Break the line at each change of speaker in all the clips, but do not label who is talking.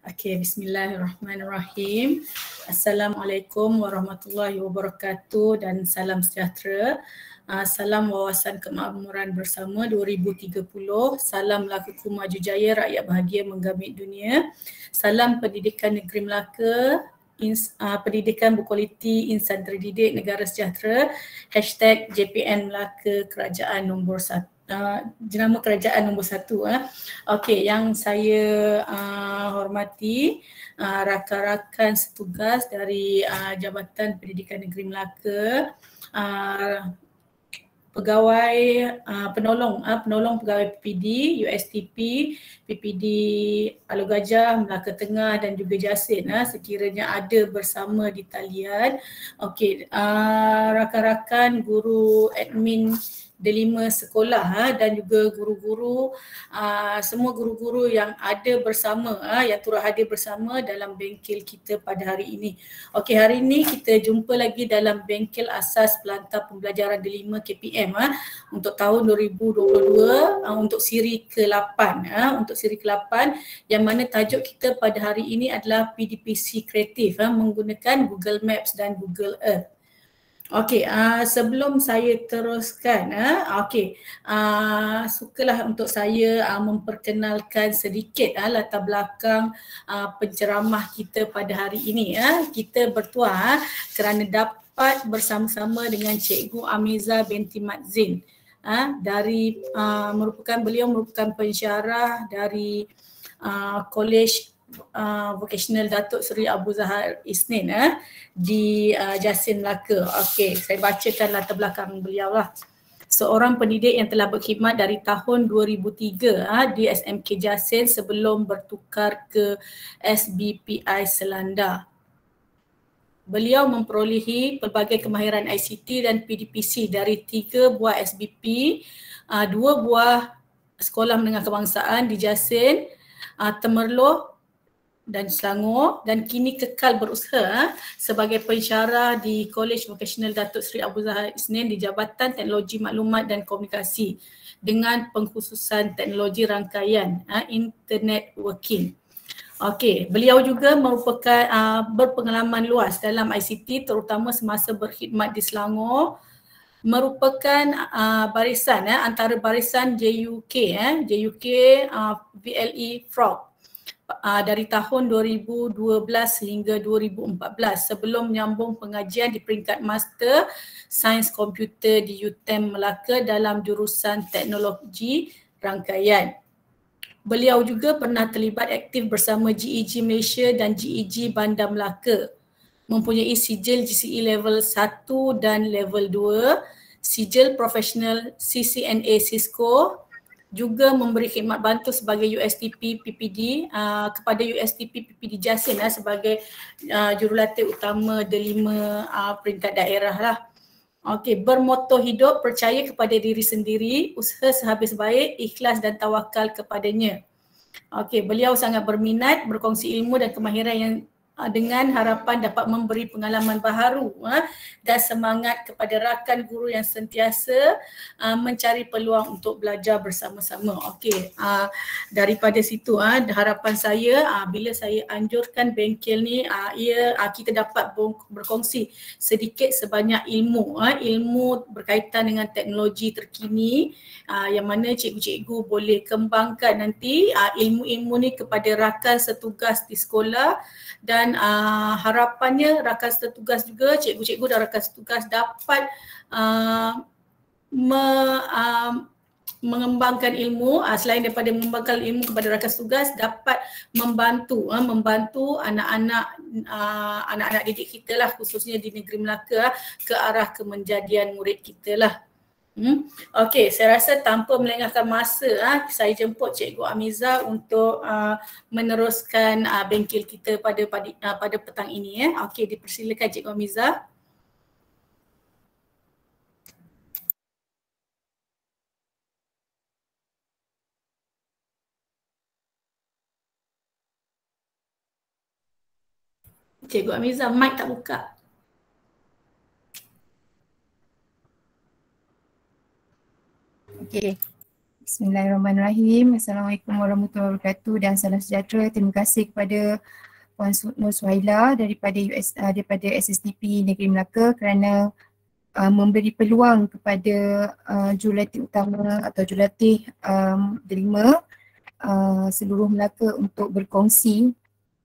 Okay, bismillahirrahmanirrahim. Assalamualaikum warahmatullahi wabarakatuh dan salam sejahtera. Salam wawasan kemakmuran bersama 2030. Salam Melaka Maju Jaya, rakyat bahagia menggamit dunia. Salam pendidikan negeri Melaka, pendidikan berkualiti, insan terdidik, negara sejahtera. #JPN Melaka Kerajaan nombor 1. Jenama kerajaan nombor 1. Okey, yang saya hormati rakan-rakan setugas dari Jabatan Pendidikan Negeri Melaka, pegawai penolong pegawai PPD, USTP, PPD Alor Gajah, Melaka Tengah dan juga Jasin sekiranya ada bersama di talian. Okey, rakan-rakan guru admin D5 sekolah dan juga guru-guru, semua guru-guru yang ada bersama, yang turut hadir bersama dalam bengkel kita pada hari ini. Okey, hari ini kita jumpa lagi dalam bengkel asas pelantar pembelajaran D5 KPM untuk tahun 2022 untuk siri ke-8, untuk siri ke-8 yang mana tajuk kita pada hari ini adalah PDPC kreatif menggunakan Google Maps dan Google Earth. Okey, sebelum saya teruskan, sukalah untuk saya memperkenalkan sedikit latar belakang penceramah kita pada hari ini. Kita bertuah kerana dapat bersama-sama dengan Cikgu Amiza binti Mat Zain. Beliau merupakan pensyarah dari Kolej Vocational Datuk Seri Abu Zahar Isnin di Jasin Melaka. Okey, saya bacakan latar belakang beliau lah. Seorang pendidik yang telah berkhidmat dari tahun 2003 di SMK Jasin sebelum bertukar ke SBPI Selanda. Beliau memperolehi pelbagai kemahiran ICT dan PDPC dari 3 buah SBP, 2 buah sekolah menengah kebangsaan di Jasin, Temerloh dan Selangor, dan kini kekal berusaha sebagai pensyarah di Kolej Vocational Datuk Seri Abu Zahar Isnin di Jabatan Teknologi Maklumat dan Komunikasi dengan pengkhususan teknologi rangkaian Internet Working. Okey, beliau juga merupakan berpengalaman luas dalam ICT terutama semasa berkhidmat di Selangor, merupakan barisan antara barisan JUK VLE Frog dari tahun 2012 hingga 2014 sebelum menyambung pengajian di peringkat Master Sains Komputer di UTM Melaka dalam jurusan Teknologi Rangkaian. Beliau juga pernah terlibat aktif bersama GEG Malaysia dan GEG Bandar Melaka. Mempunyai sijil GCE level 1 dan level 2, sijil profesional CCNA Cisco, juga memberi khidmat bantu sebagai USTP PPD kepada USTP PPD Jasin sebagai jurulatih utama D5 peringkat daerah lah. Okey, bermoto hidup, percaya kepada diri sendiri, usaha sehabis baik, ikhlas dan tawakal kepadanya. Okey, beliau sangat berminat berkongsi ilmu dan kemahiran yang dengan harapan dapat memberi pengalaman baharu dan semangat kepada rakan guru yang sentiasa mencari peluang untuk belajar bersama-sama. Okey, daripada situ harapan saya bila saya anjurkan bengkel ni kita dapat berkongsi sedikit sebanyak ilmu berkaitan dengan teknologi terkini yang mana cikgu-cikgu boleh kembangkan nanti ilmu-ilmu ni kepada rakan setugas di sekolah. Dan harapannya rakan setugas juga, cikgu-cikgu dan rakan setugas dapat mengembangkan ilmu, selain daripada mengembangkan ilmu kepada rakan setugas, dapat membantu anak-anak didik kita lah, khususnya di negeri Melaka ke arah kemenjadian murid kita lah. Okey, saya rasa tanpa melengahkan masa, saya jemput Cikgu Amiza untuk meneruskan bengkel kita pada petang ini. Okey, dipersilakan Cikgu Amiza. Cikgu Amiza, mic tak buka.
Okey. Bismillahirrahmanirrahim. Assalamualaikum warahmatullahi wabarakatuh dan salam sejahtera. Terima kasih kepada Puan Nur Suhaila daripada daripada SSTP Negeri Melaka kerana memberi peluang kepada jurulatih utama atau jurulatih delima seluruh Melaka untuk berkongsi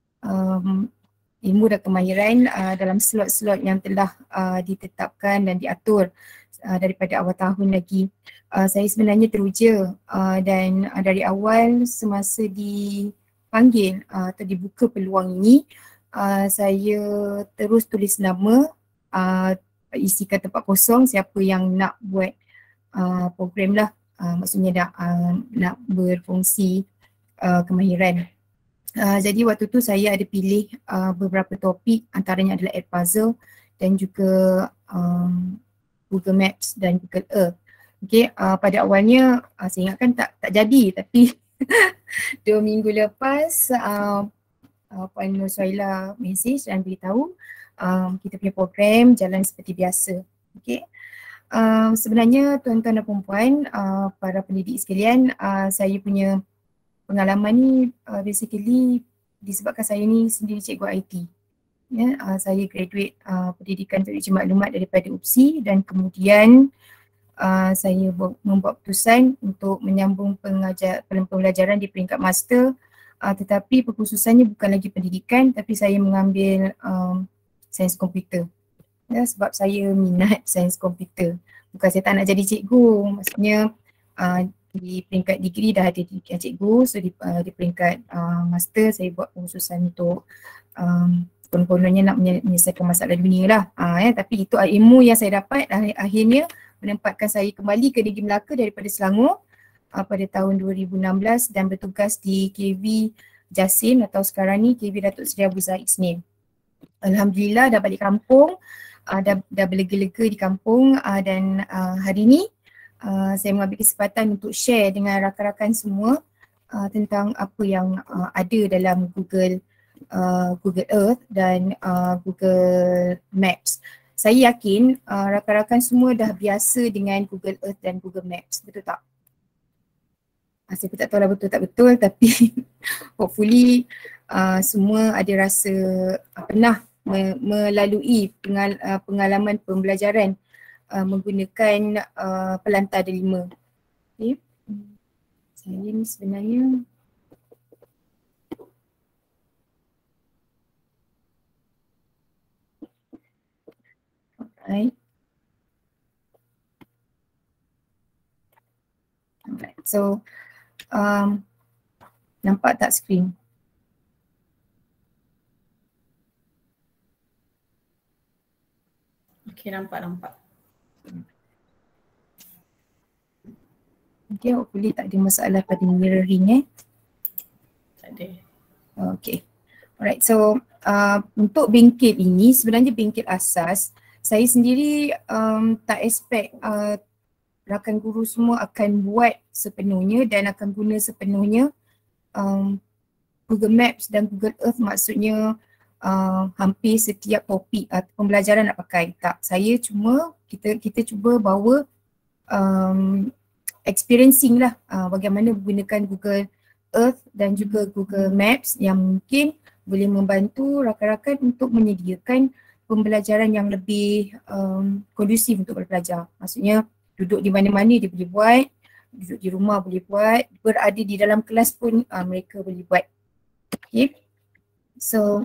ilmu dan kemahiran dalam slot-slot yang telah ditetapkan dan diatur daripada awal tahun lagi. Saya sebenarnya teruja dan dari awal semasa dipanggil atau dibuka peluang ini, saya terus tulis nama, isikan tempat kosong siapa yang nak buat program lah, maksudnya nak berfungsi kemahiran. Jadi waktu tu saya ada pilih beberapa topik, antaranya adalah Edpuzzle dan juga Google Maps dan Google Earth. Okay, pada awalnya saya ingatkan tak jadi, tapi 2 minggu lepas Puan Nur Suhaila mesej dan beritahu kita punya program jalan seperti biasa. Okay. Sebenarnya tuan-tuan dan puan-puan, para pendidik sekalian, saya punya pengalaman ni basically disebabkan saya ni sendiri cikgu IT. Ya, saya graduate pendidikan teknologi maklumat daripada UPSI dan kemudian saya membuat keputusan untuk menyambung pembelajaran di peringkat master, tetapi perkhususannya bukan lagi pendidikan tapi saya mengambil sains komputer. Ya, sebab saya minat sains komputer. Bukan saya tak nak jadi cikgu, maksudnya di peringkat degree dah ada didikan cikgu, so di peringkat master saya buat perkhususan untuk kononnya nak menyelesaikan masalah dunia lah. Tapi itu ilmu yang saya dapat akhirnya menempatkan saya kembali ke Negeri Melaka daripada Selangor pada tahun 2016 dan bertugas di KV Jasin atau sekarang ni KV Datuk Seri Abu Zaid Isnin. Alhamdulillah dah balik kampung, dah berlega-lega di kampung dan hari ni saya mengambil kesempatan untuk share dengan rakan-rakan semua tentang apa yang ada dalam Google Earth dan Google Maps. Saya yakin rakan-rakan semua dah biasa dengan Google Earth dan Google Maps, betul tak? Saya pun tak tahu lah betul tak betul, tapi hopefully semua ada rasa pernah melalui pengalaman pembelajaran menggunakan pelantar delima. Okay. Saya ni sebenarnya Alright. So nampak tak skrin?
Okay, nampak.
Okay, hopefully tak ada masalah pada mirroring
Tak ada.
Okay. Alright, so untuk bengkel ini sebenarnya bengkel asas, saya sendiri tak expect rakan guru semua akan buat sepenuhnya dan akan guna sepenuhnya Google Maps dan Google Earth, maksudnya hampir setiap topik pembelajaran nak pakai. Tak, saya cuma kita cuba bawa experiencing lah bagaimana menggunakan Google Earth dan juga Google Maps yang mungkin boleh membantu rakan-rakan untuk menyediakan pembelajaran yang lebih kondusif untuk belajar. Maksudnya duduk di mana-mana dia boleh buat, duduk di rumah boleh buat, berada di dalam kelas pun mereka boleh buat. Okay. So,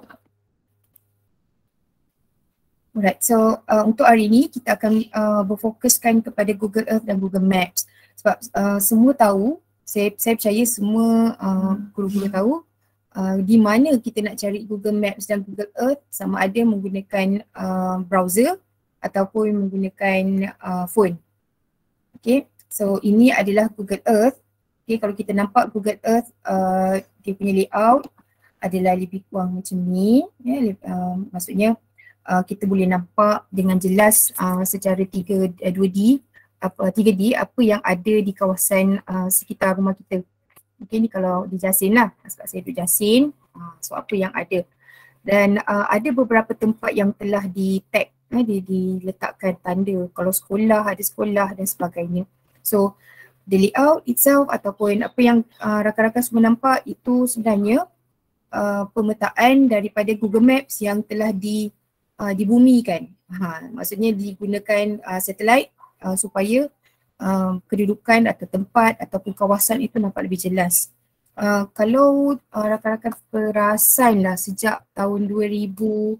alright, so untuk hari ini kita akan berfokuskan kepada Google Earth dan Google Maps. Sebab semua tahu, saya percaya semua guru-guru tahu di mana kita nak cari Google Maps dan Google Earth, sama ada menggunakan browser ataupun menggunakan phone. Okay, so ini adalah Google Earth. Okay, kalau kita nampak Google Earth, dia punya layout adalah lebih kurang macam ni. Maksudnya kita boleh nampak dengan jelas secara 2D, 3D apa yang ada di kawasan sekitar rumah kita. Mungkin ni kalau di Jasin lah, sebab saya duduk Jasin, so apa yang ada. Dan ada beberapa tempat yang telah di tag, diletakkan tanda kalau sekolah, ada sekolah dan sebagainya. So the layout itself ataupun apa yang rakan-rakan semua nampak itu sebenarnya pemetaan daripada Google Maps yang telah dibumikan. Maksudnya digunakan satelit supaya kedudukan atau tempat ataupun kawasan itu nampak lebih jelas. Kalau rakan-rakan perasan lah sejak tahun 2018,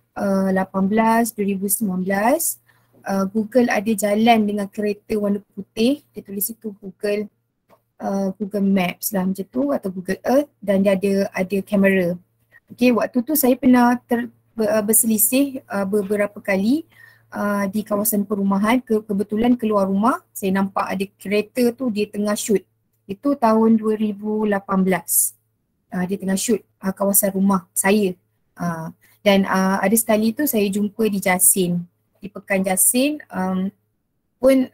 2019 Google ada jalan dengan kereta warna putih, dia tulis itu Google Maps lah macam tu atau Google Earth, dan dia ada kamera. Okay, waktu tu saya pernah berselisih beberapa kali di kawasan perumahan. Kebetulan keluar rumah saya nampak ada kereta tu dia tengah shoot. Itu tahun 2018. Dia tengah shoot kawasan rumah saya. Dan ada sekali tu saya jumpa di Jasin, di Pekan Jasin pun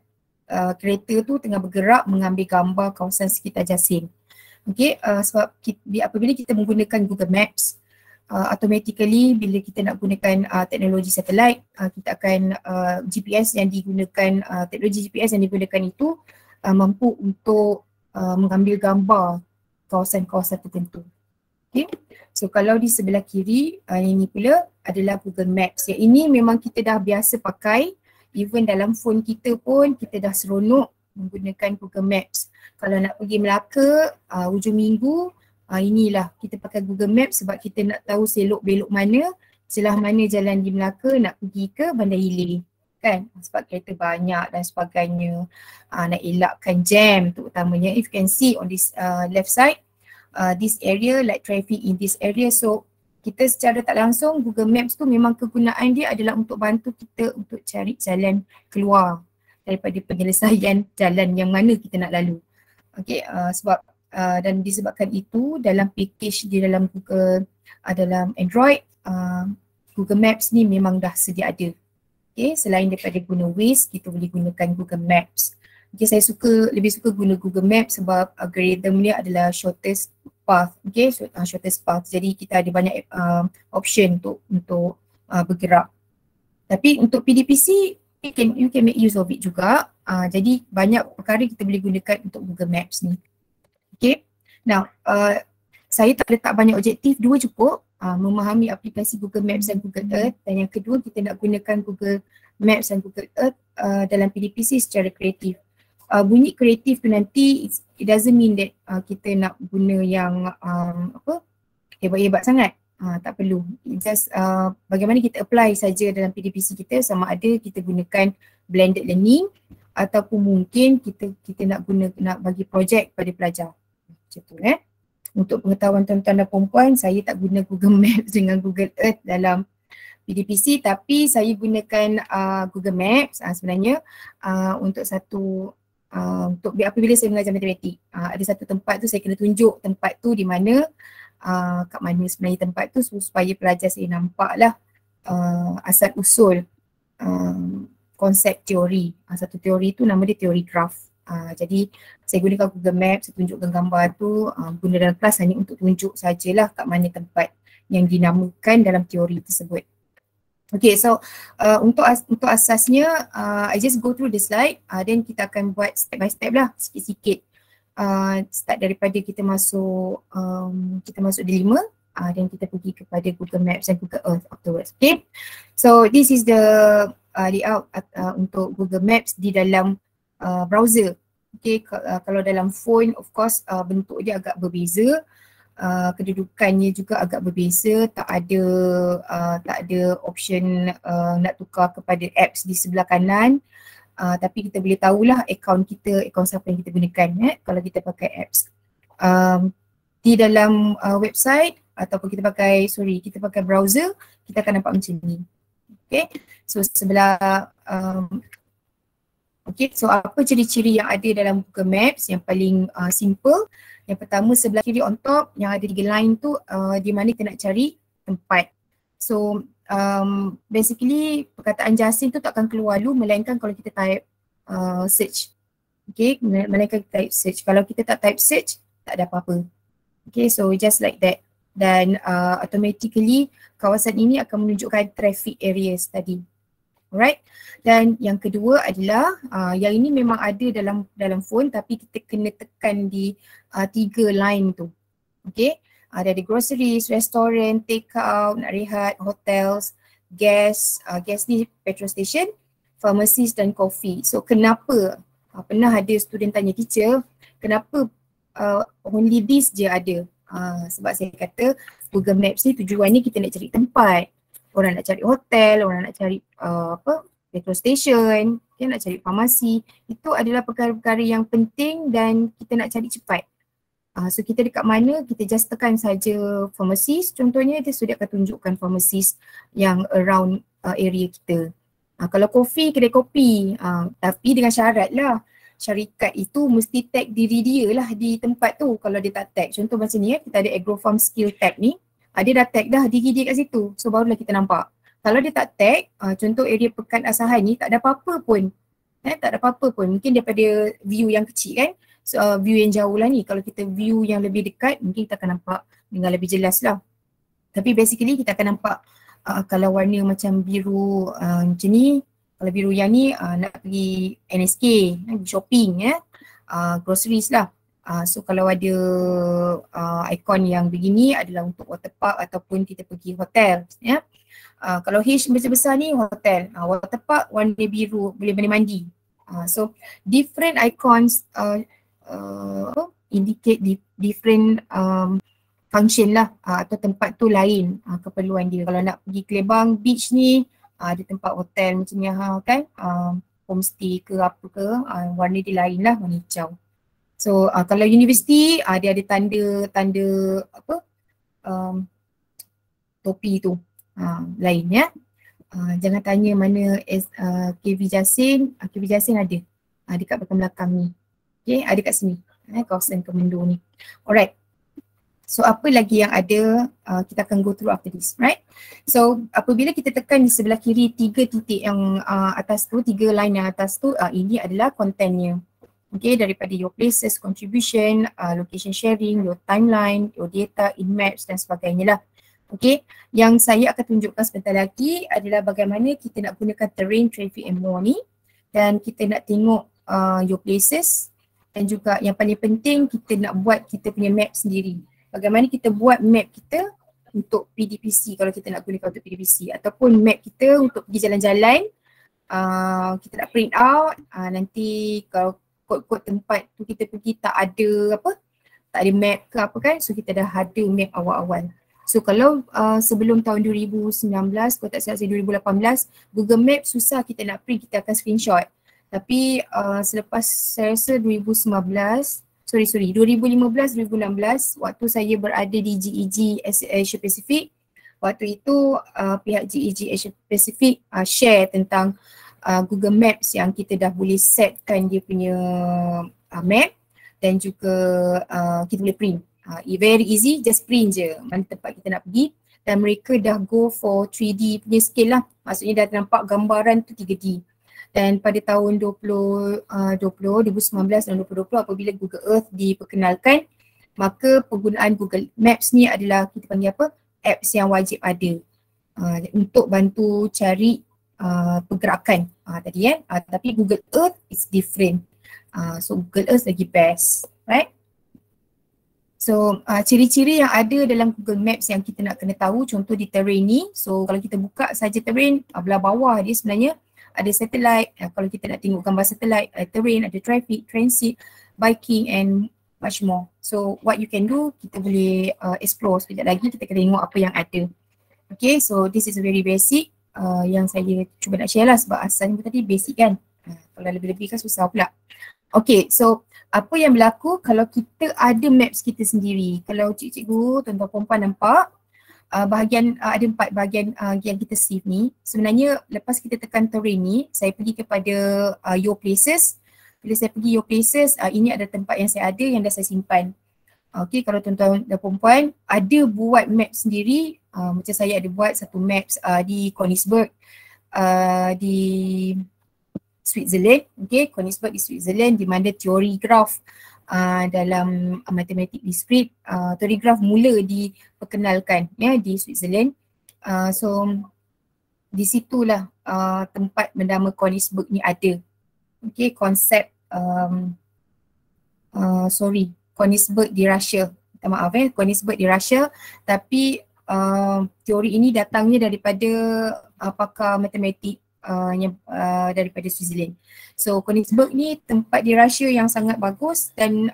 kereta tu tengah bergerak mengambil gambar kawasan sekitar Jasin. Okay, sebab apabila kita menggunakan Google Maps, automatically bila kita nak gunakan teknologi satelit, kita akan GPS yang digunakan, teknologi GPS yang digunakan itu mampu untuk mengambil gambar kawasan-kawasan tertentu. Okay, so kalau di sebelah kiri ini pula adalah Google Maps. Yang ini memang kita dah biasa pakai, even dalam phone kita pun kita dah seronok menggunakan Google Maps. Kalau nak pergi Melaka hujung minggu, inilah kita pakai Google Maps sebab kita nak tahu selok belok mana, celah mana jalan di Melaka nak pergi ke Bandar Hilir, kan? Sebab kereta banyak dan sebagainya. Nak elakkan jam tu utamanya. If you can see on this left side, this area like traffic in this area. So kita secara tak langsung Google Maps tu memang kegunaan dia adalah untuk bantu kita untuk cari jalan keluar daripada penyelesaian jalan yang mana kita nak lalu. Okay, sebab dan disebabkan itu dalam package di dalam Google, dalam Android, Google Maps ni memang dah sedia ada. Okay, selain daripada guna Waze, kita boleh gunakan Google Maps. Okay, saya lebih suka guna Google Maps sebab algorithm dia adalah shortest path. Okay, shortest path. Jadi kita ada banyak option untuk bergerak. Tapi untuk PDPC, you can make use of it juga. Jadi banyak perkara kita boleh gunakan untuk Google Maps ni. Okay, now saya tak letak banyak objektif, 2 cukup. Memahami aplikasi Google Maps dan Google Earth, dan yang kedua kita nak gunakan Google Maps dan Google Earth dalam PDPC secara kreatif. Bunyi kreatif tu nanti it doesn't mean that kita nak guna yang hebat-hebat sangat. Tak perlu. It just bagaimana kita apply saja dalam PDPC kita, sama ada kita gunakan blended learning ataupun mungkin kita nak bagi projek pada pelajar. Macam tu Untuk pengetahuan tuan-tuan dan puan-puan, saya tak guna Google Maps dengan Google Earth dalam PDPC, tapi saya gunakan Google Maps sebenarnya untuk untuk apabila saya mengajar matematik. Ada satu tempat tu saya kena tunjuk tempat tu di mana, kat mana sebenarnya tempat tu supaya pelajar saya nampaklah asal usul konsep teori. Satu teori tu nama dia teori graph. Jadi saya gunakan Google Maps, saya tunjukkan gambar tu, guna dalam kelas hanya untuk tunjuk sajalah kat mana tempat yang dinamakan dalam teori tersebut. Okay, so untuk asasnya I just go through the slide, then kita akan buat step by step lah, sikit-sikit. Start daripada kita masuk D5, dan kita pergi kepada Google Maps dan Google Earth afterwards. Okay, so this is the layout untuk Google Maps di dalam browser. Okay, kalau dalam phone of course bentuk dia agak berbeza, kedudukannya juga agak berbeza, tak ada option nak tukar kepada apps di sebelah kanan, tapi kita boleh tahulah akaun siapa yang kita gunakan kalau kita pakai apps. Di dalam website ataupun kita pakai browser, kita akan nampak macam ni. Okay, so sebelah okay, so apa ciri-ciri yang ada dalam Google Maps yang paling simple? Yang pertama, sebelah kiri on top yang ada 3 line tu di mana kita nak cari tempat. So basically perkataan Jasin tu tak akan keluar dulu melainkan kalau kita type search. Okay, melainkan kita type search. Kalau kita tak type search, tak ada apa-apa. Okay, so just like that. Dan automatically kawasan ini akan menunjukkan traffic areas tadi. Alright. Dan yang kedua adalah yang ini memang ada dalam phone tapi kita kena tekan di 3 line tu. Okay. Ada groceries, restoran, take out, nak rehat, hotels, gas, gas ni petrol station, pharmacies dan coffee. So kenapa? Pernah ada student tanya teacher, kenapa only this je ada? Sebab saya kata Google Maps ni tujuannya kita nak cari tempat. Orang nak cari hotel, orang nak cari petrol station, kita nak cari farmasi. Itu adalah perkara-perkara yang penting dan kita nak cari cepat. So kita dekat mana, kita just tekan saja pharmacies. Contohnya dia sudah akan tunjukkan pharmacies yang around area kita. Kalau kopi, kedai kopi. Tapi dengan syarat lah. Syarikat itu mesti tag diri dia lah di tempat tu. Kalau dia tak tag, contoh macam ni kita ada Agrofarm Skill Tag ni. Dia dah tag dah diri dia kat situ. So barulah kita nampak. Kalau dia tak tag, contoh area Pekan Asahan ni tak ada apa-apa pun. Tak ada apa-apa pun. Mungkin daripada view yang kecil kan. So, view yang jauh lah ni. Kalau kita view yang lebih dekat, mungkin kita akan nampak dengan lebih jelas lah. Tapi basically kita akan nampak kalau warna macam biru macam ni. Kalau biru yang ni nak pergi NSK, nak pergi shopping groceries lah. So kalau ada ikon yang begini adalah untuk waterpark ataupun kita pergi hotel ya. Kalau H besar-besar ni hotel, waterpark warna biru, boleh mandi. So different icons indicate different function lah atau tempat tu lain keperluan dia. Kalau nak pergi Kelebang Beach ni ada tempat hotel macam ni kan, homestay ke apa ke, warna dia lain lah, warna hijau. So kalau universiti dia ada tanda apa topi tu lain ya. Jangan tanya mana KV Jasin. KV Jasin ada dekat belakang ni. Okay, ada kat sini kawasan Kemendo ni. Alright. So apa lagi yang ada, kita akan go through after this, right? So apabila kita tekan di sebelah kiri 3 titik yang atas tu, 3 line yang atas tu, ini adalah kontennya. Okay, daripada your places, contribution, location sharing, your timeline, your data, in maps dan sebagainya lah. Okay, yang saya akan tunjukkan sebentar lagi adalah bagaimana kita nak gunakan terrain, traffic and more ni. Dan kita nak tengok your places dan juga yang paling penting kita nak buat kita punya map sendiri. Bagaimana kita buat map kita untuk PDPC kalau kita nak gunakan untuk PDPC, ataupun map kita untuk pergi jalan-jalan, kita nak print out, nanti kalau kod-kod tempat tu kita pergi tak ada map ke apa kan, so kita dah ada map awal-awal. So kalau sebelum tahun 2019, kalau tak salah saya 2018, Google Maps susah kita nak print, kita akan screenshot. Tapi selepas saya rasa 2015-2016 waktu saya berada di GEG Asia Pacific, waktu itu pihak GEG Asia Pacific share tentang Google Maps yang kita dah boleh setkan dia punya map dan juga kita boleh print. Very easy, just print je mana tempat kita nak pergi, dan mereka dah go for 3D punya scale lah, maksudnya dah nampak gambaran tu 3D. Dan pada tahun 2019 dan 2020 apabila Google Earth diperkenalkan, maka penggunaan Google Maps ni adalah kita panggil apps yang wajib ada untuk bantu cari pergerakan tadi kan. Tapi Google Earth is different. So Google Earth lagi best, right? So ciri-ciri yang ada dalam Google Maps yang kita nak kena tahu, contoh di terrain ni. So kalau kita buka saja terrain, belah bawah dia sebenarnya ada satellite. Kalau kita nak tengok gambar satellite, terrain, ada traffic, transit, biking and much more. So what you can do, kita boleh explore sekejap lagi, kita akan tengok apa yang ada. Okay, so this is very basic yang saya cuba nak share lah sebab asalnya tadi basic kan. Kalau lebih-lebih kan susah pula. Okay, so apa yang berlaku kalau kita ada maps kita sendiri. Kalau cikgu, tuan-tuan perempuan nampak, bahagian ada 4 bahagian yang kita save ni. Sebenarnya lepas kita tekan terrain ni, saya pergi kepada your places. Bila saya pergi your places, ini ada tempat yang saya ada yang dah saya simpan. Okay, kalau tuan-tuan dan perempuan ada buat map sendiri, macam saya ada buat satu maps di Königsberg di Switzerland. Okay, Königsberg di Switzerland, di mana teori graph dalam matematik discrete, teori graph mula diperkenalkan ya di Switzerland. So di situlah tempat bernama Königsberg ni ada. Okay, konsep Königsberg di Russia. Minta maaf Königsberg di Russia, tapi teori ini datangnya daripada pakar matematik daripada Switzerland. So Königsberg ni tempat di Russia yang sangat bagus dan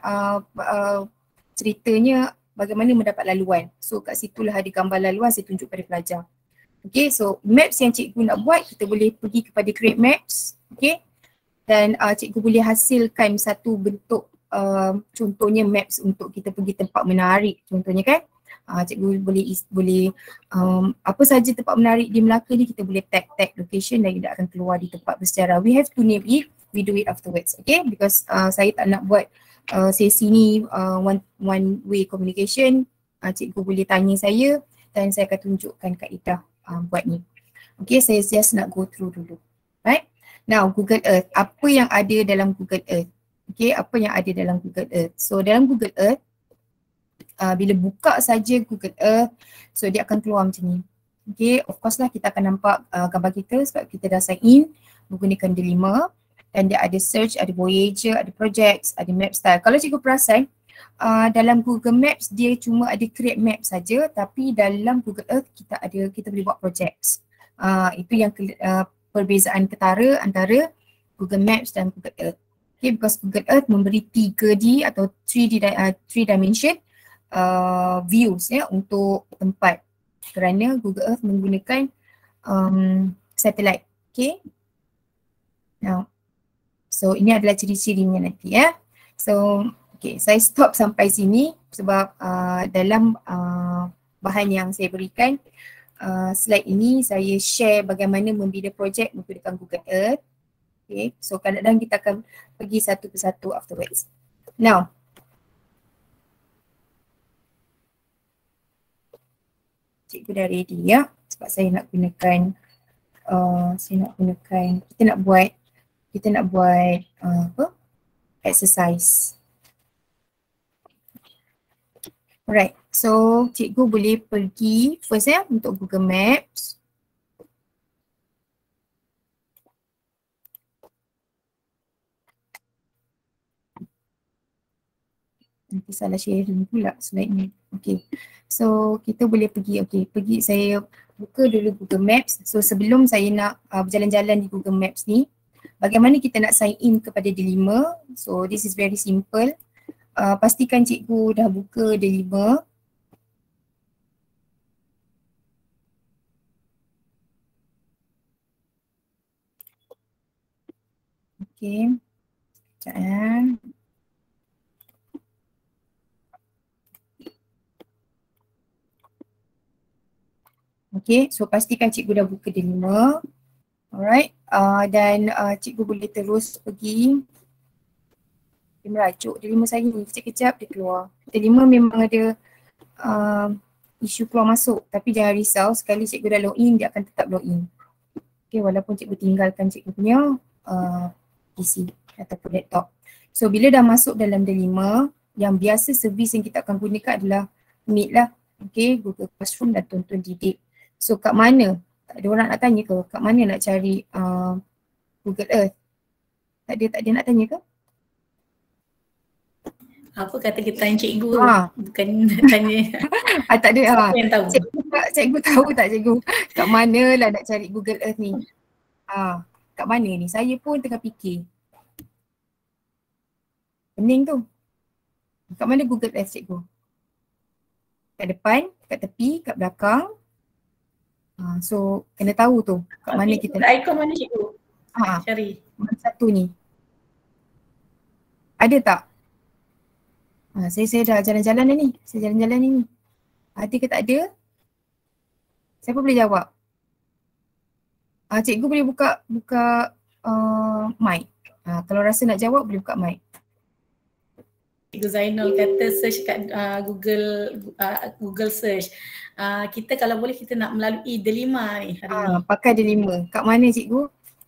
ceritanya bagaimana mendapat laluan. So kat situlah ada gambar laluan saya tunjuk pada pelajar. Okay, so maps yang cikgu nak buat, kita boleh pergi kepada Create Maps. Okay, dan cikgu boleh hasilkan satu bentuk contohnya maps untuk kita pergi tempat menarik contohnya kan. Cikgu boleh apa saja tempat menarik di Melaka ni kita boleh tag location dan dia akan keluar di tempat bersejarah. We have to name it, we do it afterwards. Okay, because saya tak nak buat sesi ni one way communication. Cikgu boleh tanya saya dan saya akan tunjukkan kaedah buat ni. Okay, saya just nak go through dulu. Right, now Google Earth, apa yang ada dalam Google Earth? Okay, apa yang ada dalam Google Earth? So dalam Google Earth, bila buka saja Google Earth, so dia akan keluar macam ni. Okay, of course lah kita akan nampak gambar kita sebab kita dah sign in menggunakan D5 dan dia ada search, ada Voyager, ada projects, ada map style. Kalau cikgu perasan, dalam Google Maps dia cuma ada create map saja, tapi dalam Google Earth kita boleh buat projects. Itu yang perbezaan ketara antara Google Maps dan Google Earth. Okay, because Google Earth memberi 3D atau 3 dimension views untuk tempat, kerana Google Earth menggunakan satellite. Okay, now so ini adalah ciri-cirinya nanti ya. So okay, saya stop sampai sini sebab dalam bahan yang saya berikan slide ini saya share bagaimana membina projek menggunakan Google Earth. Okay, so kadang-kadang kita akan pergi satu persatu afterwards. Now, cikgu dah ready ya, sebab saya nak gunakan kita nak buat exercise. Alright, so cikgu boleh pergi first untuk Google Maps. Nanti salah sharing pula slide ni. Okay, so kita boleh pergi, saya buka dulu Google Maps. So sebelum saya nak berjalan-jalan di Google Maps ni, bagaimana kita nak sign in kepada D5. So this is very simple. Pastikan cikgu dah buka D5. Okay, sekejap. Okay, so pastikan cikgu dah buka D5. Alright, dan cikgu boleh terus pergi. Dia merajuk D5 saya ni, kejap-kejap dia keluar. D5 memang ada isu keluar masuk, tapi jangan risau, sekali cikgu dah login, dia akan tetap login. Okay, walaupun cikgu tinggalkan cikgu punya PC ataupun laptop. So bila dah masuk dalam D5, yang biasa servis yang kita akan gunakan adalah Meet lah. Okay, Google Classroom dan Tonton Didik. So kat mana? Tak ada orang nak tanya ke? Kat mana nak cari Google Earth? Tak ada nak tanya ke?
Apa kata kita tanya cikgu? Bukan tanya.
Tak ada.
Siapa yang tahu?
Cikgu tahu tak cikgu? Kat mana lah nak cari Google Earth ni? Kat mana ni? Saya pun tengah fikir. Pening tu. Kat mana Google Earth cikgu? Kat depan, kat tepi, kat belakang. So kena tahu tu kat mana kita nak.
Ikon mana cikgu? Cari.
Mana satu ni? Ada tak? Saya dah jalan-jalan dah ni. Saya jalan-jalan ni. Ada ke tak ada? Siapa boleh jawab? Cikgu boleh buka mic. Kalau rasa nak jawab boleh buka mic.
Cikgu Zainal kata search kat Google search. Kita kalau boleh kita nak melalui D5 ni hari ni.
Pakai D5. Kat mana cikgu?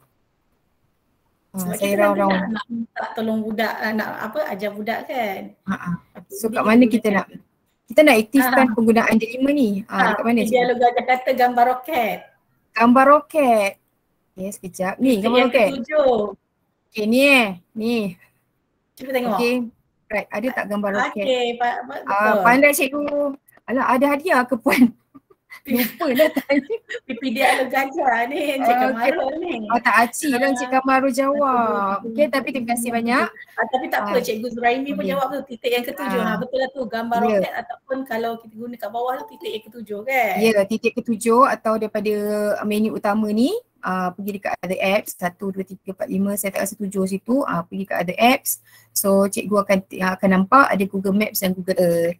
Sebab saya raung-raung nak minta tolong budak, nak ajar budak kan.
So kat mana kita nak aktifkan penggunaan D5 ni? Kat mana cikgu?
Dialog Gajah Kata gambar roket.
Gambar roket. Okay, sekejap. Ni
Titik
gambar
yang
roket.
ketujuh.
Okay, ni ni.
Cuba tengok.
Okay. Right, ada tak gambar roket?
Okay, betul.
Pandai cikgu. Alah, ada hadiah ke Puan? Lupa dah tanya.
PPD ala gajah ni, Encik Kamarul ni.
Tak aci lah Encik Kamarul jawab. Okay, tapi terima kasih banyak.
Tapi tak apa, Cikgu Zuraimi pun jawab tu, titik yang ketujuh. Betul lah tu, gambar roket ataupun kalau kita guna kat bawah tu titik yang ketujuh kan?
Ya, titik ketujuh atau daripada menu utama ni, pergi dekat other apps, 1, 2, 3, 4, 5, saya tak rasa 7 situ, pergi kat other apps. So cikgu akan nampak ada Google Maps dan Google Earth.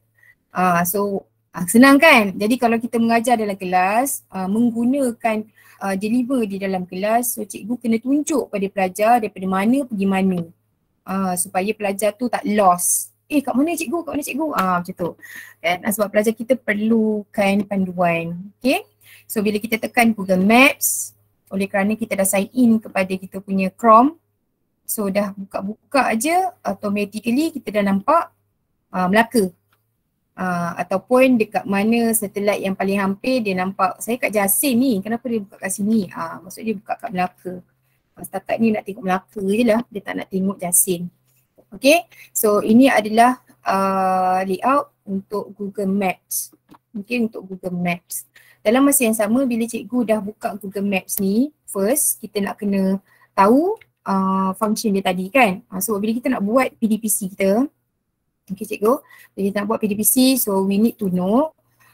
Senang kan? Jadi kalau kita mengajar dalam kelas, menggunakan deliver di dalam kelas, so cikgu kena tunjuk pada pelajar daripada mana pergi mana. Supaya pelajar tu tak lost. Kat mana cikgu? Kat mana cikgu? Macam tu. Dan sebab pelajar kita perlukan panduan. Okay? So bila kita tekan Google Maps, oleh kerana kita dah sign in kepada kita punya Chrome, so dah buka-buka aja, automatically kita dah nampak Melaka. Ataupun dekat mana satelit yang paling hampir dia nampak, saya kat Jasin ni, kenapa dia buka kat sini? Maksud dia buka kat Melaka. Setakat ni nak tengok Melaka je lah, dia tak nak tengok Jasin. Okay, so ini adalah layout untuk Google Maps. Okay, untuk Google Maps. Dalam masa yang sama bila cikgu dah buka Google Maps ni, first kita nak kena tahu function dia tadi kan. So bila kita nak buat PDPC kita, okay cikgu, bila kita nak buat PDPC, so we need to know,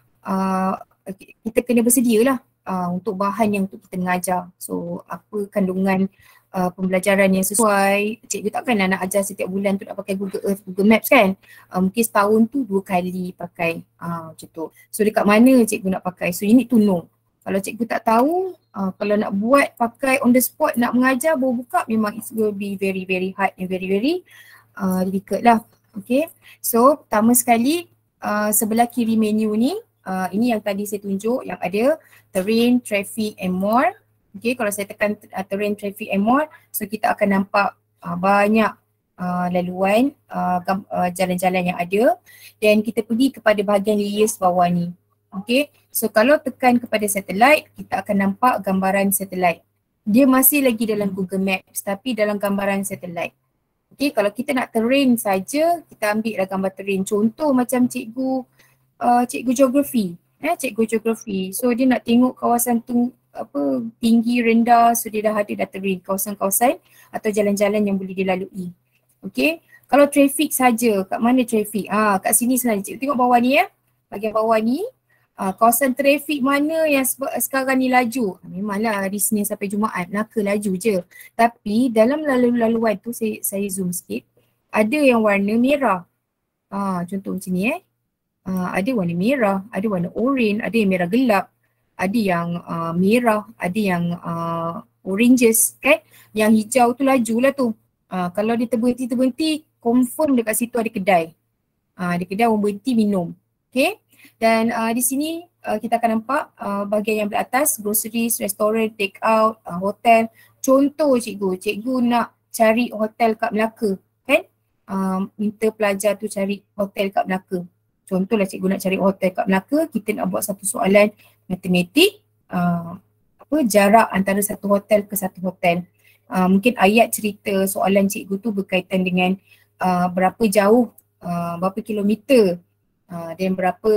kita kena bersedia lah untuk bahan yang untuk kita mengajar. So apa kandungan pembelajaran yang sesuai. Cikgu takkanlah nak ajar setiap bulan tu nak pakai Google Earth, Google Maps kan. Mungkin setahun tu 2 kali pakai macam tu. So dekat mana cikgu nak pakai, so you need to know. Kalau cikgu tak tahu, kalau nak buat pakai on the spot, nak mengajar baru buka, memang it will be very very hard and very very difficult lah. Okay, so pertama sekali sebelah kiri menu ni, ini yang tadi saya tunjuk yang ada terrain, traffic and more. Okay, kalau saya tekan terrain, traffic and more, so kita akan nampak banyak laluan jalan-jalan yang ada, dan kita pergi kepada bahagian layers bawah ni. Okay, so kalau tekan kepada satellite, kita akan nampak gambaran satellite. Dia masih lagi dalam Google Maps tapi dalam gambaran satellite. Okay, kalau kita nak terrain saja, kita ambil lah gambar terrain. Contoh macam cikgu geografi. Cikgu geografi. So dia nak tengok kawasan tu tinggi, rendah, so dia dah ada terrain kawasan-kawasan atau jalan-jalan yang boleh dilalui. Okay, kalau traffic saja, kat mana traffic? Kat sini sebenarnya. Cikgu tengok bawah ni ya. Bahagian bawah ni, kawasan trafik mana yang sekarang ni laju. Memanglah hari Senin sampai Jumaat Melaka laju je. Tapi dalam laluan tu saya zoom sikit, ada yang warna merah. Contoh macam ni ada warna merah, ada warna oranye, ada yang merah gelap, ada yang merah, ada yang oranges kan. Yang hijau tu laju lah tu. Kalau dia terberhenti, confirm dekat situ ada kedai. Ada kedai orang berhenti minum. Okay. Dan di sini kita akan nampak bahagian yang beratas, groceries, restoran, take out, hotel. Contoh cikgu nak cari hotel kat Melaka kan. Minta pelajar tu cari hotel kat Melaka. Contohlah cikgu nak cari hotel kat Melaka, kita nak buat satu soalan matematik, jarak antara satu hotel ke satu hotel. Mungkin ayat cerita soalan cikgu tu berkaitan dengan berapa jauh, berapa kilometer, dan berapa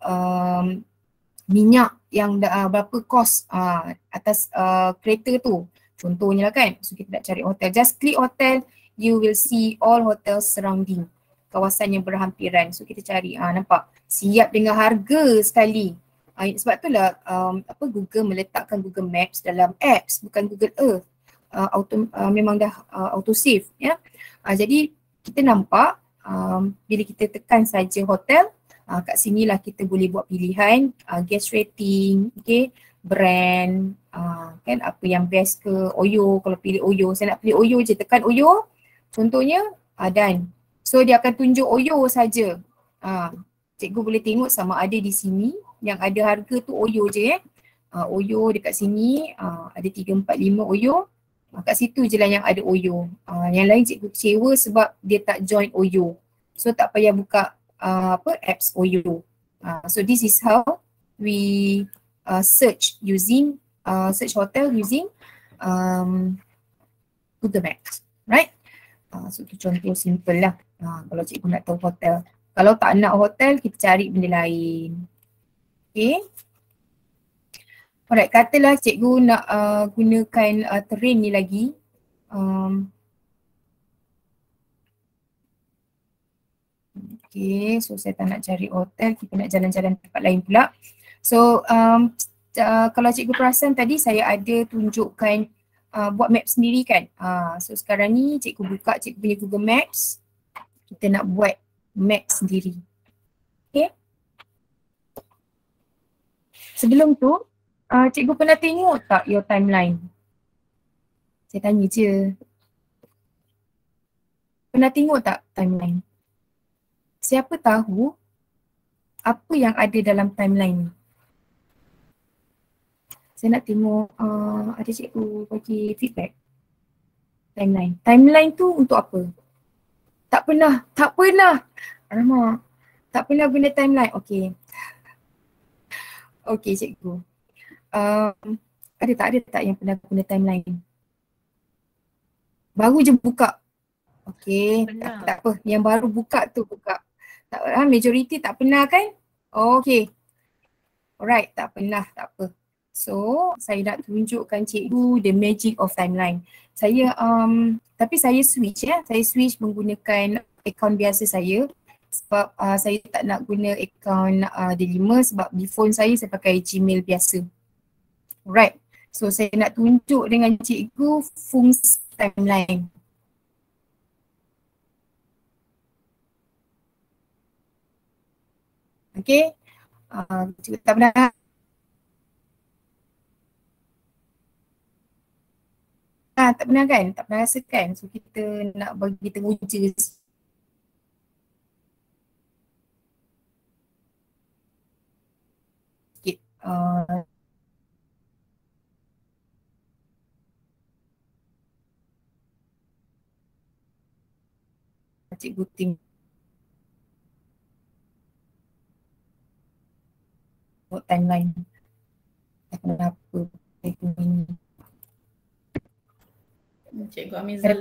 minyak yang berapa kos atas kereta tu. Contohnya lah kan. So kita nak cari hotel. Just klik hotel, you will see all hotels surrounding. Kawasan yang berhampiran. So kita cari, nampak siap dengan harga sekali. Sebab itulah Google meletakkan Google Maps dalam apps, bukan Google Earth. Memang dah auto save ya. Jadi kita nampak bila kita tekan saja hotel, kat sinilah kita boleh buat pilihan guest rating, okay, brand, kan apa yang best ke, Oyo. Kalau pilih Oyo, saya nak pilih Oyo je, tekan Oyo contohnya, done. So dia akan tunjuk Oyo saja. Cikgu boleh tengok sama ada di sini yang ada harga tu Oyo je Oyo dekat sini, ada 3, 4, 5 Oyo. Kat situ je lah yang ada Oyo. Yang lain cikgu kecewa sebab dia tak join Oyo. So tak payah buka apps Oyo. So this is how we search using search hotel using Google Maps, right? So itu contoh simple lah kalau cikgu nak tahu hotel. Kalau tak nak hotel, kita cari benda lain. Okay. Alright, katalah cikgu nak gunakan terrain ni lagi. Okay, so saya tak nak cari hotel, kita nak jalan-jalan tempat lain pula. So kalau cikgu perasan tadi saya ada tunjukkan buat map sendiri kan. So sekarang ni cikgu buka cikgu punya Google Maps. Kita nak buat map sendiri. Okay. Sebelum tu, cikgu pernah tengok tak your timeline? Saya tanya je. Pernah tengok tak timeline? Siapa tahu apa yang ada dalam timeline ni? Saya nak tengok ada cikgu bagi feedback. Timeline. Timeline tu untuk apa? Tak pernah. Alamak. Tak pernah guna timeline. Okay. Okay cikgu. Ada tak yang pernah guna timeline? Baru je buka. Okay. Tak apa. Yang baru buka tu buka. Tak, majority tak pernah kan? Okay. Alright. Tak pernah. Tak apa. So, saya nak tunjukkan cikgu the magic of timeline. Tapi saya switch ya. Saya switch menggunakan akaun biasa saya. Sebab saya tak nak guna akaun D5 sebab di phone saya pakai Gmail biasa. Alright. So, saya nak tunjuk dengan cikgu fungsi timeline. Okay. Cikgu tak pernah. Tak pernah kan? Tak pernah rasa kan? So kita nak bagi teruja sikit. Cikgu tengok timeline. Kenapa cikgu ini?
Cikgu Amizah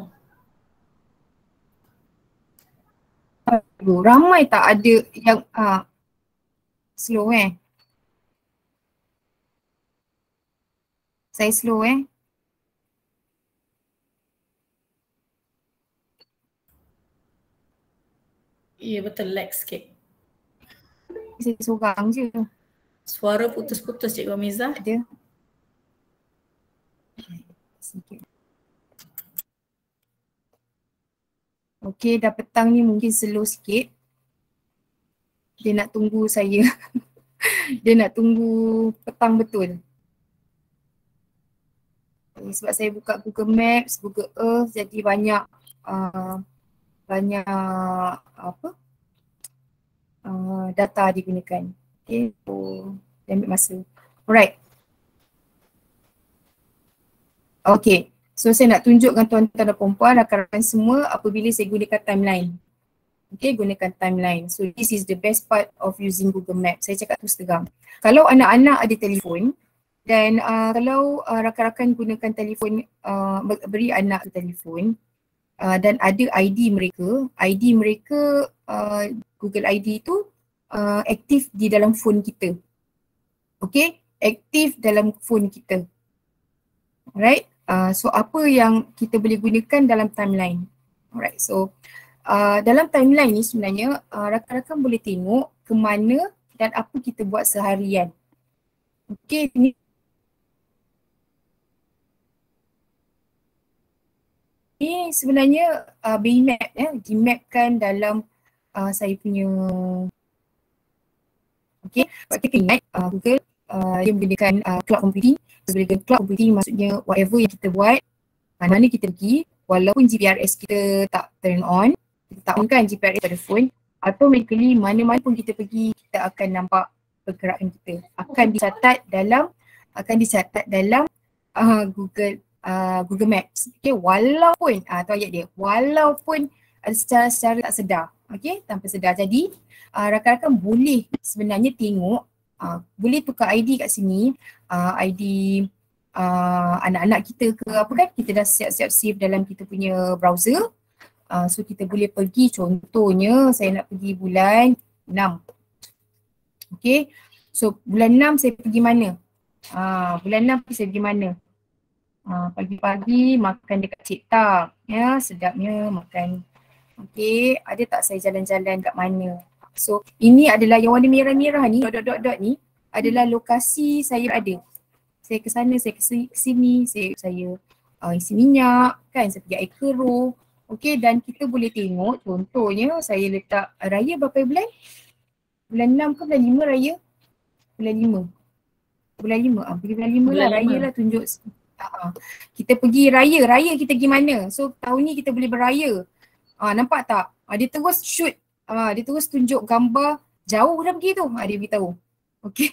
ramai tak ada yang slow saya slow
Ya betul, lag sikit.
Saya seorang je.
Suara putus-putus Cikgu Amizah.
Ada. Sikit. Okay, dah petang ni mungkin slow sikit. Dia nak tunggu saya. Dia nak tunggu petang betul. Sebab saya buka Google Maps, Google Earth, jadi banyak data digunakan. Okay, so dia ambil masa. Alright. Okay. So saya nak tunjukkan tuan-tuan dan puan-puan, rakan-rakan semua apabila saya gunakan timeline. Okay, gunakan timeline. So this is the best part of using Google Maps. Saya cakap terus terang. Kalau anak-anak ada telefon dan kalau rakan-rakan gunakan telefon, beri anak telefon dan ada ID mereka Google ID tu aktif di dalam phone kita. Okay, aktif dalam phone kita. Alright. So apa yang kita boleh gunakan dalam timeline. Alright, so dalam timeline ni sebenarnya rakan-rakan boleh tengok ke mana dan apa kita buat seharian. Okay, ni sebenarnya Baymap dimapkan dalam saya punya sebab kita ingat Google dia menggunakan cloud computing. Sebagai cloud computing maksudnya whatever yang kita buat, mana kita pergi, walaupun GPRS kita tak turn on, kita tak onkan GPRS pada phone, automatically mana-mana pun kita pergi, kita akan nampak pergerakan kita. Akan dicatat dalam Google Maps. Okay, walaupun tu ayat dia, walaupun secara tak sedar, okay, tanpa sedar. Jadi rakan-rakan boleh sebenarnya tengok Boleh tukar ID kat sini, ID anak-anak kita ke apa kan, kita dah siap-siap save dalam kita punya browser. So kita boleh pergi, contohnya saya nak pergi bulan 6. Okay, so bulan 6 saya pergi mana? Bulan 6 saya pergi mana? Pagi-pagi makan dekat Cik Tak, ya sedapnya makan. Okay, ada tak saya jalan-jalan kat mana? So ini adalah yang warna merah-merah ni, dot-dot-dot ni adalah lokasi saya ada. Saya ke sana, saya ke sini, saya isi minyak kan, saya pergi air keruh. Okay, dan kita boleh tengok contohnya saya letak raya berapa bulan? Bulan 6 ke bulan 5 raya? Bulan 5. Bulan 5, pergi bulan 5 lah, raya lah tunjuk. Kita pergi raya kita pergi mana? So tahun ni kita boleh beraya. Nampak tak? Dia terus shoot, dia terus tunjuk gambar jauh dah pergi tu. Dia beritahu. Okay.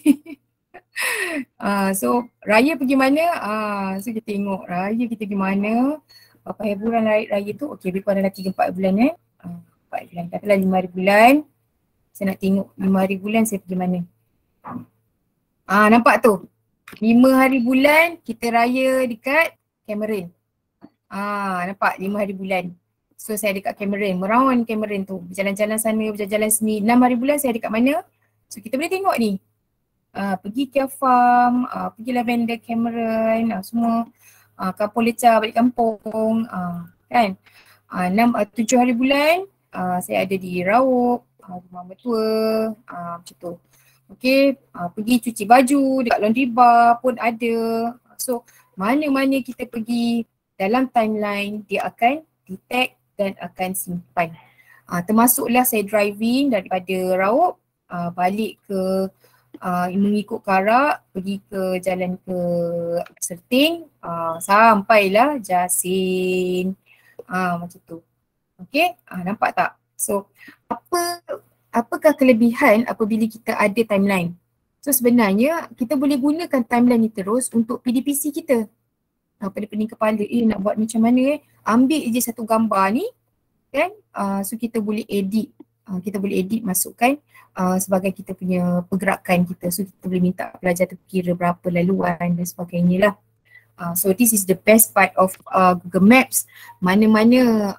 So raya pergi mana? So kita tengok raya kita pergi mana. Berapa hari bulan raya tu? Okay, lebih kurang dalam 3-4 bulan 4 bulan, katalah 5 hari bulan. Saya nak tengok 5 hari bulan saya pergi mana. Nampak tu? 5 hari bulan kita raya dekat Cameron. Nampak 5 hari bulan. So saya dekat Cameron, meraun Cameron tu. Berjalan-jalan sana, berjalan-jalan sini. 6 hari bulan saya dekat mana? So kita boleh tengok ni. Pergi Kia Farm, pergi Lavender Cameron, semua. Kampung Lecah, balik kampung. Kan? 7 hari bulan saya ada di Rauk, rumah mertua, macam tu. Okay, pergi cuci baju dekat laundry bar pun ada. So mana-mana kita pergi dalam timeline dia akan detect dan akan simpan. Termasuklah saya driving daripada Rauk balik ke mengikut Karak, pergi ke jalan ke Serting, sampailah Jasin. Macam tu. Okay, nampak tak? So apakah kelebihan apabila kita ada timeline? So sebenarnya kita boleh gunakan timeline ni terus untuk PDPC kita. Pada pening kepala, nak buat macam mana ambil je satu gambar ni kan. So kita boleh edit. Kita boleh edit, masukkan sebagai kita punya pergerakan kita. So kita boleh minta pelajar tu kira berapa laluan dan sebagainya lah. So this is the best part of Google Maps. Mana-mana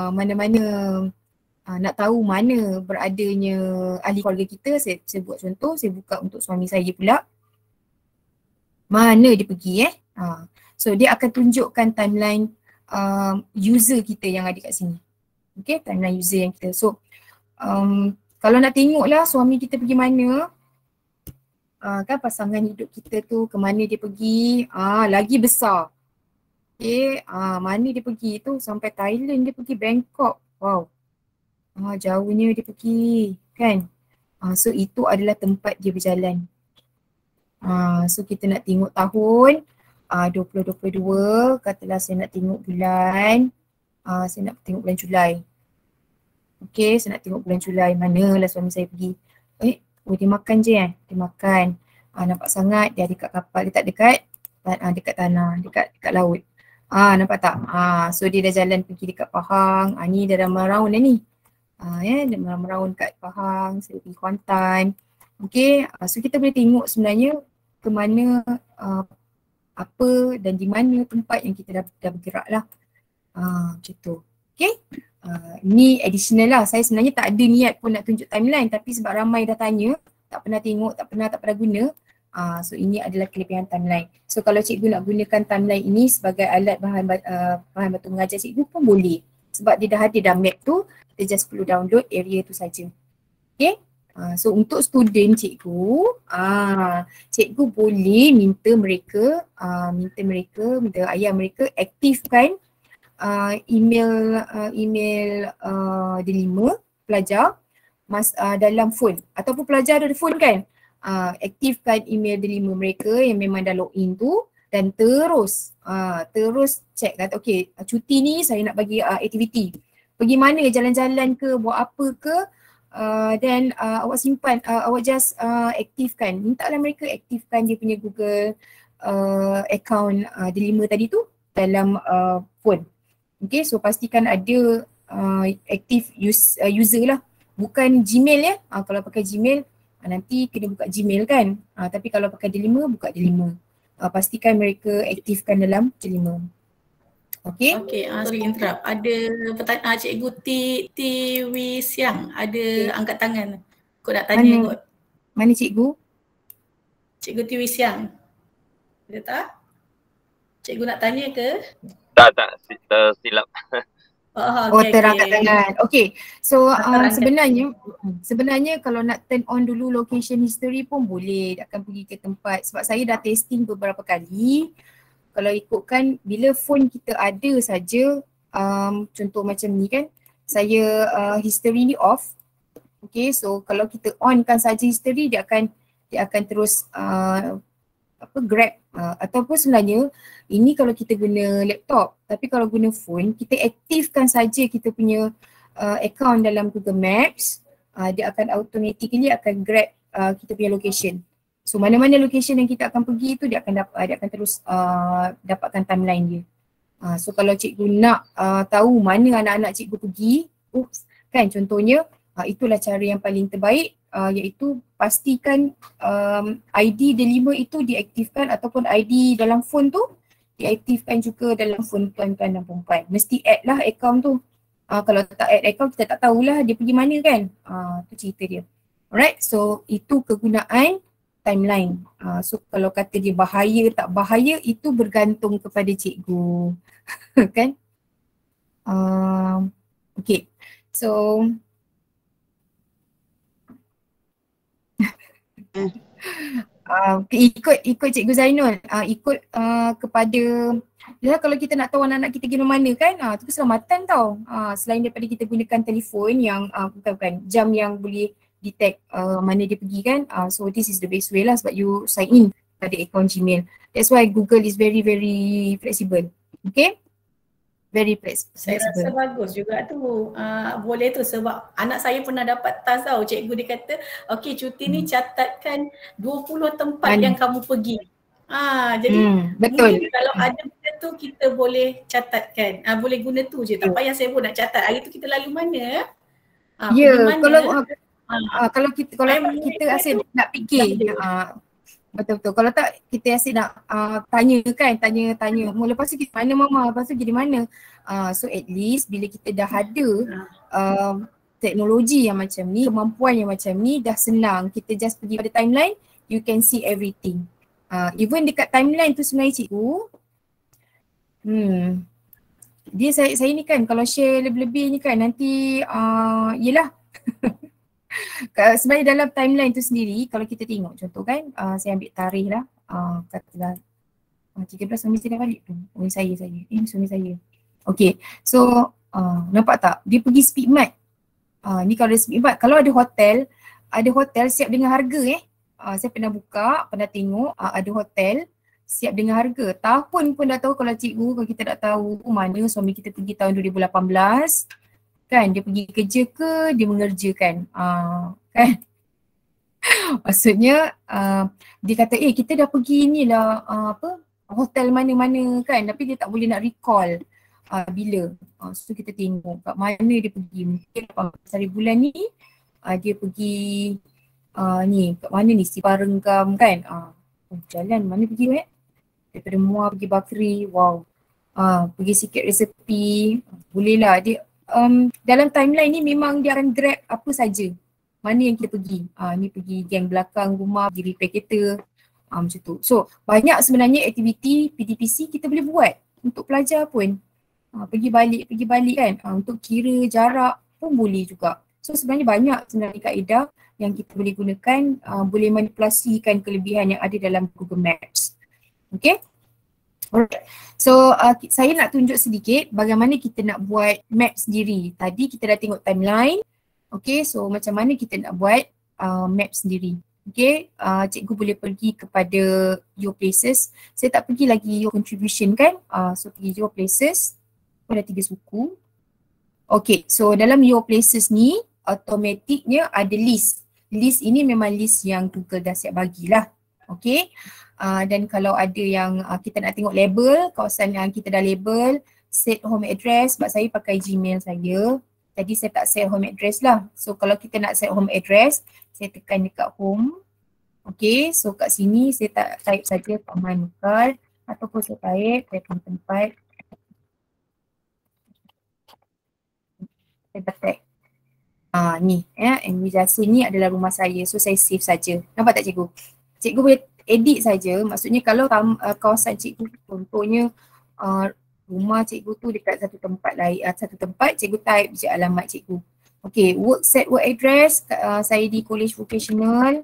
nak tahu mana beradanya ahli keluarga kita, saya buat contoh, saya buka untuk suami saya pula. Mana dia pergi So dia akan tunjukkan timeline user kita yang ada kat sini. Okay, timeline user yang kita. So kalau nak tengok lah suami kita pergi mana, kan pasangan hidup kita tu ke mana dia pergi, lagi besar. Okay, mana dia pergi tu, sampai Thailand dia pergi, Bangkok. Wow. Jauhnya dia pergi kan. So itu adalah tempat dia berjalan. So kita nak tengok tahun 2022, katalah saya nak tengok bulan, saya nak tengok bulan Julai. Okay, saya nak tengok bulan Julai, manalah suami saya pergi. Dia makan je dia makan. Nampak sangat dia dekat kapal, dia tak dekat tanah, dekat laut. Nampak tak? So dia dah jalan pergi dekat Pahang. Ni dah meraun dah ni. Dia meraun kat Pahang, saya pergi Kuantan. Okay, so kita boleh tengok sebenarnya ke mana, apa dan di mana tempat yang kita dah bergerak lah. Macam tu. Okay, ni additional lah. Saya sebenarnya tak ada niat pun nak tunjuk timeline, tapi sebab ramai dah tanya, tak pernah tengok, tak pernah guna. So ini adalah kelebihan timeline. So kalau cikgu nak gunakan timeline ini sebagai alat bahan batu mengajar cikgu pun boleh. Sebab dia dah ada dah map tu, kita just perlu download area tu saja. Okay. So untuk student cikgu, cikgu boleh minta ayah mereka aktifkan email delima pelajar dalam phone, ataupun pelajar ada phone kan, aktifkan email delima mereka yang memang dah login tu, dan terus check kata okay, cuti ni saya nak bagi aktiviti, pergi mana, jalan-jalan ke, buat apa ke, dan awak simpan, awak just aktifkan, mintalah mereka aktifkan dia punya Google account delima tadi tu dalam phone. Okay, so pastikan ada active user lah, bukan Gmail ya. Kalau pakai Gmail nanti kena buka Gmail kan. Tapi kalau pakai Delima, buka Delima. Pastikan mereka aktifkan dalam Delima. Okay.
Okay, sorry interrupt. Ada pertanyaan Cikgu Tiwi Siang ada angkat tangan. Kau nak tanya kot.
Mana cikgu?
Cikgu Tiwi Siang. Ada tak? Cikgu nak tanya ke?
Tak, silap.
Okay,
terangkat tangan. Okay, so sebenarnya kalau nak turn on dulu location history pun boleh, akan pergi ke tempat. Sebab saya dah testing beberapa kali. Kalau ikutkan bila phone kita ada saja, contoh macam ni kan, saya history ni off. Okay, so kalau kita onkan saja history, dia akan terus grab. Ataupun sebenarnya ini kalau kita guna laptop, tapi kalau guna phone, kita aktifkan saja kita punya account dalam Google Maps, dia akan automatically akan grab kita punya location. So mana-mana location yang kita akan pergi tu dia akan terus dapatkan timeline dia. So kalau cikgu nak tahu mana anak-anak cikgu pergi, kan contohnya, itulah cara yang paling terbaik, iaitu pastikan ID Delima itu diaktifkan ataupun ID dalam phone tu diaktifkan juga dalam phone tuan-tuan dan perempuan. Mesti add lah account tu. Kalau tak add account kita tak tahulah dia pergi mana kan. Tu cerita dia. Alright, so itu kegunaan timeline. So kalau kata dia bahaya tak bahaya itu bergantung kepada cikgu. Kan? Okay, so ikut Cikgu Zainul, ikut kepada kalau kita nak tahu anak-anak kita pergi mana kan, tu keselamatan tau. Selain daripada kita gunakan telefon yang bukan jam yang boleh detect mana dia pergi kan, so this is the best way lah sebab you sign in pada account Gmail. That's why Google is very very flexible. Okay? Very flexible.
Saya rasa bagus juga tu. Boleh tu sebab anak saya pernah dapat task tau. Cikgu dia kata, okey cuti ni catatkan 20 tempat yang kamu pergi. Jadi
betul.
Kalau ada benda tu kita boleh catatkan. Boleh guna tu je. Tak payah saya pun nak catat. Hari tu kita lalu mana?
Kalau kita asyik nak fikir. Betul-betul. Kalau tak kita asyik nak tanya. Mula lepas tu kita mana mama, lepas tu jadi mana. So at least bila kita dah ada teknologi yang macam ni, kemampuan yang macam ni, dah senang. Kita just pergi pada timeline, you can see everything. Even dekat timeline tu sebenarnya cikgu, dia saya ni kan kalau share lebih-lebih ni kan nanti yelah. Sebenarnya dalam timeline tu sendiri kalau kita tengok contoh kan, saya ambil tarikh lah, katalah 13 suami saya dah balik tu, suami saya. Okay, so nampak tak dia pergi Speedmart. Ni kalau ada Speedmart, kalau ada hotel siap dengan harga saya pernah buka, pernah tengok ada hotel siap dengan harga. Tahun pun dah tahu kalau cikgu, kalau kita tak tahu mana suami kita pergi tahun 2018 kan, dia pergi kerja ke dia mengerjakan, kan. Maksudnya dia kata kita dah pergi ni lah hotel mana-mana kan, tapi dia tak boleh nak recall bila. So kita tengok kat mana dia pergi. Mungkin 18 hari bulan ni dia pergi ni kat mana ni, Siparenggam kan. Jalan mana pergi daripada Muar pergi Bakri, wow. Pergi sikit resepi, boleh lah dia. Dalam timeline ni memang dia akan grab apa saja, mana yang kita pergi. Ni pergi gang belakang rumah, pergi repair kereta, macam tu. So banyak sebenarnya aktiviti PDPC kita boleh buat untuk pelajar pun. Pergi balik kan, untuk kira jarak pun boleh juga. So sebenarnya banyak sebenarnya kaedah yang kita boleh gunakan, boleh manipulasikan kelebihan yang ada dalam Google Maps. Okay. Alright, so saya nak tunjuk sedikit bagaimana kita nak buat map sendiri. Tadi kita dah tengok timeline. Okay, so macam mana kita nak buat map sendiri. Okay, cikgu boleh pergi kepada Your Places. Saya tak pergi lagi Your Contribution kan. So pergi Your Places. Ada 3 suku. Okay, so dalam Your Places ni automatiknya ada list. List ini memang list yang Google dah siap bagilah. Okay. Dan kalau ada yang kita nak tengok label, kawasan yang kita dah label, set home address, sebab saya pakai Gmail saya. Jadi saya tak set home address lah. So kalau kita nak set home address, saya tekan dekat home. Okay, so kat sini saya tak type saja command card ataupun saya type tempat. Saya tag. Ni MV Jasin ni adalah rumah saya. So saya save saja. Nampak tak cikgu? Cikgu boleh edit saja. Maksudnya kalau kawasan cikgu contohnya rumah cikgu tu dekat satu tempat lain, cikgu type je alamat cikgu. Okay, work address saya di College Vocational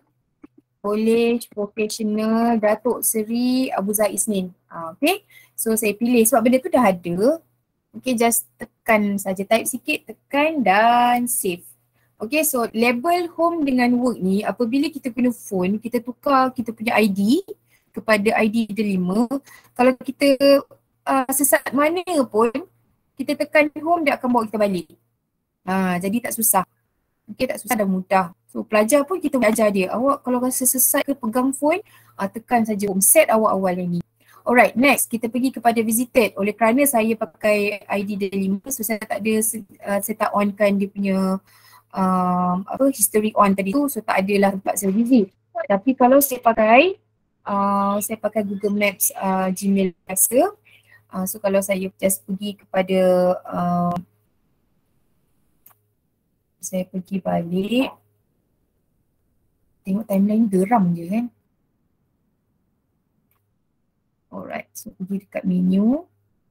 Datuk Seri Abu Zaid Isnin. Okay, so saya pilih sebab benda tu dah ada. Okay, just tekan saja, type sikit, tekan dan save. Okay, so label home dengan work ni apabila kita guna phone, kita tukar kita punya ID kepada ID delima. Kalau kita sesat mana pun, kita tekan home dia akan bawa kita balik. Jadi tak susah. Okay, tak susah dan mudah. So pelajar pun kita boleh ajar dia. Awak kalau rasa sesat ke pegang phone, tekan saja home, set awal-awal yang ni. Alright, next kita pergi kepada visited. Oleh kerana saya pakai ID delima, so saya tak ada, saya tak onkan dia punya history on tadi tu, so tak adalah tempat saya visit. Tapi kalau saya pakai Google Maps Gmail biasa, so kalau saya just pergi kepada saya pergi balik, tengok timeline geram je kan. Alright, so pergi dekat menu.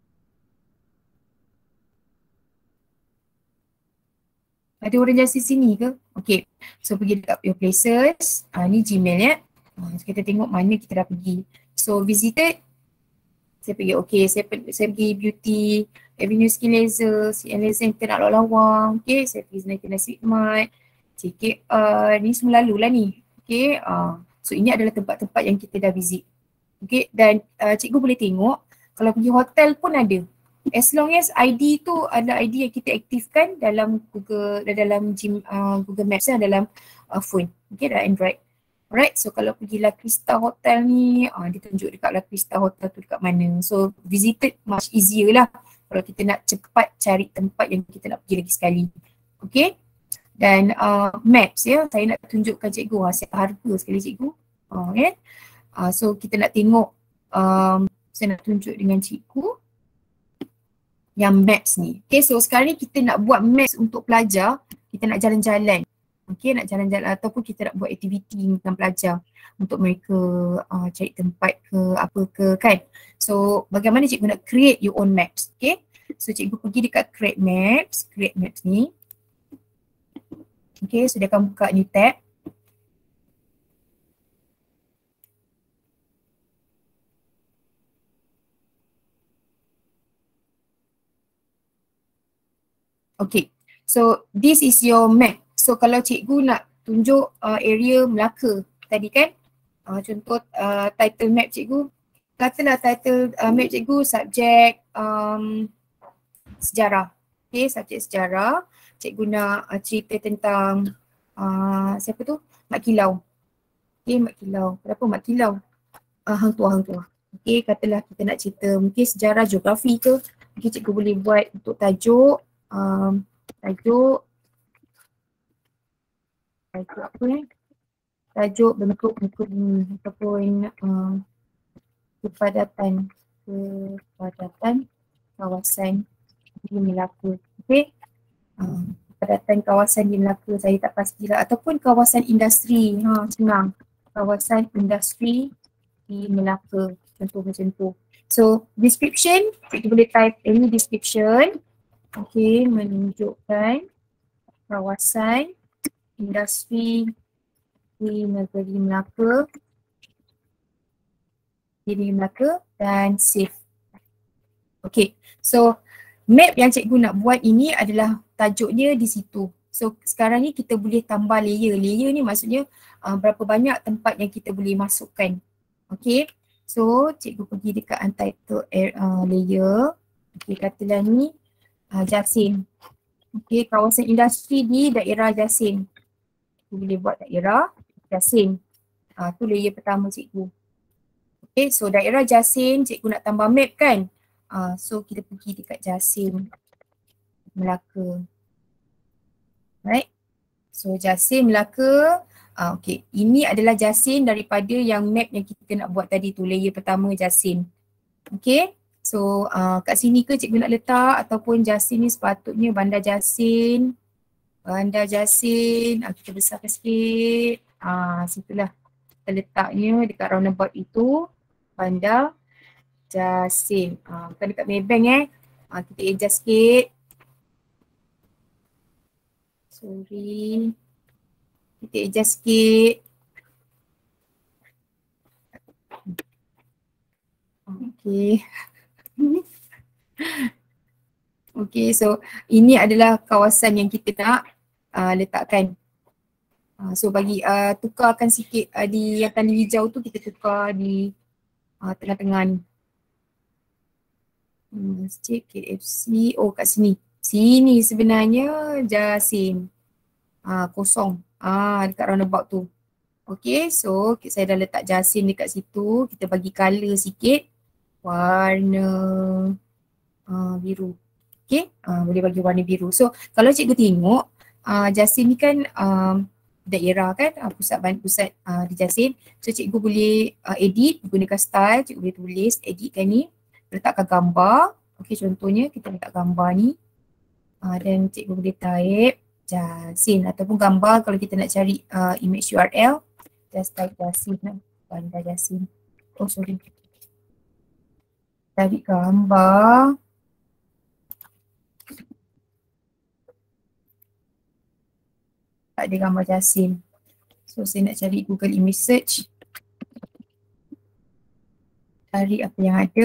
Ada orang jasa sini ke? Okay, so pergi dekat your places. Ni Gmail ya. So kita tengok mana kita dah pergi. So visited, saya pergi saya pergi Beauty Avenue Skin Laser, CN Laser Center nak lawang. Okay, saya pergi National Sweet Mart, CKR, ni semua lalu lah ni. Okay, so ini adalah tempat-tempat yang kita dah visit. Okay, dan cikgu boleh tengok kalau pergi hotel pun ada. As long as ID tu ada ID yang kita aktifkan dalam Google Maps dalam phone. Okay, dalam Android. Alright, so kalau pergi La Crista Hotel ni, dia tunjuk dekat La Crista Hotel tu dekat mana. So visited much easier lah kalau kita nak cepat cari tempat yang kita nak pergi lagi sekali. Okay, dan maps ya, saya nak tunjukkan cikgu set harga sekali cikgu. So kita nak tengok, saya nak tunjuk dengan cikgu yang maps ni. Okay, so sekarang ni kita nak buat maps untuk pelajar, kita nak jalan-jalan. Okay, nak jalan-jalan ataupun kita nak buat aktiviti dengan pelajar untuk mereka cari tempat ke apa ke kan. So bagaimana cikgu nak create your own maps. Okay, so cikgu pergi dekat create maps ni. Okay, so dia akan buka new tab. Okay, so this is your map. So kalau cikgu nak tunjuk area Melaka tadi kan, contoh title map cikgu, katalah title map cikgu subjek sejarah. Okay, subjek sejarah, cikgu nak cerita tentang siapa tu? Mak Kilau. Okay, Mak Kilau. Kenapa Mak Kilau? Hang Tuah. Okay, katalah kita nak cerita mungkin sejarah geografi ke, mungkin cikgu boleh buat untuk tajuk tajuk bentuk muka bumi ataupun kepadatan kawasan di Melaka. Okay, kepadatan kawasan di Melaka saya tak pastilah, ataupun kawasan industri, senang, kawasan industri di Melaka, contoh macam tu. So description, kita boleh type any description. Okay, menunjukkan kawasan industri di negeri Melaka, dan save. Okay, so map yang cikgu nak buat ini adalah tajuknya di situ. So sekarang ni kita boleh tambah layer. Layer ni maksudnya berapa banyak tempat yang kita boleh masukkan. Okay, so cikgu pergi dekat untitled layer. Okay, katalah ni Jasin. Okay, kawasan industri di daerah Jasin. Kita boleh buat daerah Jasin. Tu layer pertama cikgu. Okay, so daerah Jasin, cikgu nak tambah map kan. So kita pergi dekat Jasin, Melaka. Right. So Jasin, Melaka. Okey, ini adalah jasin daripada yang map yang kita nak buat tadi tu, layer pertama jasin. Okey, so kat sini ke cikgu nak letak ataupun jasin ni sepatutnya bandar jasin. Bandar jasin, kita besarkan sikit. Situlah kita letaknya dekat roundabout itu, bandar jasin. Bukan dekat Maybank kita adjust sikit. Sorry. Kita adjust sikit. Okay. Okay, so ini adalah kawasan yang kita nak letakkan. So bagi tukarkan sikit di yang tanda hijau tu, kita tukar di tengah-tengah ni. Masjid KFC, kat sini. Sini sebenarnya jasin. Kosong. Dekat roundabout tu. Okay, so saya dah letak jasin dekat situ. Kita bagi colour sikit. Warna biru. Okay, boleh bagi warna biru. So kalau cikgu tengok, jasin ni kan daerah kan, pusat di jasin. So cikgu boleh edit, gunakan style, cikgu boleh tulis, editkan ni. Letakkan gambar. Okay, contohnya kita letak gambar ni. Dan cikgu boleh type jasin ataupun gambar kalau kita nak cari image URL. Just type jasin lah, bandar jasin. Oh sorry. Cari gambar. Tak ada gambar jasin. So saya nak cari Google Image Search. Cari apa yang ada.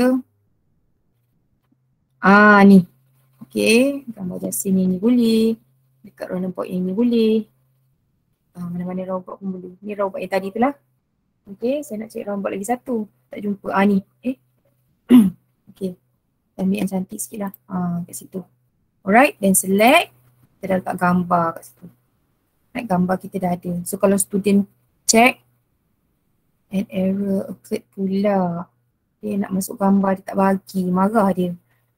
Ni. Okay, gambar jasin ni boleh. Dekat roundabout yang ni boleh. Mana-mana roundabout pun boleh. Ni roundabout yang tadi tu lah. Okay, saya nak cari roundabout lagi satu. Tak jumpa. Ni. Okay. Ambil yang cantik sikit lah. Kat situ. Alright, then select. Kita dah letak gambar kat situ. Right, gambar kita dah ada. So kalau student check, add error occurred pula. Dia nak masuk gambar, dia tak bagi. Marah dia.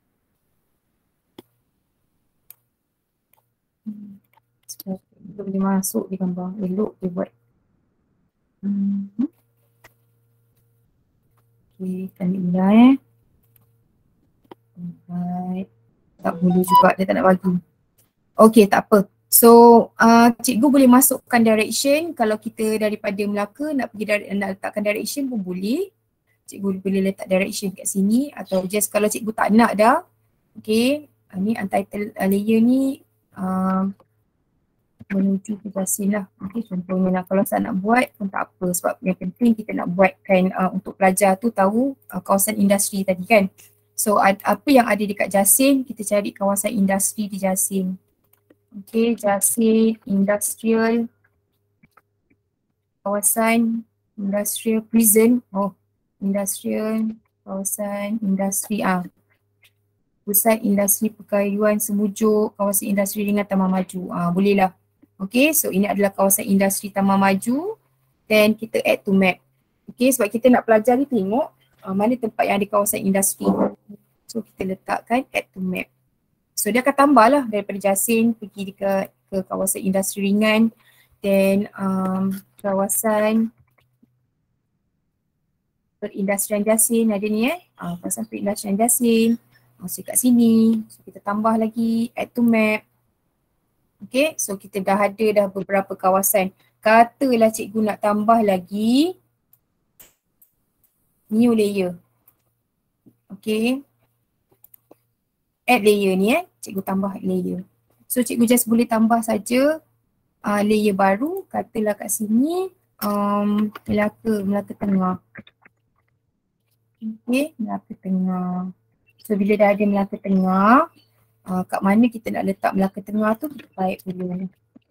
Dia boleh masuk di gambar. Elok dia buat. Okay, kita ambil ni lah Alright. Tak boleh juga, dia tak nak bagi. Okay, tak apa. So, cikgu boleh masukkan direction. Kalau kita daripada Melaka nak pergi nak letakkan direction pun boleh. Cikgu boleh letak direction kat sini atau just kalau cikgu tak nak dah. Okay, ni untitled layer ni menuju ke jasin lah. Okay, contohnya lah kalau saya nak buat pun tak apa sebab yang penting kita nak buatkan untuk pelajar tu tahu kawasan industri tadi kan. So apa yang ada dekat jasin, kita cari kawasan industri di jasin. Okay, jasin, industrial, kawasan, industrial prison. Industrial, kawasan, industri. Pusat industri perkayuan Semujuk, kawasan industri ringan Taman Maju. Boleh lah. Okay, so ini adalah kawasan industri Taman Maju. Then kita add to map. Okay, sebab kita nak pelajari tengok mana tempat yang ada kawasan industri. So kita letakkan add to map. So dia akan tambah lah daripada jasin pergi ke kawasan industri ringan. Then kawasan perindustrian jasin ada ni kawasan perindustrian jasin. So kat sini, so kita tambah lagi add to map. Okay, so kita dah ada dah beberapa kawasan. Katalah cikgu nak tambah lagi new layer. Okay, add layer ni cikgu tambah layer. So cikgu just boleh tambah saja layer baru. Katalah kat sini Melaka Tengah. Okay, Melaka Tengah. So bila dah ada Melaka Tengah, kat mana kita nak letak Melaka Tengah tu kita type dulu.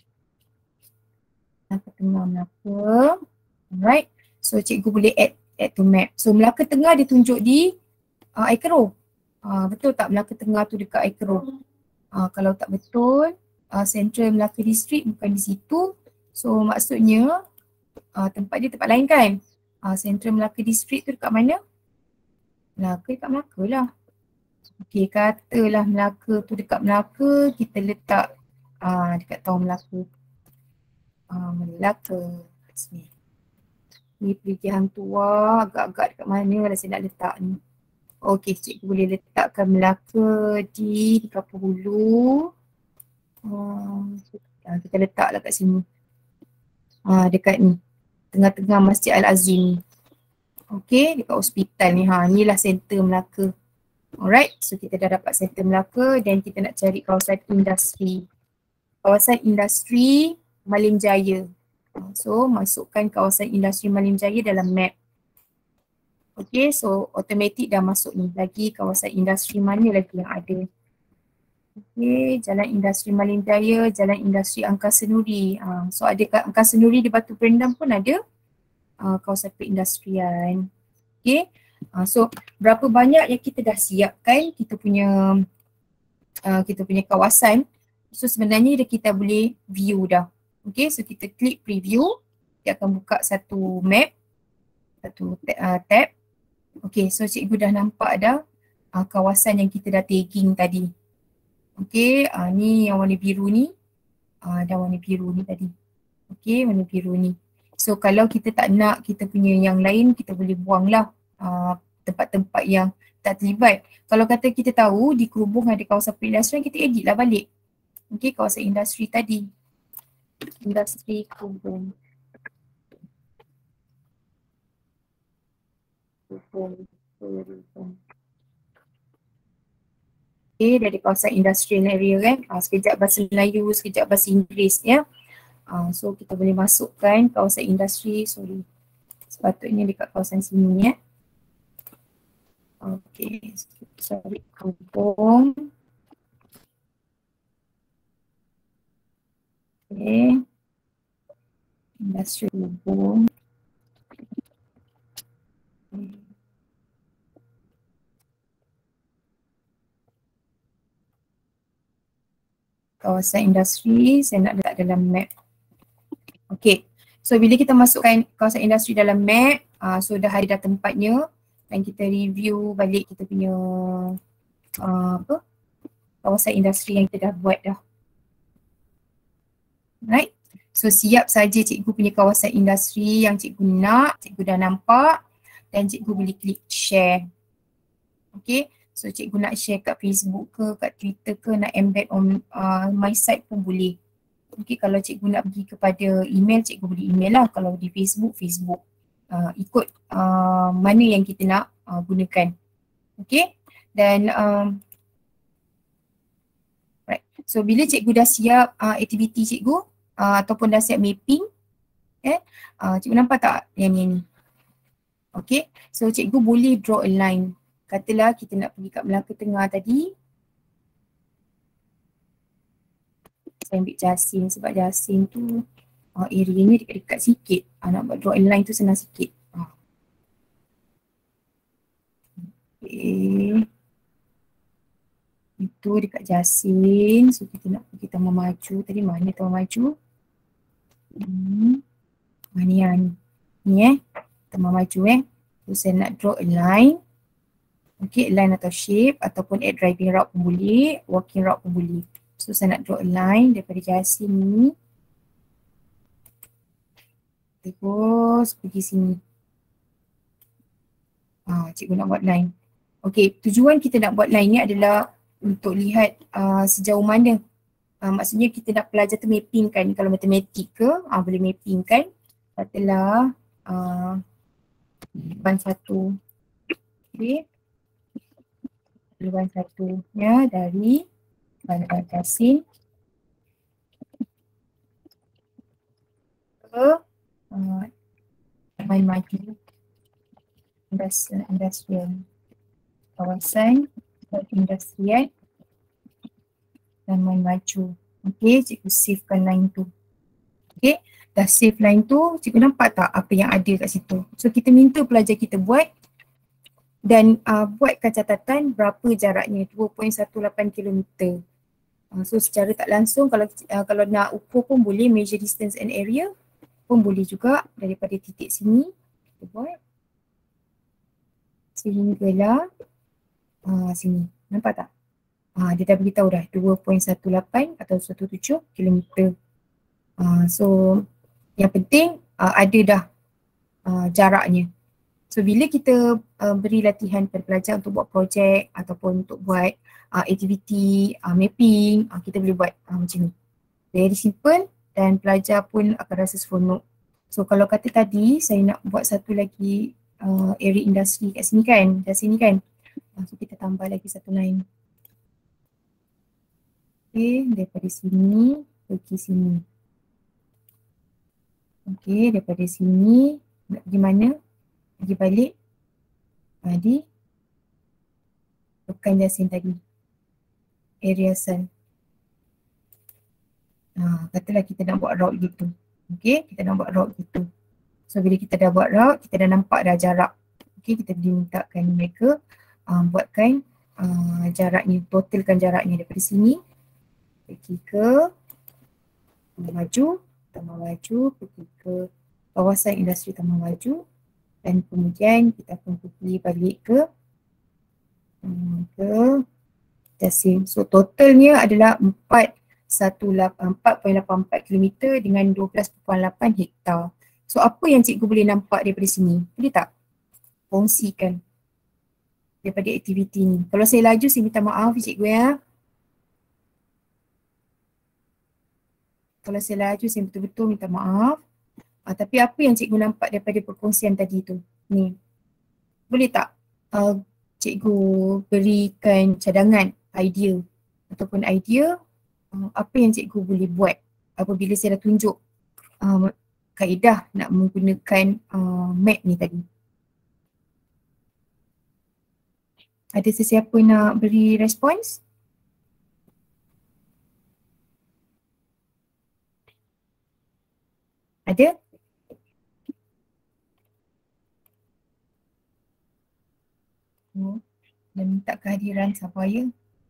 Melaka Tengah, Melaka. Alright. So cikgu boleh add to map. So Melaka Tengah dia tunjuk di Aikro. Betul tak Melaka Tengah tu dekat Aikro? Kalau tak betul, Central Melaka District bukan di situ. So maksudnya tempat dia tempat lain kan? Central Melaka District tu dekat mana? Dekat Melaka lah. Okay, katalah Melaka tu dekat Melaka, kita letak dekat Taman Melaka. Melaka kat sini. Ni perigi hang tua agak-agak dekat mana kalau saya nak letak ni. Okey, cikgu boleh letakkan Melaka di Kapur Hulu. Kita letaklah kat sini. Dekat ni. Tengah-tengah Masjid Al-Azim. Okey, dekat hospital ni. Inilah center Melaka. Alright, so kita dah dapat center Melaka dan kita nak cari kawasan industri. Kawasan industri Malim Jaya. So, masukkan kawasan industri Malim Jaya dalam map. Okay, so automatik dah masuk ni. Lagi kawasan industri mana lagi yang ada. Okay, Jalan Industri Malim Jaya, Jalan Industri Angkasa Nuri. So ada kat Angkasa Nuri di Batu Perendam pun ada kawasan perindustrian. Okay, so berapa banyak yang kita dah siapkan kita punya kawasan. So sebenarnya kita boleh view dah. Okay, so kita klik preview. Dia akan buka satu map, satu tab. Okay, so cikgu dah nampak dah kawasan yang kita dah tagging tadi. Okay, ni yang warna biru ni. Dah warna biru ni tadi. Okay, warna biru ni. So kalau kita tak nak kita punya yang lain, kita boleh buang lah tempat-tempat yang tak terlibat. Kalau kata kita tahu di Kerubung ada kawasan perindustrian, kita edit lah balik. Okay, kawasan industri tadi. Industri Kerubung. Okay, dari kawasan industrial area kan. Sekejap bahasa Melayu, sekejap bahasa Inggeris ya. So kita boleh masukkan kawasan industri, sepatutnya dekat kawasan sini ya. Okay, sorry, Kampung. Okay, industri Kerubung. Kawasan industri, saya nak letak dalam map. Okay, so bila kita masukkan kawasan industri dalam map, so dah ada dah tempatnya dan kita review balik kita punya kawasan industri yang kita dah buat dah. Right, so siap saja cikgu punya kawasan industri yang cikgu nak, cikgu dah nampak dan cikgu boleh klik share. Okay, so cikgu nak share kat Facebook ke, kat Twitter ke, nak embed on my site pun boleh. Okay, kalau cikgu nak pergi kepada email, cikgu boleh email lah. Kalau di Facebook, Facebook. Ikut mana yang kita nak gunakan. Okay, dan right. So bila cikgu dah siap aktiviti cikgu ataupun dah siap mapping, cikgu nampak tak yang ni? Okay, so cikgu boleh draw a line. Katalah kita nak pergi kat Melaka Tengah tadi. Saya ambil Jasin sebab Jasin tu areanya dekat-dekat sikit. Nak buat draw a line tu senang sikit. Okay. Itu dekat Jasin. So kita nak pergi Taman Maju. Tadi mana Taman Maju? Mana yang ni Taman Maju So saya nak draw a line. Okay, line atau shape ataupun add driving route pun boleh, walking route pun boleh. So saya nak draw a line daripada Jasin ni. Terus pergi sini. Cikgu nak buat line. Okay, tujuan kita nak buat line ni adalah untuk lihat sejauh mana. Maksudnya kita nak pelajar tu mapping kan. Kalau matematik ke, boleh mapping kan. Katalah ban satu. Okay. Ban satunya dari Bandar Jasin ke Taman Maju industrial, kawasan industrial Taman Maju. Okay, cikgu savekan line tu. Okay, dah save line tu, cikgu nampak tak apa yang ada kat situ. So kita minta pelajar kita buat dan buatkan catatan berapa jaraknya, 2.18 km. So secara tak langsung kalau nak ukur pun boleh, measure distance and area pun boleh juga daripada titik sini. Kita buat sehinggalah sini. Nampak tak? Dia dah beritahu dah 2.18 atau 17 km. So Yang penting ada dah jaraknya. So bila kita beri latihan kepada pelajar untuk buat projek ataupun untuk buat aktiviti mapping, kita boleh buat macam ni. Very simple dan pelajar pun akan rasa seronok. So kalau kata tadi saya nak buat satu lagi area industri kat sini kan, kat sini kan. So kita tambah lagi satu line. Okay, daripada sini pergi sini. Okay, daripada sini nak pergi mana? Pergi balik di pekan Jasin tadi, area sel. Katalah kita nak buat route gitu. Okay, kita nak buat route gitu. So bila kita dah buat route, kita dah nampak dah jarak. Okay, kita boleh mintakan mereka buatkan jaraknya, totalkan jaraknya daripada sini pergi ke Taman Maju, pergi ke kawasan industri Taman Maju. Dan kemudian kita akan pergi balik ke Jasin. So totalnya adalah 4.84 km dengan 12.8 hektar. So apa yang cikgu boleh nampak daripada sini? Boleh tak kongsikan daripada aktiviti ni? Kalau saya laju saya minta maaf cikgu ya. Kalau saya laju saya betul-betul minta maaf. Tapi apa yang cikgu nampak daripada perkongsian tadi tu? Ni. Boleh tak cikgu berikan cadangan, idea ataupun idea apa yang cikgu boleh buat apabila saya dah tunjuk kaedah nak menggunakan map ni tadi. Ada sesiapa nak beri respons? Ada? Dan minta kehadiran siapa ya?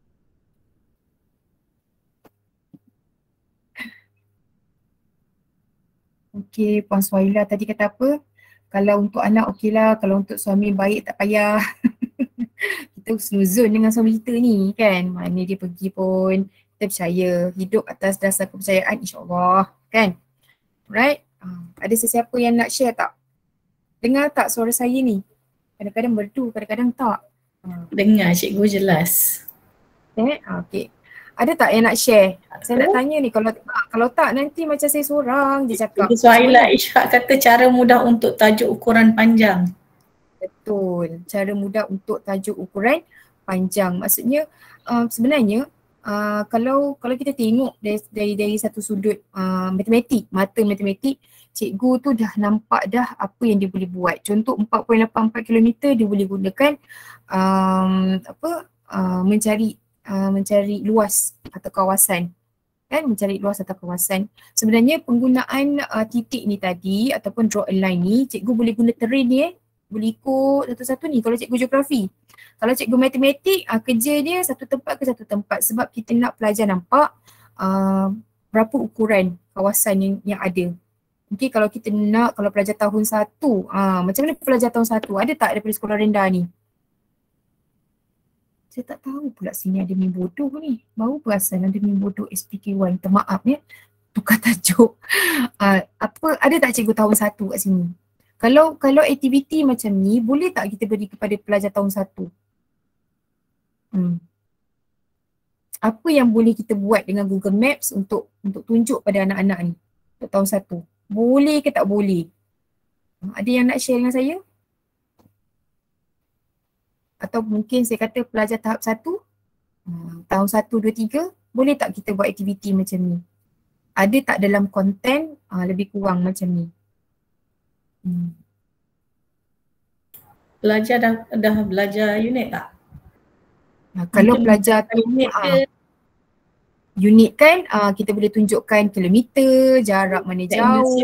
Okey, Puan Suhaila tadi kata apa? Kalau untuk anak okeylah, kalau untuk suami baik tak payah. Kita snuzun dengan suami kita ni kan. Mana dia pergi pun kita percaya, hidup atas dasar kepercayaan insyaAllah kan. Right? Ada sesiapa yang nak share tak? Dengar tak suara saya ni? Kadang-kadang merdu, kadang-kadang tak.
Dengar cikgu jelas.
Okay. Ada tak yang nak share? Saya nak tanya ni, kalau tak nanti macam saya seorang je cakap.
Suhaila Ishak kata cara mudah untuk tajuk ukuran panjang.
Betul, cara mudah untuk tajuk ukuran panjang. Maksudnya sebenarnya kalau kita tengok dari satu sudut matematik, mata matematik, cikgu tu dah nampak dah apa yang dia boleh buat. Contoh 4.84 km dia boleh gunakan mencari luas atau kawasan. Kan, mencari luas atau kawasan. Sebenarnya penggunaan titik ni tadi ataupun draw a line ni, cikgu boleh guna terrain ni boleh ikut satu-satu ni kalau cikgu geografi. Kalau cikgu matematik, kerja dia satu tempat ke satu tempat sebab kita nak pelajar nampak berapa ukuran kawasan yang ada. Okay, kalau kita nak, kalau pelajar tahun 1, macam mana pelajar tahun 1? Ada tak daripada sekolah rendah ni? Saya tak tahu pula sini ada meme bodoh ni. Baru perasan ada meme bodoh SPK1. Minta maaf ya, tukar tajuk. Ada tak cikgu tahun 1 kat sini? Kalau aktiviti macam ni, boleh tak kita beri kepada pelajar tahun 1? Apa yang boleh kita buat dengan Google Maps untuk tunjuk pada anak-anak ni untuk tahun 1? Boleh ke tak boleh? Ada yang nak share dengan saya? Atau mungkin saya kata pelajar tahap 1, tahun 1, 2, 3, boleh tak kita buat aktiviti macam ni? Ada tak dalam konten lebih kurang macam ni?
Pelajar dah belajar unit tak?
Kalau pelajar unit kan kita boleh tunjukkan kilometer, jarak mana jauh.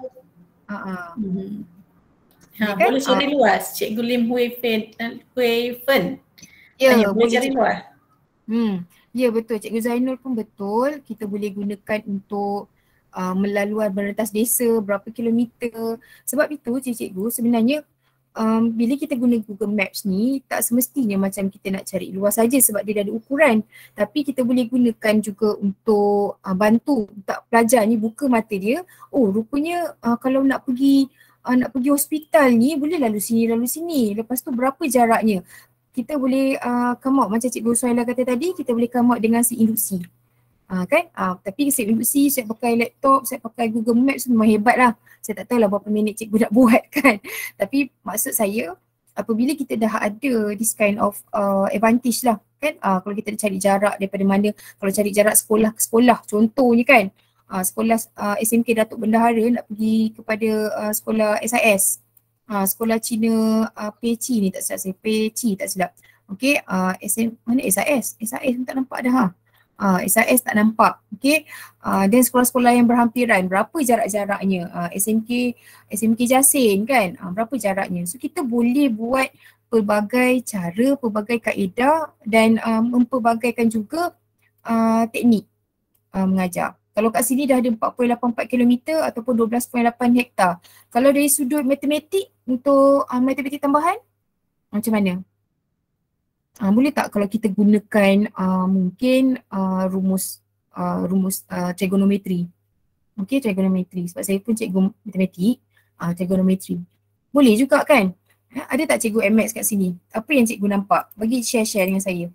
Kan? Boleh cari luas. Cikgu Lim Hui Fen.
Ya,
boleh cari luas.
Ya betul, Cikgu Zainul pun betul. Kita boleh gunakan untuk melaluan merentas desa berapa kilometer. Sebab itu cikgu sebenarnya bila kita guna Google Maps ni, tak semestinya macam kita nak cari luar saja sebab dia dah ada ukuran. Tapi kita boleh gunakan juga untuk bantu tak pelajar ni buka mata dia. Oh, rupanya kalau nak pergi hospital ni boleh lalu sini. Lepas tu berapa jaraknya? Kita boleh come out macam Cikgu Suhaila kata tadi, kita boleh come out dengan seinduksi. Kan? Tapi saya induksi, saya pakai laptop, saya pakai Google Maps memang hebat lah. Saya tak tahulah berapa minit cikgu nak buat kan. Tapi maksud saya apabila kita dah ada this kind of advantage lah kan. Kalau kita cari jarak daripada mana, kalau cari jarak sekolah ke sekolah contohnya kan. Sekolah SMK Datuk Bendahara nak pergi kepada sekolah SIS. Sekolah Cina Peci ni tak silap saya, Peci tak silap. Okay, mana SIS? SIS pun tak nampak dah SIS tak nampak. Okay. Dan sekolah-sekolah yang berhampiran, berapa jarak-jaraknya? SMK Jasin kan, berapa jaraknya? So kita boleh buat pelbagai cara, pelbagai kaedah dan mempelbagaikan juga teknik mengajar. Kalau kat sini dah ada 4.84 km ataupun 12.8 hektar. Kalau dari sudut matematik untuk matematik tambahan, macam mana? Boleh tak kalau kita gunakan mungkin rumus trigonometri. Okay, trigonometri. Sebab saya pun cikgu matematik, trigonometri. Boleh juga kan? Ada tak cikgu MX kat sini? Apa yang cikgu nampak? Bagi share dengan saya.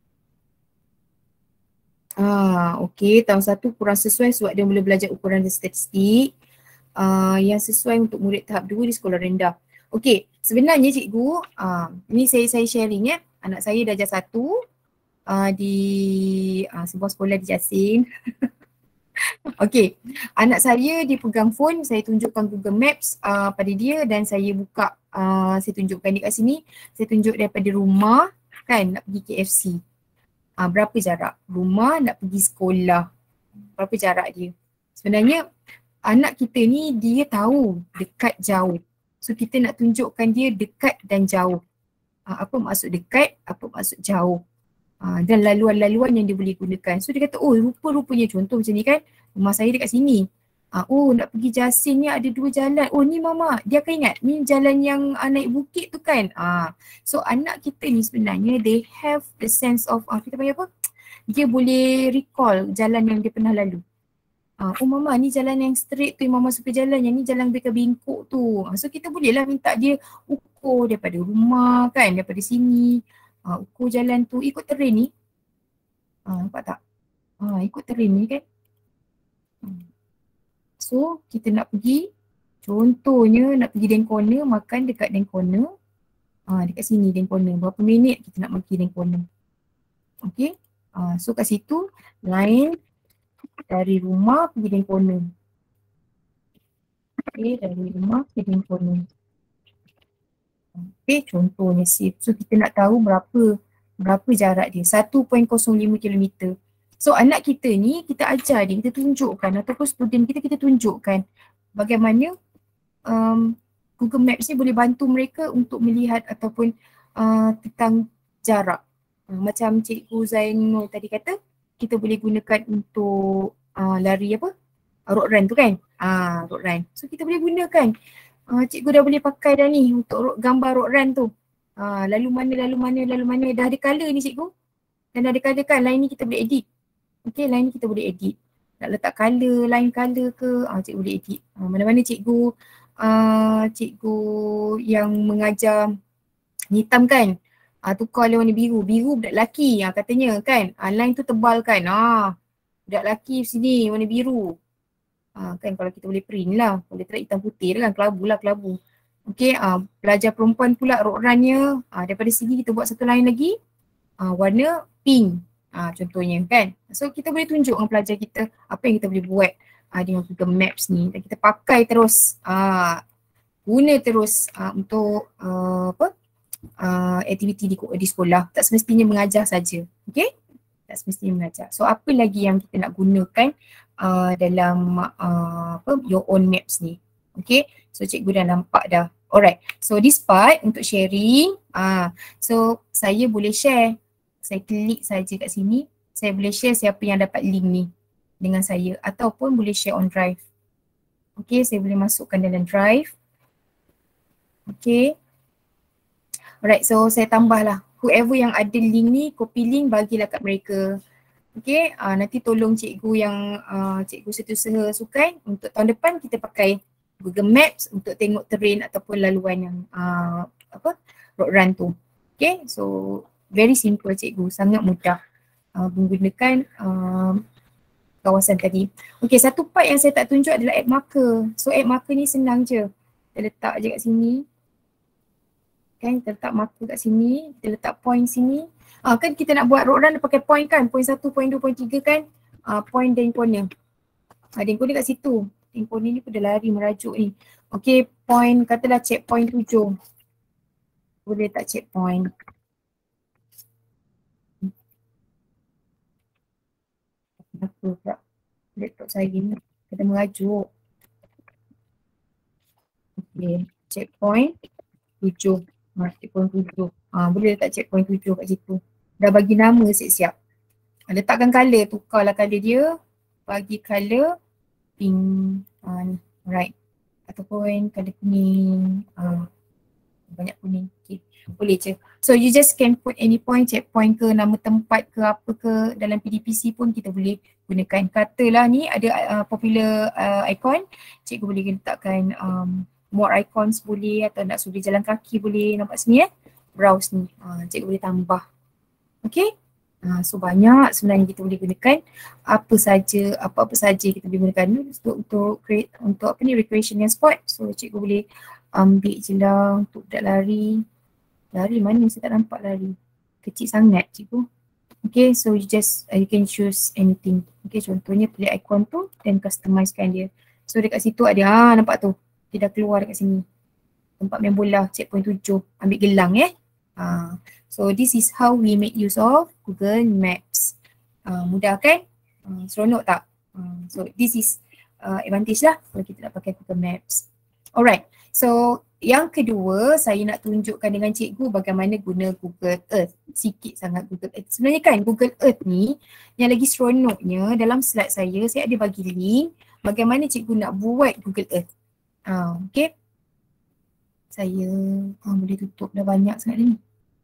Okay, tahun 1 kurang sesuai sebab dia mula belajar ukuran dan statistik. Yang sesuai untuk murid tahap 2 di sekolah rendah. Okay, sebenarnya cikgu, ni saya sharing ya. Anak saya darjah 1 di sebuah sekolah di Jasin. Okay, anak saya dia pegang phone, saya tunjukkan Google Maps pada dia dan saya buka, saya tunjukkan dia kat sini. Saya tunjuk daripada rumah kan nak pergi KFC. Berapa jarak? Rumah nak pergi sekolah. Berapa jarak dia? Sebenarnya anak kita ni dia tahu dekat jauh. So kita nak tunjukkan dia dekat dan jauh. Apa maksud dekat, apa maksud jauh. Dan laluan-laluan yang dia boleh gunakan. So dia kata, oh rupa-rupanya contoh macam ni kan, rumah saya dekat sini. Oh nak pergi Jasin ni ada 2 jalan. Oh ni mama, dia akan ingat ni jalan yang naik bukit tu kan. So anak kita ni sebenarnya they have the sense of, kita panggil apa? Dia boleh recall jalan yang dia pernah lalu. Oh mama ni jalan yang straight tu yang mama suka jalan, yang ni jalan bengkok tu. So kita bolehlah minta dia ukur daripada rumah kan, daripada sini. Ukur jalan tu ikut terrain ni. Nampak tak? Ikut terrain ni kan. So kita nak pergi, contohnya nak pergi Dan Corner, makan dekat Dan Corner. Dekat sini Dan Corner, berapa minit kita nak pergi Dan Corner. Okay. So kat situ line dari rumah pergi Dan Corner. Okay, dari rumah pergi Dan Corner. Okay, contohnya safe. So kita nak tahu berapa jarak dia, 1.05 km. So anak kita ni kita ajar dia, kita tunjukkan ataupun student kita tunjukkan bagaimana Google Maps ni boleh bantu mereka untuk melihat ataupun tentang jarak. Macam Cikgu Zainul tadi kata, kita boleh gunakan untuk lari apa? Road run tu kan? Road run. So kita boleh gunakan. Cikgu dah boleh pakai dah ni untuk gambar road run tu. Lalu mana. Dah ada colour ni cikgu. Dan dah ada colour kan, line ni kita boleh edit. Okay, line ni kita boleh edit. Nak letak colour, line colour ke, cikgu boleh edit. Mana-mana cikgu yang mengajar hitam kan, tukar dia warna biru. Biru budak lelaki katanya kan. Line tu tebal kan. Budak lelaki sini warna biru. Kan kalau kita boleh print lah. Boleh terak hitam putih kan. Kelabu. Okay, pelajar perempuan pula road run-nya. Daripada sini kita buat satu line lagi. Warna pink. Contohnya kan. So kita boleh tunjuk dengan pelajar kita apa yang kita boleh buat dengan Google Maps ni. Dan kita pakai terus. Guna terus untuk aktiviti di sekolah. Tak semestinya mengajar saja. Okay. Tak semestinya mengajar. So apa lagi yang kita nak gunakan dalam your own maps ni. Okay. So cikgu dah nampak dah. Alright. So this part untuk sharing. So saya boleh share. Saya klik saja kat sini. Saya boleh share siapa yang dapat link ni dengan saya. Ataupun boleh share on Drive. Okay. Saya boleh masukkan dalam Drive. Okay. Alright, so saya tambahlah. Whoever yang ada link ni, copy link bagilah kat mereka. Okay, nanti tolong cikgu yang cikgu Setiausaha Sukan untuk tahun depan kita pakai Google Maps untuk tengok terrain ataupun laluan yang road run tu. Okay, so very simple cikgu, sangat mudah menggunakan kawasan tadi. Okay, satu part yang saya tak tunjuk adalah app marker. So app marker ni senang je. Kita letak je kat sini. Kan kita letak marker kat sini, kita letak point sini. Kan kita nak buat road run pakai point kan, point 1, point 2, point 3 kan, point dan corner. Dan corner kat situ. Dan corner ni pun dah lari merajuk ni. Okay, point katalah checkpoint 7. Boleh letak checkpoint. Kenapa pula laptop saya ni kena merajuk. Okay, checkpoint 7. Checkpoint 7. Boleh letak checkpoint 7 kat situ. Dah bagi nama siap-siap. Letakkan colour, tukarlah colour dia. Bagi colour pink ni, right. Ataupun colour kuning. Banyak kuning. Okay. Boleh je. So you just can put any point, checkpoint ke, nama tempat ke, apa ke dalam PDPC pun kita boleh gunakan. Katalah ni ada popular icon, cikgu boleh letakkan more icons boleh, atau nak sudi jalan kaki boleh, nampak sini browse ni, cikgu boleh tambah. Okay, so banyak sebenarnya kita boleh gunakan apa saja kita boleh gunakan untuk create, untuk recreation yang sport. So cikgu boleh ambil je lah untuk budak lari mana, saya tak nampak lari, kecil sangat cikgu. Okay, so you just you can choose anything. Okay, contohnya pilih icon tu dan customizekan dia. So dekat situ ada, nampak tu, dia dah keluar dekat sini. Tempat main bola, checkpoint 7, ambil gelang So this is how we make use of Google Maps. Mudah kan? Seronok tak? So this is advantage lah kalau kita nak pakai Google Maps. Alright, so yang kedua saya nak tunjukkan dengan cikgu bagaimana guna Google Earth. Sikit sangat Google Earth. Sebenarnya kan Google Earth ni yang lagi seronoknya dalam slide saya ada bagi link bagaimana cikgu nak buat Google Earth. Okay. Saya boleh tutup, dah banyak sangat ni.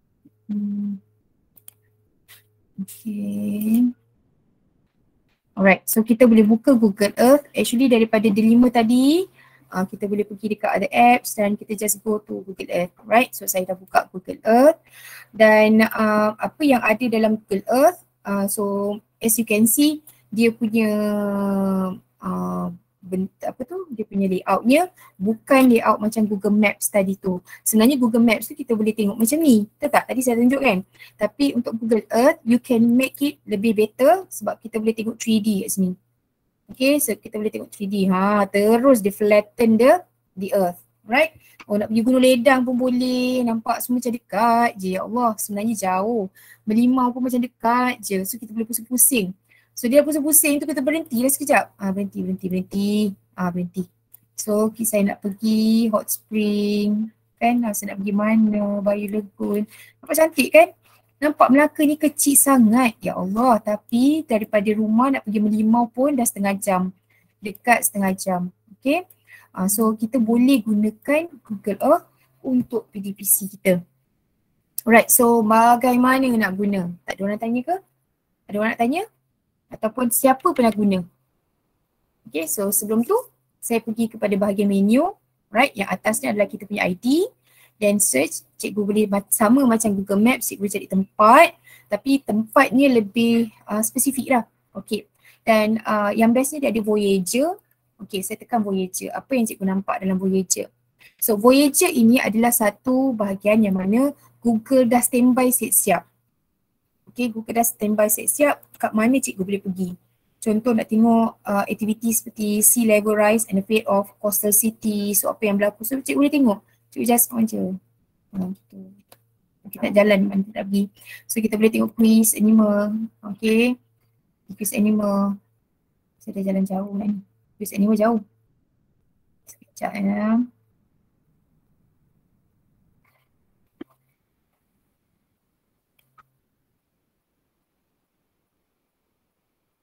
Okay. Alright, so kita boleh buka Google Earth. Actually daripada D5 tadi, kita boleh pergi dekat other apps dan kita just go to Google Earth. Right, so saya dah buka Google Earth. Dan apa yang ada dalam Google Earth, so as you can see, dia punya dia punya layoutnya bukan layout macam Google Maps tadi tu. Sebenarnya Google Maps tu kita boleh tengok macam ni, betul tak? Tadi saya tunjuk kan. Tapi untuk Google Earth, you can make it lebih better sebab kita boleh tengok 3D kat sini. Okay, so kita boleh tengok 3D. Terus dia flatten the earth, right? Nak pergi Gunung Ledang pun boleh, nampak semua macam dekat je. Ya Allah, sebenarnya jauh. Melimau pun macam dekat je. So kita boleh pusing-pusing. So dia pusing-pusing tu kita berhenti lah sekejap. Berhenti. So saya nak pergi Hot Spring kan, saya nak pergi mana, Bayu Legun. Nampak cantik kan? Nampak Melaka ni kecil sangat, ya Allah. Tapi daripada rumah nak pergi Melimau pun dah setengah jam. Dekat setengah jam. Okay. So kita boleh gunakan Google Earth untuk PDPC kita. Alright, so bagaimana nak guna? Tak ada orang tanya ke? Ada orang nak tanya? Ataupun siapa pernah guna? Okay, so sebelum tu saya pergi kepada bahagian menu. Right, yang atasnya adalah kita punya ID. Dan search, cikgu boleh sama macam Google Maps, cikgu cari tempat. Tapi tempatnya lebih spesifik lah. Okay, dan yang bestnya dia ada Voyager. Okay, saya tekan Voyager. Apa yang cikgu nampak dalam Voyager? So Voyager ini adalah satu bahagian yang mana Google dah standby siap-siap. Okay, Google dah standby siap-siap kat mana cikgu boleh pergi. Contoh nak tengok aktiviti seperti sea level rise and the fate of coastal city. So apa yang berlaku, so cikgu boleh tengok. Cikgu just on je. Gitu. Kita nak jalan mana kita nak pergi. So kita boleh tengok quiz animal. Okay. Quiz animal. Saya dah jalan jauh kan. Quiz animal jauh. Sekejap ya.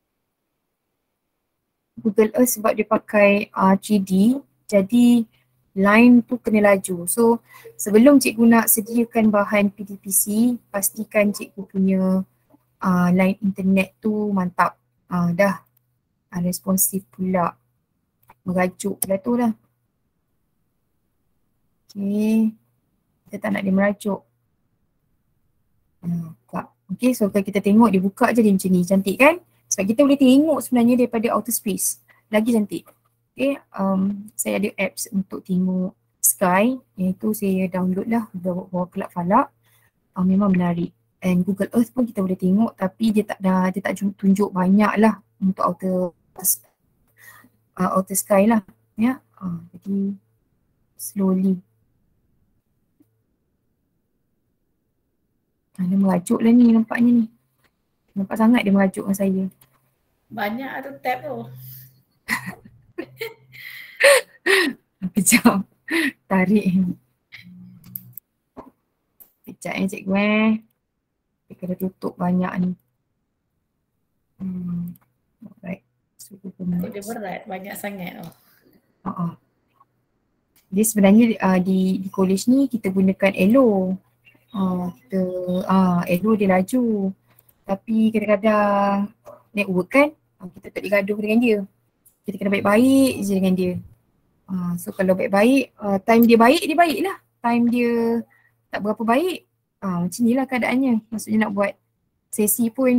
Google Earth sebab dia pakai 3D, jadi line tu kena laju. So sebelum cikgu nak sediakan bahan PDPC, pastikan cikgu punya line internet tu mantap. Dah responsif pula, merajuk pula tu lah. Okay, kita tak nak dia merajuk. Okay, so kalau kita tengok dia buka je dia macam ni, cantik kan? Sebab kita boleh tengok sebenarnya daripada outer space, lagi cantik. Okay, saya ada apps untuk tengok sky, iaitu saya download lah bawa kelab falak. Memang menarik. And Google Earth pun kita boleh tengok, tapi dia tak tunjuk banyak lah untuk outer sky lah. Ya, jadi slowly. Dia merajuk lah ni nampaknya ni. Nampak sangat dia merajuk dengan saya.
Banyak ada tab tu.
Kejap. Tarik. Kejap cikgu Dia kena tutup banyak ni. Alright. So,
dia berat, banyak sangat tu.
Dia sebenarnya di college ni kita gunakan Elo. Elo dia laju. Tapi kadang-kadang network kan, kita tak digaduh dengan dia. Kita kena baik-baik je dengan dia. So kalau baik-baik, time dia baik lah. Time dia tak berapa baik, macam ni lah keadaannya. Maksudnya nak buat sesi pun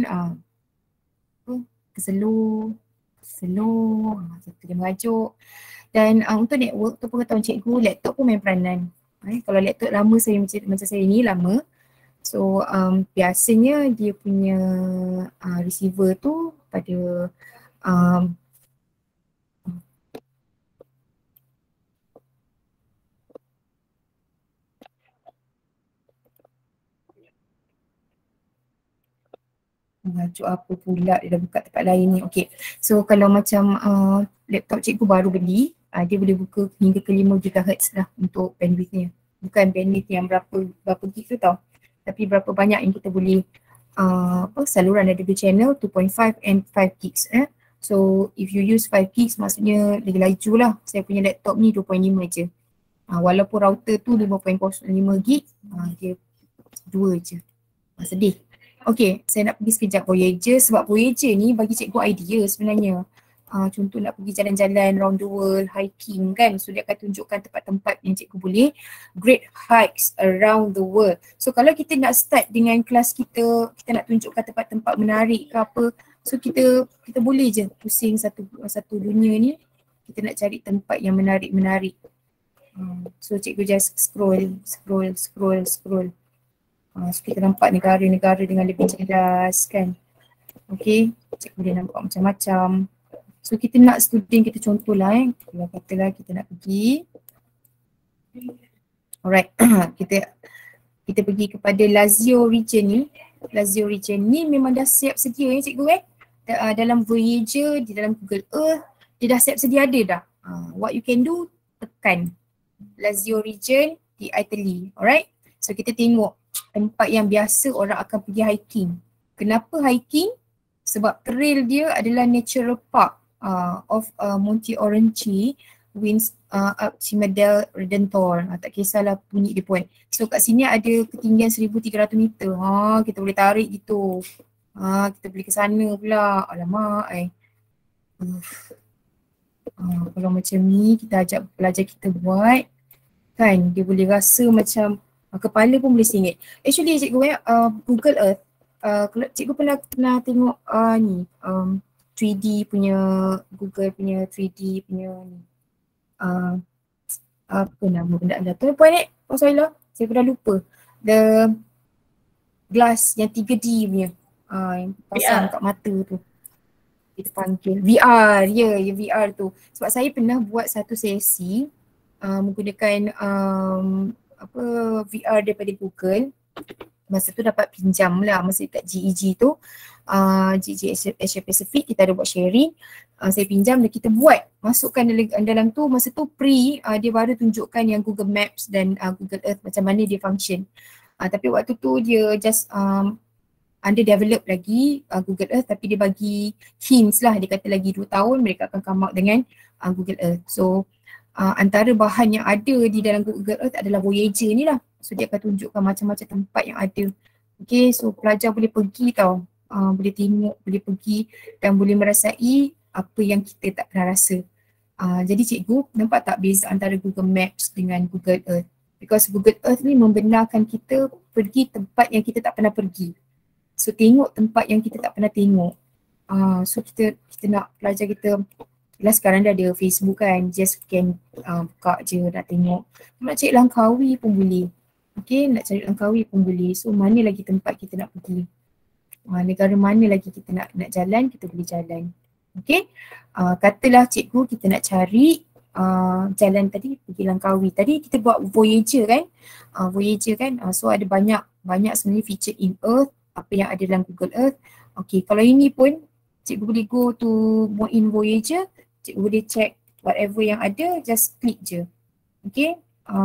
slow, satu dia merajuk. Dan untuk network tu pengetahuan cikgu, laptop pun main peranan. Kalau laptop lama saya macam saya ni lama, so biasanya dia punya receiver tu pada merajuk apa pula, dia dah buka tempat lain ni. Okay, so kalau macam laptop cikgu baru beli, dia boleh buka hingga ke 5 GHz lah untuk bandwidthnya. Bukan bandwidth yang berapa gig tu tau, tapi berapa banyak yang kita boleh saluran ada 2 channel 2.5 and 5 gigs. So if you use 5 gigs maksudnya lagi laju lah. Saya punya laptop ni 2.5 je. Walaupun router tu 5.05 gig, dia 2 je. Sedih. Okay, saya nak pergi sekejap Voyager sebab Voyager ni bagi cikgu idea sebenarnya. Contoh nak pergi jalan-jalan round the world, hiking kan. So dia akan tunjukkan tempat-tempat yang cikgu boleh great hikes around the world. So kalau kita nak start dengan kelas kita nak tunjukkan tempat-tempat menarik ke apa. So kita boleh je pusing satu dunia ni. Kita nak cari tempat yang menarik-menarik. So cikgu just scroll. So kita nampak negara-negara dengan lebih jelas kan. Okay, cikgu boleh nampak macam-macam. So kita nak student kita contohlah kalau katalah kita nak pergi. Alright, kita pergi kepada Lazio region ni. Lazio region ni memang dah siap sedia cikgu dalam Voyager, di dalam Google Earth, dia dah siap sedia ada dah. What you can do, tekan Lazio region di Italy. Alright, so kita tengok tempat yang biasa orang akan pergi hiking. Kenapa hiking? Sebab trail dia adalah natural park of Monte Oronci, Winds up Cimadel Redentor. Tak kisahlah bunyi dia pun. So kat sini ada ketinggian 1300 meter. Kita boleh tarik gitu. Kita boleh ke sana pula. Alamak kalau macam ni kita ajak pelajar kita buat kan, dia boleh rasa macam kepala pun boleh singit. Actually cikgu Google Earth, kalau cikgu pernah tengok ni 3D punya, Google punya 3D punya ni apa nama benda tu puan saya pernah lupa, the glass yang 3D punya yang pasang kat mata tu, kita panggil VR, VR tu. Sebab saya pernah buat satu sesi menggunakan VR daripada Google. Masa tu dapat pinjam lah masa kat GEG tu, GEG Asia Pacific, kita ada buat sharing. Saya pinjam dan kita buat, masukkan dalam tu. Masa tu dia baru tunjukkan yang Google Maps dan Google Earth macam mana dia function. Tapi waktu tu dia just under develop lagi Google Earth, tapi dia bagi hints lah. Dia kata lagi 2 tahun mereka akan come out dengan Google Earth. So antara bahan yang ada di dalam Google Earth adalah Voyager ni lah. So dia akan tunjukkan macam-macam tempat yang ada. Okay, so pelajar boleh pergi tau. Boleh tengok, boleh pergi dan boleh merasai apa yang kita tak pernah rasa. Jadi cikgu nampak tak beza antara Google Maps dengan Google Earth? Because Google Earth ni membenarkan kita pergi tempat yang kita tak pernah pergi. So tengok tempat yang kita tak pernah tengok. So kita nak pelajar kita, lah sekarang dah ada Facebook kan, just scan buka je nak tengok. Nak cari Langkawi pun boleh. Okay, nak cari Langkawi pun boleh. So mana lagi tempat kita nak pergi? Negara mana lagi kita nak jalan, kita boleh jalan. Okay, katalah cikgu kita nak cari jalan tadi pergi Langkawi. Tadi kita buat Voyager kan? Voyager kan, so ada banyak sebenarnya feature in Earth, apa yang ada dalam Google Earth. Okay, kalau ini pun cikgu boleh go to more in Voyager, cikgu boleh check whatever yang ada, just klik je. Okay,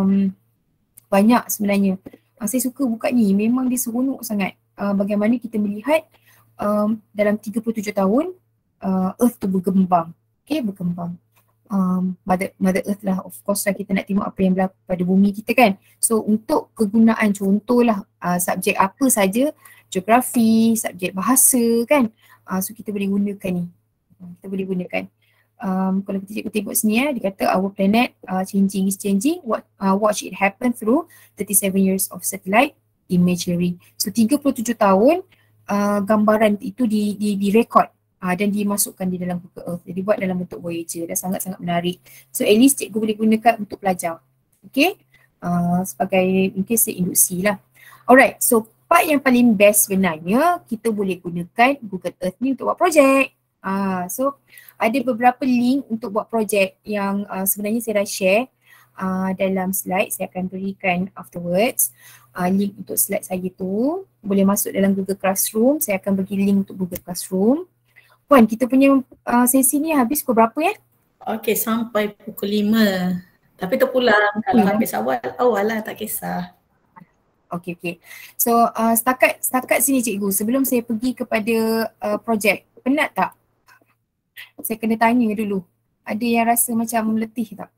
banyak sebenarnya. Saya suka buka ni, memang dia seronok sangat. Bagaimana kita melihat dalam 37 tahun Earth tu berkembang. Okay, berkembang. Mother Earth lah, of course lah kita nak tengok apa yang berlaku pada bumi kita kan. So untuk kegunaan contohlah subjek apa saja, geografi, subjek bahasa kan. So kita boleh gunakan ni. Kita boleh gunakan. Kalau kita cikgu tengok sini dia kata our planet changing is changing, watch it happen through 37 years of satellite imagery. So 37 tahun gambaran itu direkod dan dimasukkan di dalam Google Earth. Jadi buat dalam bentuk Voyager, dah sangat-sangat menarik. So at least cikgu boleh gunakan untuk pelajar. Okay, sebagai mungkin seinduksi lah. Alright, so part yang paling best sebenarnya kita boleh gunakan Google Earth ni untuk buat projek. So ada beberapa link untuk buat projek yang sebenarnya saya dah share dalam slide, saya akan berikan afterwards. Link untuk slide saya tu boleh masuk dalam Google Classroom, saya akan bagi link untuk Google Classroom. Puan, kita punya sesi ni habis pukul berapa ya?
Okey, sampai pukul 5. Tapi terpulang kalau habis awal lah, tak kisah.
Okey. So setakat sini cikgu, sebelum saya pergi kepada projek, penat tak? Saya kena tanya dulu. Ada yang rasa macam letih tak?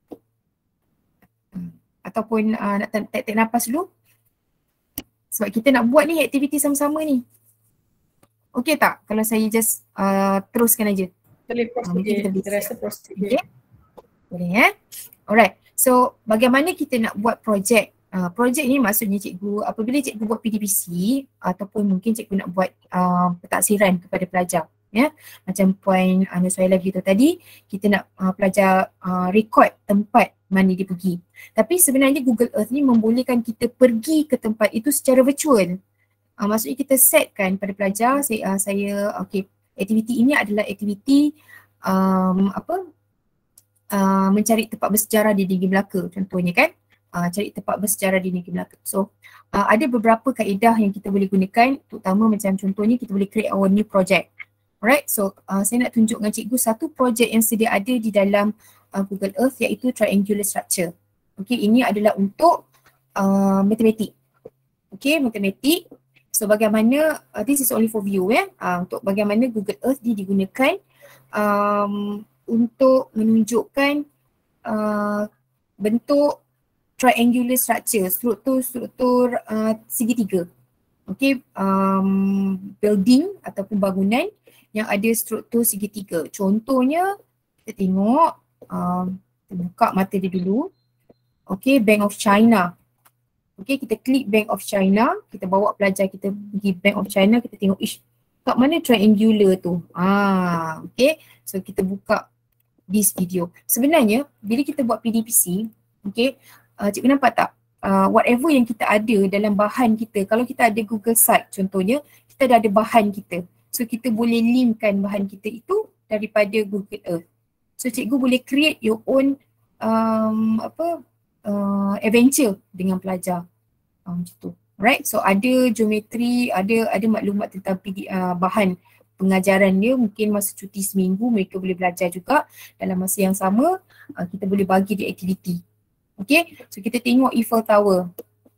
Ataupun nak tarik nafas dulu? Sebab kita nak buat ni aktiviti sama-sama ni. Okey tak kalau saya just teruskan aja?
Boleh prosedur, kita rasa prosedur.
Okay. Boleh ya? Alright, so bagaimana kita nak buat projek? Projek ni maksudnya cikgu, apabila cikgu buat PDPC ataupun mungkin cikgu nak buat pentaksiran kepada pelajar. Ya, macam poin Nusailah gitu tadi, kita nak pelajar rekod tempat mana dia pergi. Tapi sebenarnya Google Earth ni membolehkan kita pergi ke tempat itu secara virtual. Maksudnya kita setkan pada pelajar, saya okay, aktiviti ini adalah aktiviti mencari tempat bersejarah di Negeri Melaka contohnya kan. Cari tempat bersejarah di Negeri Melaka. So ada beberapa kaedah yang kita boleh gunakan, terutama macam contohnya kita boleh create our new project. Alright, so saya nak tunjuk dengan cikgu satu projek yang sedia ada di dalam Google Earth iaitu triangular structure. Okay, ini adalah untuk matematik. Okay, matematik. So bagaimana, this is only for view untuk bagaimana Google Earth digunakan untuk menunjukkan bentuk triangular structure, struktur segitiga. Okay, building ataupun bangunan yang ada struktur segitiga. Contohnya kita tengok, kita buka mata dia dulu. Okay, Bank of China. Okay, kita klik Bank of China, kita bawa pelajar kita pergi Bank of China, kita tengok kat mana triangular tu. Okay, so kita buka this video. Sebenarnya bila kita buat PDPC, okay, cikgu nampak tak? Whatever yang kita ada dalam bahan kita, kalau kita ada Google Site contohnya, kita dah ada bahan kita. So kita boleh linkkan bahan kita itu daripada Google Earth. So cikgu boleh create your own adventure dengan pelajar. Macam tu. Right? So ada geometri, ada maklumat tentang bahan pengajaran dia, mungkin masa cuti seminggu mereka boleh belajar juga. Dalam masa yang sama kita boleh bagi dia aktiviti. Okay, so kita tengok Eiffel Tower.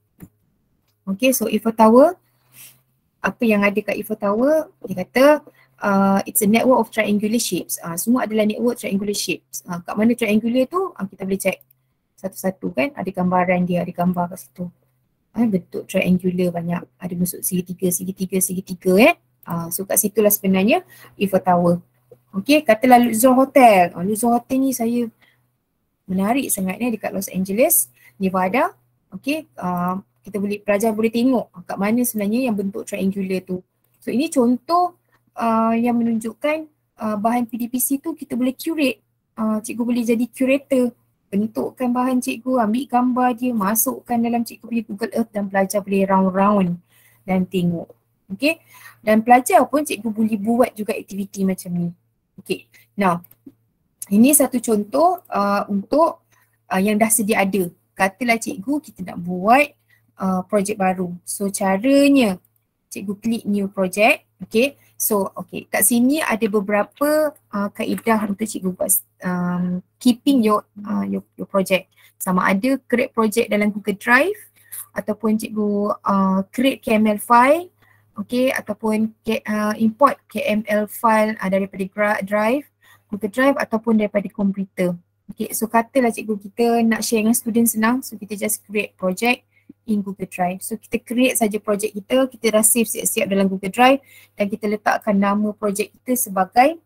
Okay, so Eiffel Tower, apa yang ada kat Eiffel Tower, dia kata it's a network of triangular shapes. Semua adalah network triangular shapes. Kat mana triangular tu kita boleh check satu-satu kan, ada gambaran dia, ada gambar kat situ. Bentuk triangular banyak, ada bentuk segitiga so kat situlah sebenarnya Eiffel Tower. Okay, katalah Luxor Hotel. Luxor Hotel ni saya menarik sangat ni dekat Los Angeles, Nevada. Okay, kita pelajar boleh tengok kat mana sebenarnya yang bentuk triangular tu. So ini contoh yang menunjukkan bahan PDPC tu kita boleh curate. Cikgu boleh jadi curator, bentukkan bahan cikgu, ambil gambar dia, masukkan dalam cikgu punya Google Earth dan pelajar boleh round-round dan tengok. Okay, dan pelajar pun cikgu boleh buat juga aktiviti macam ni. Okay, now ini satu contoh untuk yang dah sedia ada. Katalah cikgu kita nak buat projek baru. So caranya cikgu klik new project. Okay, so okay, kat sini ada beberapa kaedah untuk cikgu buat keeping your project. Sama ada create project dalam Google Drive ataupun cikgu create KML file, okay, ataupun import KML file daripada Drive, Google Drive ataupun daripada komputer. Okay, so katalah cikgu kita nak share dengan student senang, so kita just create project in Google Drive. So kita create saja project kita dah save siap-siap dalam Google Drive dan kita letakkan nama project kita sebagai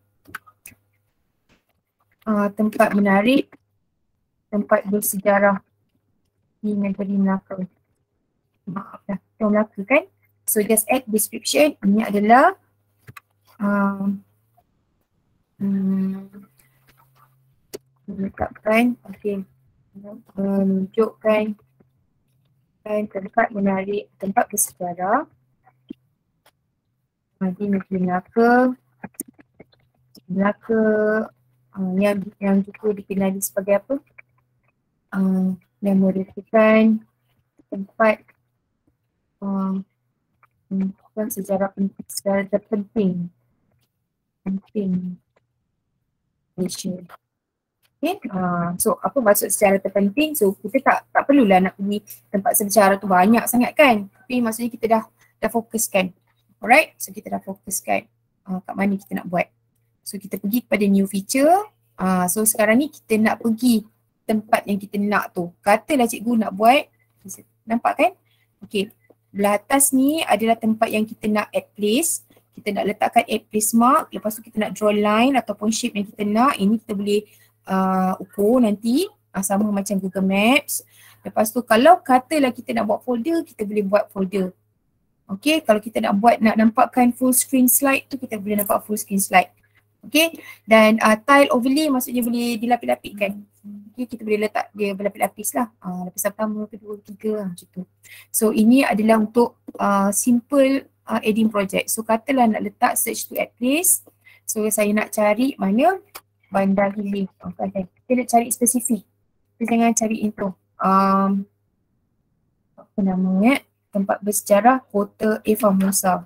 tempat menarik, tempat bersejarah di negeri Melaka. Maaf dah, Melaka kan? So just add description, ini adalah letakkan, okay, menunjukkan tempat menarik, tempat bersejarah di negeri Melaka. Yang juga dikenali sebagai apa? Yang merupakan tempat sejarah terpenting Malaysia. Okay, so apa maksud secara terpenting? So kita tak perlulah nak pergi tempat sejarah tu banyak sangat kan, tapi maksudnya kita dah fokuskan. Alright, so kita dah fokuskan kat mana kita nak buat. So kita pergi kepada new feature. So sekarang ni kita nak pergi tempat yang kita nak tu. Katalah cikgu nak buat, nampak kan? Okay, belah atas ni adalah tempat yang kita nak add place. Kita nak letakkan add place mark, lepas tu kita nak draw line ataupun shape yang kita nak. Ini kita boleh ukur nanti sama macam Google Maps. Lepas tu kalau katalah kita nak buat folder, kita boleh buat folder. Okay, kalau kita nak nampakkan full screen slide tu, kita boleh nampak full screen slide. Okay, dan tile overlay maksudnya boleh dilapis-lapiskan. Okay, kita boleh letak dia berlapis-lapis lah. Lapis pertama, kedua, ketiga macam tu. So ini adalah untuk simple adding project. So katalah nak letak search to add place. So saya nak cari mana? Bandar Hilir. Okay. Kita nak cari spesifik. Kita jangan cari intro. Apa namanya? Tempat bersejarah Kota Eva Musa.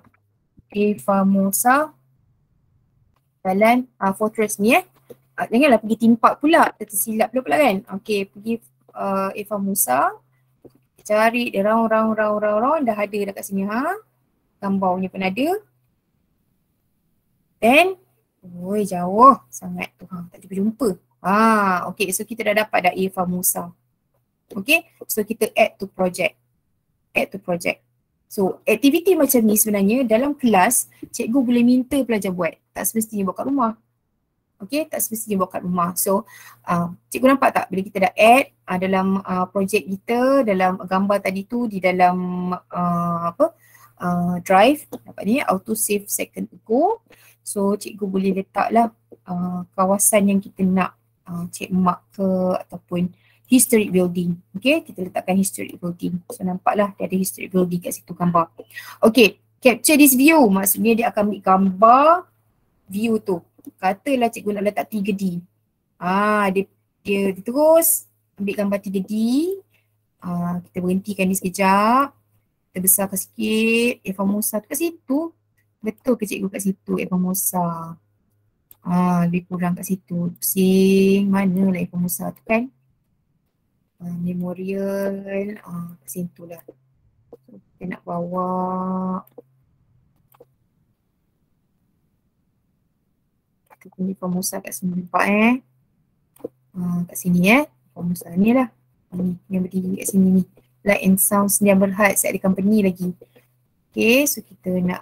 Jalan Fortress ni janganlah pergi timpak pula, tersilap pula kan. Okay, pergi Eva Musa. Cari dia round, dah ada dekat sini Gambarnya pun ada. Then jauh sangat tu tak jumpa. Okay, so kita dah dapat dah Eva Musa. Okay, so kita add to project. So aktiviti macam ni sebenarnya dalam kelas cikgu boleh minta pelajar buat. Tak semestinya buat kat rumah. Okay, tak semestinya buat kat rumah. So cikgu nampak tak bila kita dah add dalam projek kita, dalam gambar tadi tu di dalam Drive, dapat ni auto save second ago. So cikgu boleh letaklah kawasan yang kita nak, check mark ke ataupun historic building. Okay, kita letakkan historic building. So nampaklah dia ada historic building kat situ gambar. Okay, capture this view maksudnya dia akan ambil gambar view tu. Katalah cikgu nak letak 3D. Dia terus ambil gambar 3D. Kita berhentikan ni sekejap. Kita besarkan sikit. Eva Musa tu kat situ. Betul ke cikgu kat situ Eva Musa? Lebih kurang kat situ. Pusing. Mana lah Eva Musa tu kan? Memorial. Kat situ lah. So, kita nak bawa. kita punya Formosa kat sini, nampak kat sini Formosa ni lah. Ni yang berdiri kat sini ni. Light and Sound Sdn Bhd set ada company lagi. Okay, so kita nak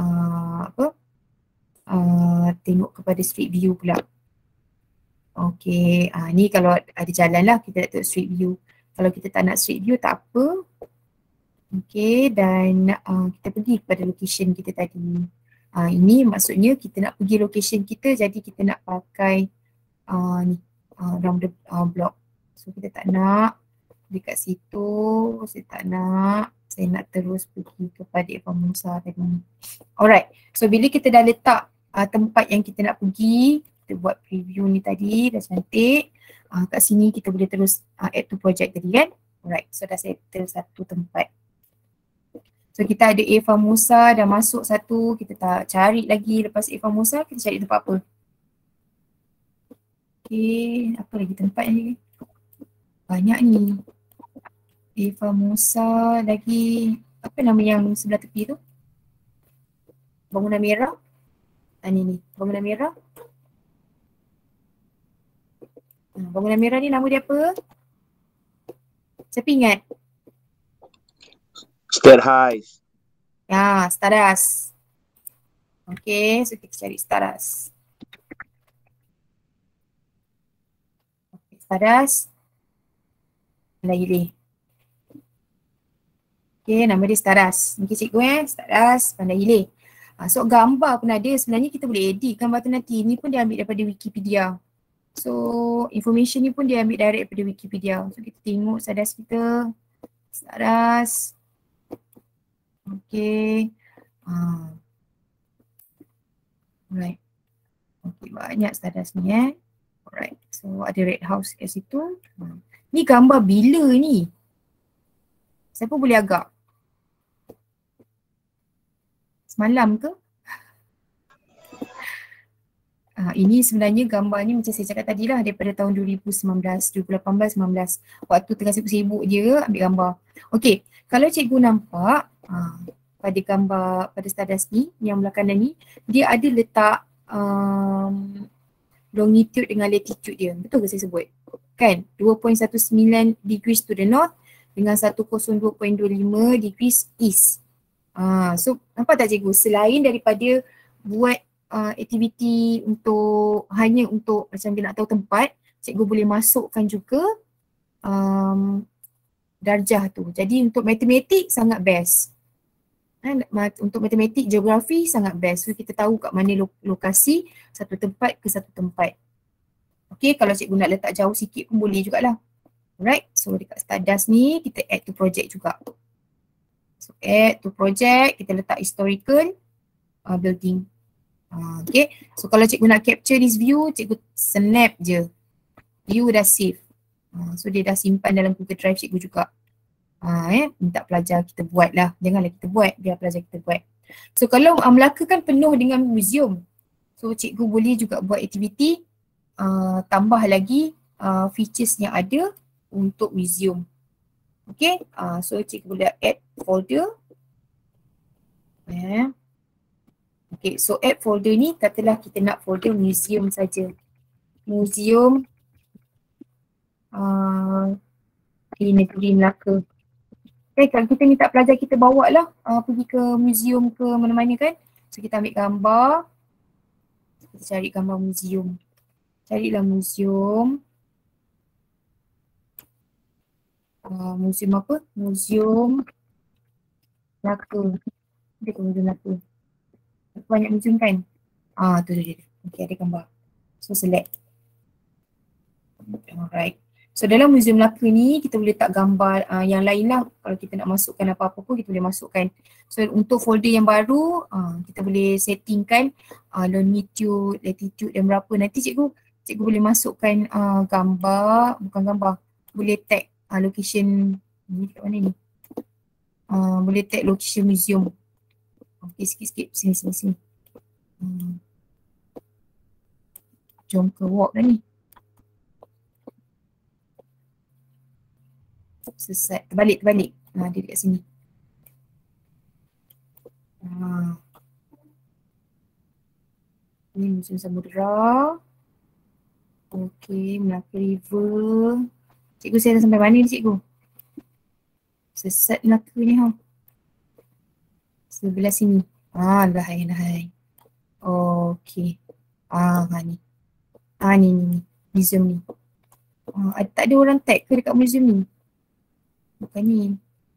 tengok kepada street view pula. Okay, ni kalau ada jalan lah kita nak tengok street view. Kalau kita tak nak street view tak apa. Okay, dan kita pergi kepada location kita tadi. Ini maksudnya kita nak pergi location kita, jadi kita nak pakai ni round the block. So kita tak nak dekat situ, saya tak nak. Saya nak terus pergi kepada Formosa tadi. Alright, so bila kita dah letak tempat yang kita nak pergi, kita buat preview ni tadi, dah cantik. Kat sini kita boleh terus add to project tadi kan. Alright, so dah settle satu tempat. So kita ada A Formosa, dah masuk satu, kita tak cari lagi lepas A Formosa, kita cari tempat apa? Okay, apa lagi tempat ni? Banyak ni. A Formosa lagi, apa nama yang sebelah tepi tu? Bangunan merah. Ni, bangunan merah. Bangunan merah ni nama dia apa? Siapa ingat?
Stadhuis.
Ya, Stadhuis. Okay, so kita cari Stadhuis. Okay, Stadhuis. Pandai okay, nama dia Stadhuis. Mungkin cikgu Stadhuis, Pandai Hilir. So gambar pun ada, sebenarnya kita boleh edit gambar tu nanti. Ni pun dia ambil daripada Wikipedia. So information ni pun dia ambil direct daripada Wikipedia. So kita tengok Stadhuis kita. Stadhuis. Okay. Alright. Okay, banyak Stadhuis ni Alright. So ada red house kat situ. Ni gambar bila ni? Siapa boleh agak? Semalam ke? Ini sebenarnya gambar ni macam saya cakap tadi lah, daripada tahun 2019, 2018, 19. Waktu tengah sibuk-sibuk dia ambil gambar. Okay, kalau cikgu nampak pada gambar, pada Stadhuis ni, yang belah kanan ni, dia ada letak longitude dengan latitude dia. Betul ke saya sebut? Kan? 2.19 degrees to the north dengan 102.25 degrees east. So nampak tak cikgu? Selain daripada buat aktiviti untuk hanya untuk macam dia nak tahu tempat, cikgu boleh masukkan juga darjah tu. Jadi untuk matematik sangat best. Untuk matematik, geografi sangat best. So kita tahu kat mana lokasi satu tempat ke satu tempat. Okay, kalau cikgu nak letak jauh sikit pun boleh jugalah. Alright, so dekat Stadhuis ni kita add to project juga. So add to project, kita letak historical building. Okay, so kalau cikgu nak capture this view, cikgu snap je. View dah save. So dia dah simpan dalam Google Drive cikgu juga. Minta pelajar kita buat lah. Janganlah kita buat, biar pelajar kita buat. So kalau Melaka kan penuh dengan museum. So cikgu boleh juga buat aktiviti tambah lagi features yang ada untuk museum. Okay, so cikgu boleh add folder. Okay, so add folder ni katalah kita nak folder museum saja. Museum di negeri Melaka. Okay, kalau kita minta pelajar kita bawa lah pergi ke museum ke mana-mana kan. So kita ambil gambar. Kita cari gambar museum. Carilah museum. Museum apa? Museum Melaka. Ada ke museum Melaka? Banyak museum kan? Tu dia. Okay, ada gambar. So select. Alright. So dalam museum Melaka ni kita boleh letak gambar yang lain lah. Kalau kita nak masukkan apa-apa pun kita boleh masukkan. So untuk folder yang baru kita boleh settingkan longitude, latitude dan berapa. Nanti cikgu boleh masukkan gambar, bukan gambar. Boleh tag location ni kat mana ni? Boleh tag location museum. Okay, sikit-sikit sini. Jom ke walk dah ni. Selesai. Terbalik. Dia dekat sini. Ini Museum Samudera. Okey, Melaka River. Cikgu saya dah sampai mana ni cikgu? Sesat Melaka ni ha. Sebelah sini. Lahai. Okey. Ni. Ni. Museum ni. Tak ada orang tag ke dekat museum ni? Bukan ni.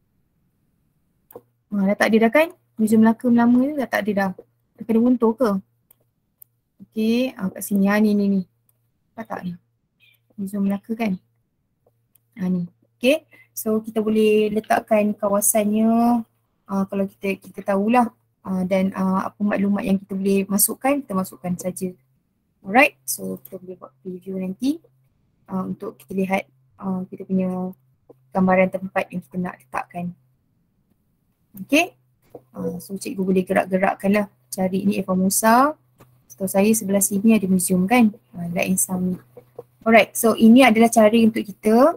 Dah tak ada dah kan? Museum Melaka lama ni dah tak ada dah. Dah kena runtuh ke? Okey, kat sini. Ni. Tak ni. Museum Melaka kan? Ni. Okey. So kita boleh letakkan kawasannya kalau kita tahulah dan apa maklumat yang kita boleh masukkan, kita masukkan saja. Alright, so kita boleh buat preview nanti untuk kita lihat kita punya gambaran tempat yang kita nak letakkan. Okay, so cikgu boleh gerak-gerakkan lah, cari ni Eva Musa. Setahu saya sebelah sini ada museum kan, Light and Summit. Alright, so ini adalah cara untuk kita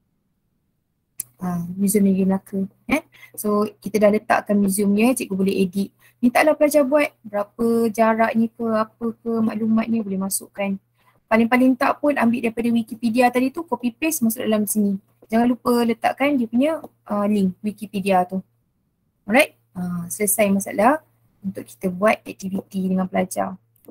Museum Negeri Melaka. So kita dah letakkan museumnya, cikgu boleh edit. Mintalah pelajar buat berapa jaraknya ke, apa ke maklumatnya boleh masukkan. Paling-paling tak pun ambil daripada Wikipedia tadi tu, copy paste masuk dalam sini. Jangan lupa letakkan dia punya link Wikipedia tu. Alright, selesai masalah untuk kita buat aktiviti dengan pelajar.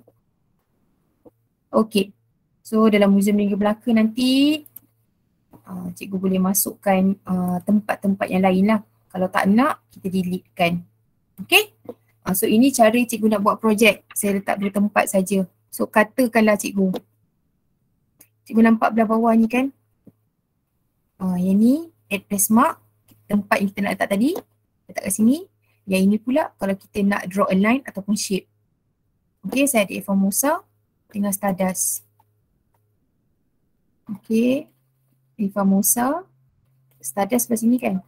Okay, so dalam Museum Negeri Melaka nanti cikgu boleh masukkan tempat-tempat yang lain lah. Kalau tak nak, kita delete kan. Okay, so ini cara cikgu nak buat projek. Saya letak dua tempat saja. So katakanlah cikgu nampak belah bawah ni kan, yang ni address mark, tempat yang kita nak letak tadi, letak kat sini. Yang ini pula kalau kita nak draw a line ataupun shape. Okay, saya ada Eva Musa dengan Stardust. Okay, Eva Musa, Stardust sebelah sini kan.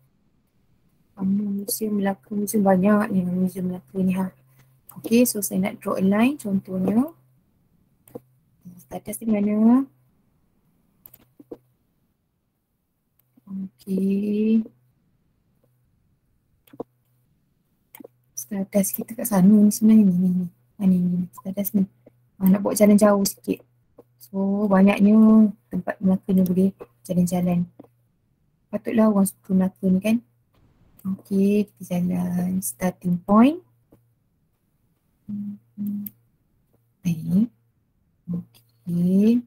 Museum Melaka, museum banyak ni Museum Melaka ni ha. Okay, so saya nak draw a line contohnya. Stardust di mana? Okay. Stardust kita kat sana ni sebenarnya ni. Stardust ni. Nak buat jalan jauh sikit. So banyaknya tempat Melaka ni boleh jalan-jalan. Patutlah orang suka Melaka ni kan. Okay, kita jalan starting point. Baik. Okay.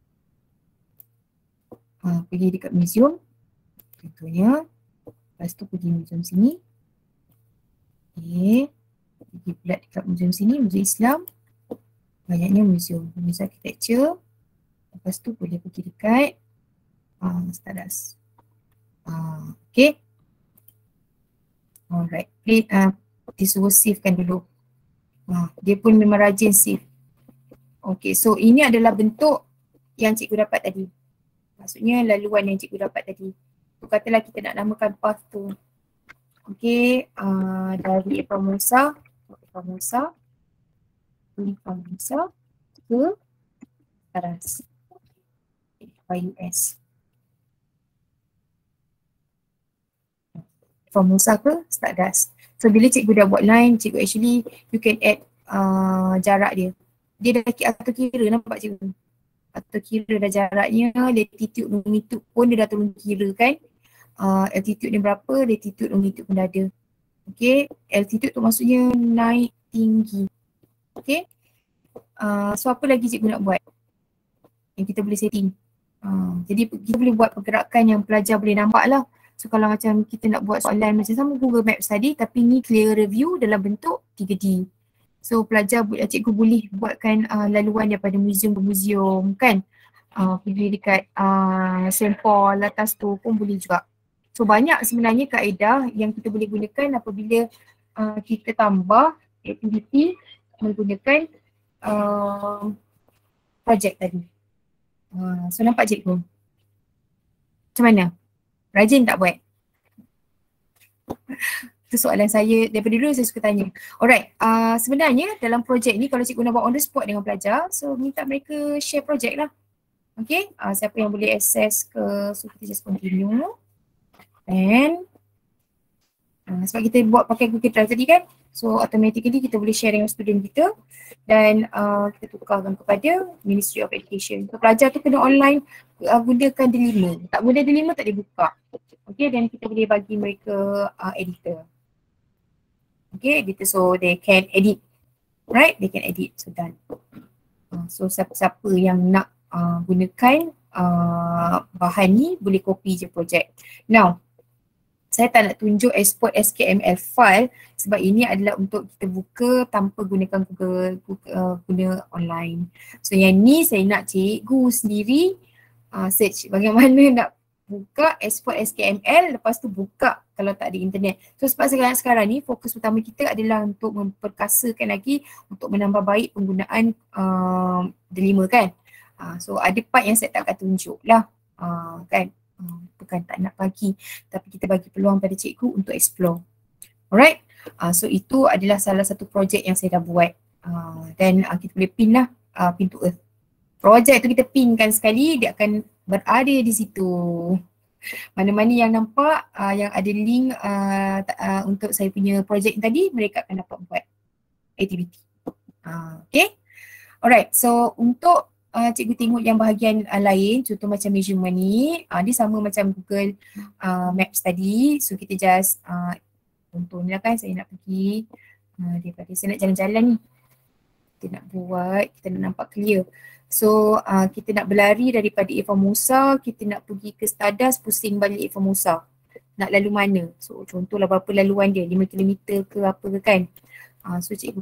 Pergi dekat museum. Contohnya. Lepas tu pergi museum sini. Okay. Pergi pula dekat museum sini, Museum Islam. Banyaknya museum architecture. Lepas tu boleh pergi dekat Stardust. Okay. Alright. Disuruh savekan dulu. Dia pun memang rajin save. Okay, so ini adalah bentuk yang cikgu dapat tadi. Maksudnya laluan yang cikgu dapat tadi. So katalah kita nak namakan path tu. Okay, dari Eva Musa ke Stardust. US. Eva Musa ke Stardust. So bila cikgu dah buat line, cikgu actually you can add jarak dia. Dia dah atur kira, nampak cikgu? Atur kira dah jaraknya, latitude, longitude pun dia dah turun kira kan. Altitude ni berapa, latitude, longitude pun dah ada. Okay, altitude tu maksudnya naik tinggi. Okay, so apa lagi cikgu nak buat yang kita boleh setting? Jadi kita boleh buat pergerakan yang pelajar boleh nampak lah. So kalau macam kita nak buat soalan macam sama Google Maps tadi, tapi ni clear review dalam bentuk 3D. So pelajar, cikgu boleh buatkan laluan daripada museum ke museum kan. Pergi dekat St. Paul atas tu pun boleh juga. So banyak sebenarnya kaedah yang kita boleh gunakan apabila kita tambah aktiviti menggunakan projek tadi. So nampak cikgu? Macam mana? Rajin tak buat? Itu soalan saya daripada dulu saya suka tanya. Alright, sebenarnya dalam projek ni kalau cikgu nak buat on the spot dengan pelajar, so minta mereka share projek lah. Okay, siapa yang boleh access ke, so kita just continue. And Sebab kita buat pakai Google Drive tadi kan, so automatically kita boleh share dengan student kita dan kita tukarkan kepada Ministry of Education. So pelajar tu kena online gunakan D5. Tak guna D5 tak boleh buka. Okay, dan kita boleh bagi mereka editor. Okay, editor so they can edit. Right, they can edit. So done. So siapa-siapa yang nak gunakan bahan ni boleh copy je projek. Now, saya tak nak tunjuk export SKML file sebab ini adalah untuk kita buka tanpa gunakan Google, guna online. So yang ni saya nak cikgu sendiri search bagaimana nak buka export SKML, lepas tu buka kalau tak ada internet. So sebab sekarang ni fokus utama kita adalah untuk memperkasakan lagi untuk menambah baik penggunaan D5 kan. So ada part yang saya tak akan tunjuk lah kan. Bukan tak nak bagi, tapi kita bagi peluang pada cikgu untuk explore. Alright, so itu adalah salah satu projek yang saya dah buat dan kita boleh pin lah, pin to earth. Projek tu kita pinkan sekali, dia akan berada di situ. Mana-mana yang nampak yang ada link untuk saya punya projek tadi, mereka akan dapat buat aktiviti. Okay, alright, so untuk cikgu tengok yang bahagian lain, contoh macam measurement ni, dia sama macam Google Maps tadi. So kita just contohnya kan saya nak pergi daripada saya nak jalan-jalan ni, kita nak buat, kita nak nampak clear. So kita nak berlari daripada Formosa, kita nak pergi ke Stardust, pusing balik Formosa. Nak lalu mana? So contohlah berapa laluan dia, 5 km ke apa ke kan. So cikgu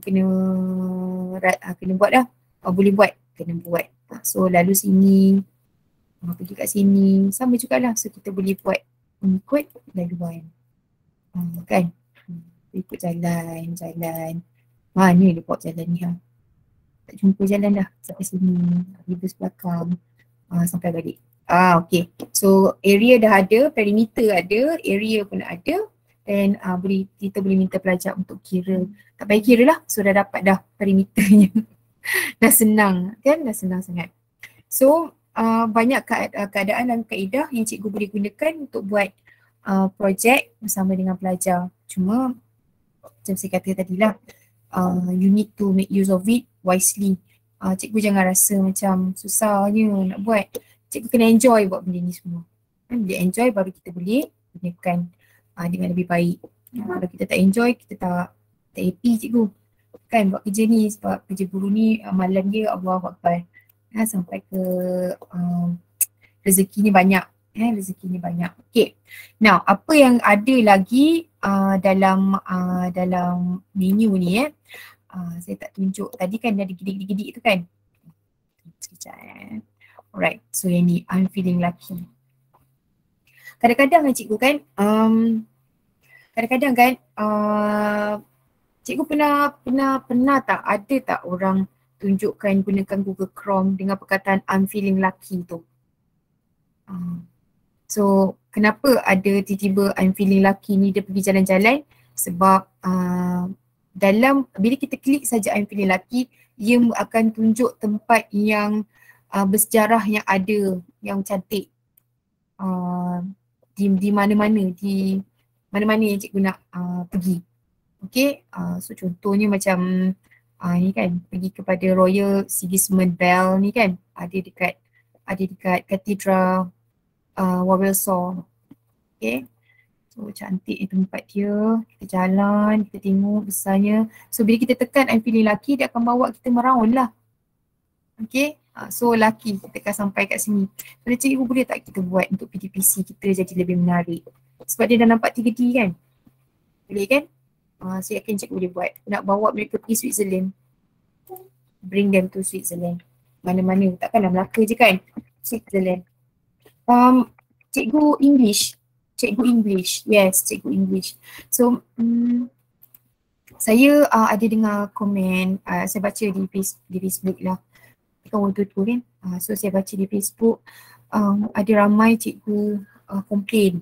kena buat dah. Boleh buat, kena buat. So lalu sini, pergi kat sini, sama jugalah. So kita boleh buat mengikut laluan. Kan? Ikut jalan. Mana dia buat jalan ni tak jumpa jalan dah sampai sini, reverse belakang sampai balik. Okay. So area dah ada, perimeter ada, area pun ada dan kita boleh minta pelajar untuk kira. Tak payah kira lah, so dah dapat dah perimeternya. Dah senang kan, dah senang sangat. So banyak keadaan dan kaedah yang cikgu boleh gunakan untuk buat projek bersama dengan pelajar. Cuma macam saya kata tadilah, you need to make use of it wisely. Cikgu jangan rasa macam susahnya nak buat. Cikgu kena enjoy buat benda ni semua. Bila enjoy baru kita boleh gunakan dengan lebih baik. Kalau kita tak enjoy, kita tak happy cikgu kan buat kerja ni, sebab kerja guru ni amalan dia Allahu Akbar. Sampai ke rezeki ni banyak. Rezeki ni banyak. Okay. Now, apa yang ada lagi dalam menu ni saya tak tunjuk. Tadi kan ada gidik-gidik tu kan. Sekejap. Alright. So yang ni, I'm feeling lucky. Kadang-kadang cikgu kan, cikgu pernah tak ada tak orang tunjukkan gunakan Google Chrome dengan perkataan I'm feeling lucky tu. So kenapa ada tiba-tiba I'm feeling lucky ni dia pergi jalan-jalan? Sebab bila kita klik saja I'm feeling lucky, ia akan tunjuk tempat yang bersejarah yang ada, yang cantik di mana-mana yang cikgu nak pergi. Okay, so contohnya macam ni kan, pergi kepada Royal Sigismund Bell ni kan, ada dekat Katedral Warsaw. Okay, so cantik tempat dia, kita jalan, kita tengok besarnya. So bila kita tekan I'm feeling lucky, dia akan bawa kita meraun lah. Okay, so lucky kita akan sampai kat sini. Kalau cikgu boleh tak kita buat untuk PDPC kita jadi lebih menarik? Sebab dia dah nampak 3D kan? Boleh kan? Saya yakin cikgu boleh buat. Nak bawa mereka pergi Switzerland. Bring them to Switzerland. Mana-mana, takkanlah Melaka je kan? Switzerland. Cikgu English. Yes, cikgu English. So, saya ada dengar komen, saya baca di Facebook lah. Kan waktu tu kan. So, saya baca di Facebook, ada ramai cikgu komplain.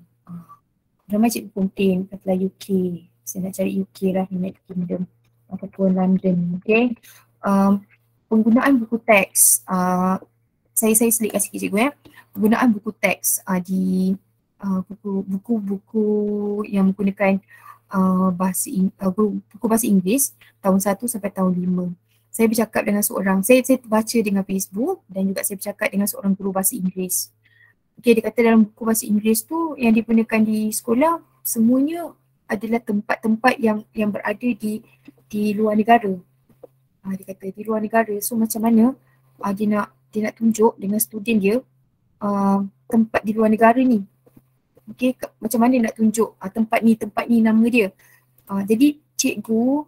Katalah UK. Saya nak cari UK lah, United Kingdom ataupun London. Okay. Penggunaan buku teks, saya selitkan sikit cikgu penggunaan buku teks di buku-buku yang menggunakan guru buku bahasa Inggeris tahun 1 sampai tahun 5. Saya bercakap dengan seorang, saya baca dengan Facebook dan juga saya bercakap dengan seorang guru bahasa Inggeris. Okay, dia kata dalam buku bahasa Inggeris tu yang digunakan di sekolah semuanya adalah tempat-tempat yang berada di luar negara. Dia kata di luar negara. So macam mana dia nak tunjuk dengan student dia tempat di luar negara ni. Okay, macam mana nak tunjuk tempat ni nama dia. Jadi cikgu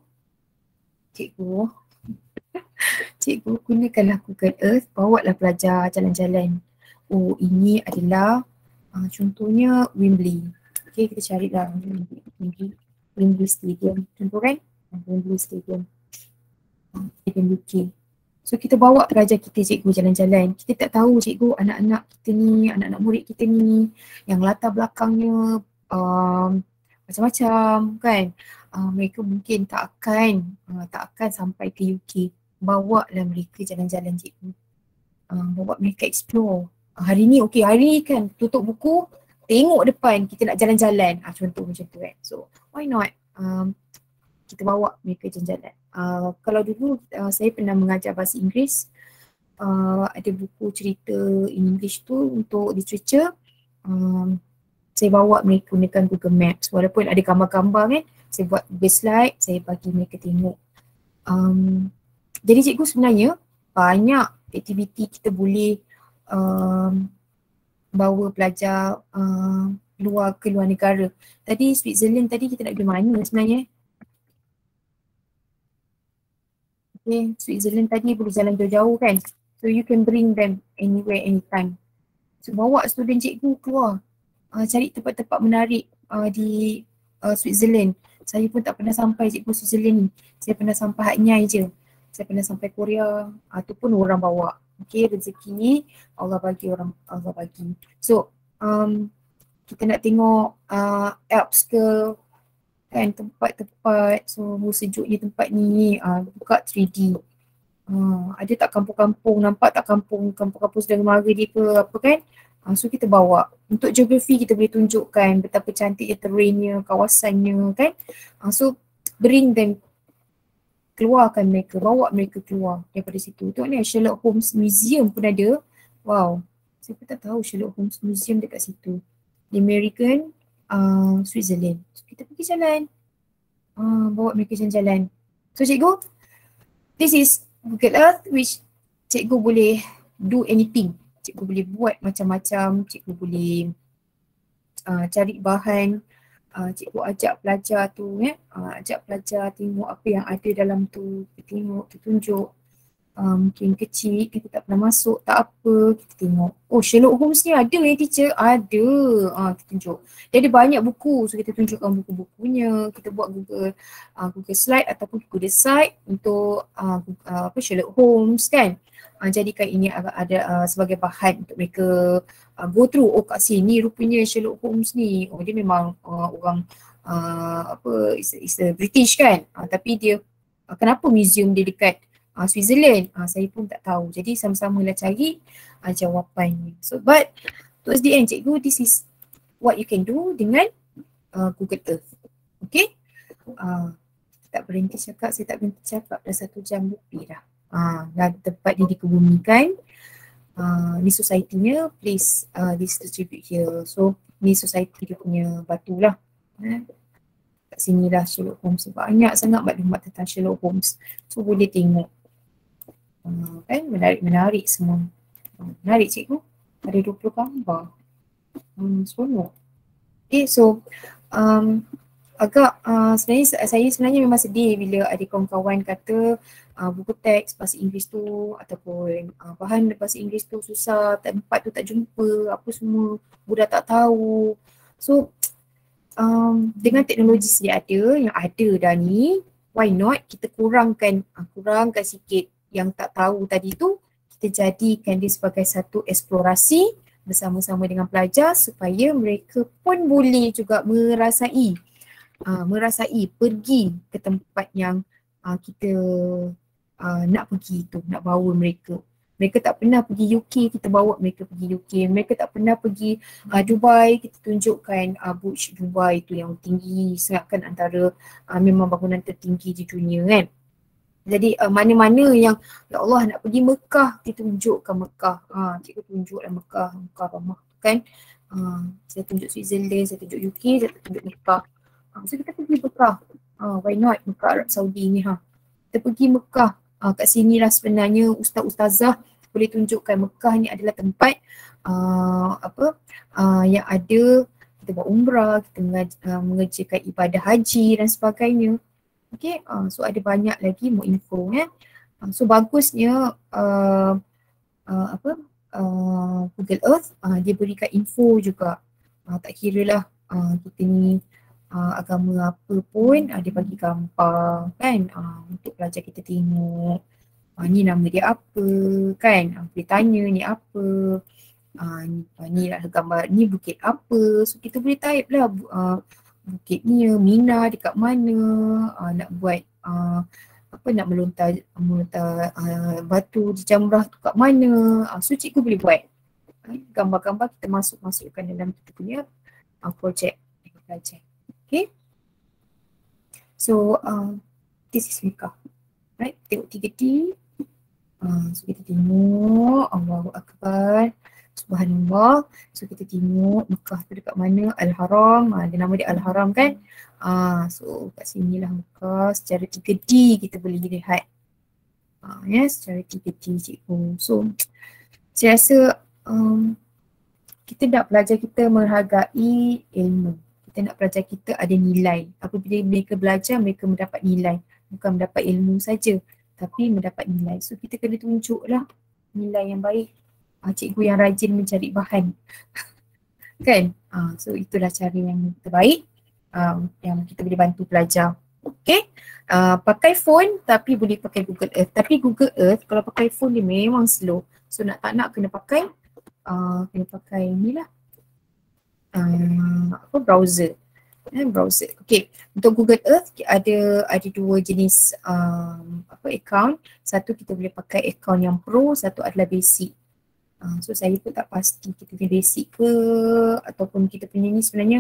gunakanlah Google Earth, bawalah pelajar jalan-jalan. Oh, ini adalah contohnya Wembley. Okay, kita carilah Wembley Stadium. Contoh kan? Wembley Stadium. Stadium UK. So kita bawa pelajar kita cikgu jalan-jalan. Kita tak tahu cikgu anak-anak kita ni, anak-anak murid kita ni yang latar belakangnya macam-macam kan. Mereka mungkin tak akan sampai ke UK. Bawa lah mereka jalan-jalan cikgu. Bawa mereka explore. Hari ni kan tutup buku, tengok depan kita nak jalan-jalan. Contoh macam tu kan. So why not kita bawa mereka jalan-jalan. Kalau dulu saya pernah mengajar bahasa Inggeris, ada buku cerita in English tu untuk literature, saya bawa mereka gunakan Google Maps. Walaupun ada gambar-gambar kan, saya buat Google slide, saya bagi mereka tengok. Jadi cikgu sebenarnya banyak aktiviti kita boleh bawa pelajar ke luar negara. Tadi Switzerland tadi kita nak pergi mana sebenarnya? Okay, Switzerland tadi boleh jalan jauh-jauh kan. So you can bring them anywhere, anytime. So bawa student cikgu keluar, cari tempat-tempat menarik di Switzerland. Saya pun tak pernah sampai cikgu Switzerland ni. Saya pernah sampai Hatnyai je. Saya pernah sampai Korea. Tu pun orang bawa. Okay, rezeki ni Allah bagi. So kita nak tengok Alps ke kan, tempat-tempat, so sejuknya tempat ni, buka 3D. Ada tak kampung-kampung, nampak tak kampung-kampung Sedang Mara dia ke apa kan. So kita bawa. Untuk geografi kita boleh tunjukkan betapa cantiknya terrainnya, kawasannya kan. So bring them, keluarkan mereka, bawa mereka keluar daripada situ. Tengok ni Sherlock Holmes Museum pun ada. Wow, saya pun tak tahu Sherlock Holmes Museum dekat situ. Di American Switzerland. So, kita pergi jalan. Bawa mereka jalan-jalan. So cikgu, this is Google Earth which cikgu boleh do anything. Cikgu boleh buat macam-macam. Cikgu boleh cari bahan. Cikgu ajak pelajar tu ajak pelajar tengok apa yang ada dalam tu. Kita tengok, kita tunjuk. Mungkin kecil, kita tak pernah masuk, tak apa, kita tengok. Oh, Sherlock Holmes ni ada teacher? Ada. Kita tunjuk. Dia ada banyak buku, so kita tunjukkan buku-bukunya. Kita buat Google slide ataupun Google site untuk Sherlock Holmes kan. Jadikan ini ada sebagai bahan untuk mereka go through. Oh, kat sini rupanya Sherlock Holmes ni. Oh, dia memang orang is a British kan. Tapi dia kenapa museum dia dekat Switzerland? Saya pun tak tahu. Jadi sama-sama lah cari jawapannya. So but towards the end cikgu, this is what you can do dengan Google Earth. Okay? Tak berhenti cakap, saya tak berhenti cakap dah 1 jam lebih dah. Tempat dia dikebumikan. Ni society-nya, please distribute here. So ni society dia punya batu lah. Kat sini lah Sherlock Holmes. Banyak sangat maklumat tentang Sherlock Holmes. So boleh tengok. Kan menarik semua. Menarik cikgu. Ada 20 gambar. Seronok. Okay, so agak saya sebenarnya memang sedih bila ada kawan-kawan kata buku teks bahasa Inggeris tu ataupun bahan bahasa Inggeris tu susah, tempat tu tak jumpa, apa semua, budak tak tahu. So dengan teknologi sedia ada, yang ada dah ni, why not kita kurangkan sikit yang tak tahu tadi tu, kita jadikan dia sebagai satu eksplorasi bersama-sama dengan pelajar supaya mereka pun boleh juga merasai pergi ke tempat yang kita nak pergi tu, nak bawa mereka. Mereka tak pernah pergi UK, kita bawa mereka pergi UK. Mereka tak pernah pergi Dubai, kita tunjukkan Burj Dubai tu yang tinggi sangat kan, antara memang bangunan tertinggi di dunia kan. Jadi mana-mana yang ya Allah nak pergi Mekah, kita tunjukkan Mekah. Cikgu tunjuklah Mekah, Mekah ramah kan. Saya tunjuk Switzerland, saya tunjuk UK, saya tunjuk Mekah. So kita pergi Mekah. Why not Mekah Arab Saudi ni Kita pergi Mekah. Kat sinilah sebenarnya ustaz-ustazah boleh tunjukkan Mekah ni adalah tempat yang ada kita buat umrah, kita mengerjakan ibadah haji dan sebagainya. Okay, so ada banyak lagi more info ya. So bagusnya Google Earth dia berikan info juga. Tak kira lah kita ni agama apa pun, dia bagi gambar kan, untuk pelajar kita tengok ni nama dia apa kan, boleh tanya ni apa, ni lah gambar ni bukit apa, so kita boleh type lah bukit ni Mina dekat mana, nak buat nak melontar batu di Jamrah tu kat mana, so cikgu boleh buat gambar-gambar, kita masukkan dalam kita punya projek belajar. Okay, so this is Mekah, right? Tengok 3D. So kita tengok Allahu Akbar, Subhanallah. So kita tengok Mekah tu dekat mana, Al-Haram, dia nama dia Al-Haram kan. So kat sinilah Mekah secara 3D kita boleh lihat. Secara 3D cikgu. So saya rasa kita nak pelajar kita menghargai ilmu. Kita nak pelajar kita ada nilai. Apabila mereka belajar, mereka mendapat nilai. Bukan mendapat ilmu saja, tapi mendapat nilai. So kita kena tunjuklah nilai yang baik. Cikgu yang rajin mencari bahan. Kan? So itulah cara yang terbaik yang kita boleh bantu pelajar. Okay? Pakai phone tapi boleh pakai Google Earth. Tapi Google Earth kalau pakai phone dia memang slow. So nak tak nak kena pakai ni lah. Browser. Browser. Okay. Untuk Google Earth ada dua jenis account. Satu kita boleh pakai account yang pro, satu adalah basic. So saya pun tak pasti kita punya basic ke ataupun kita punya ni sebenarnya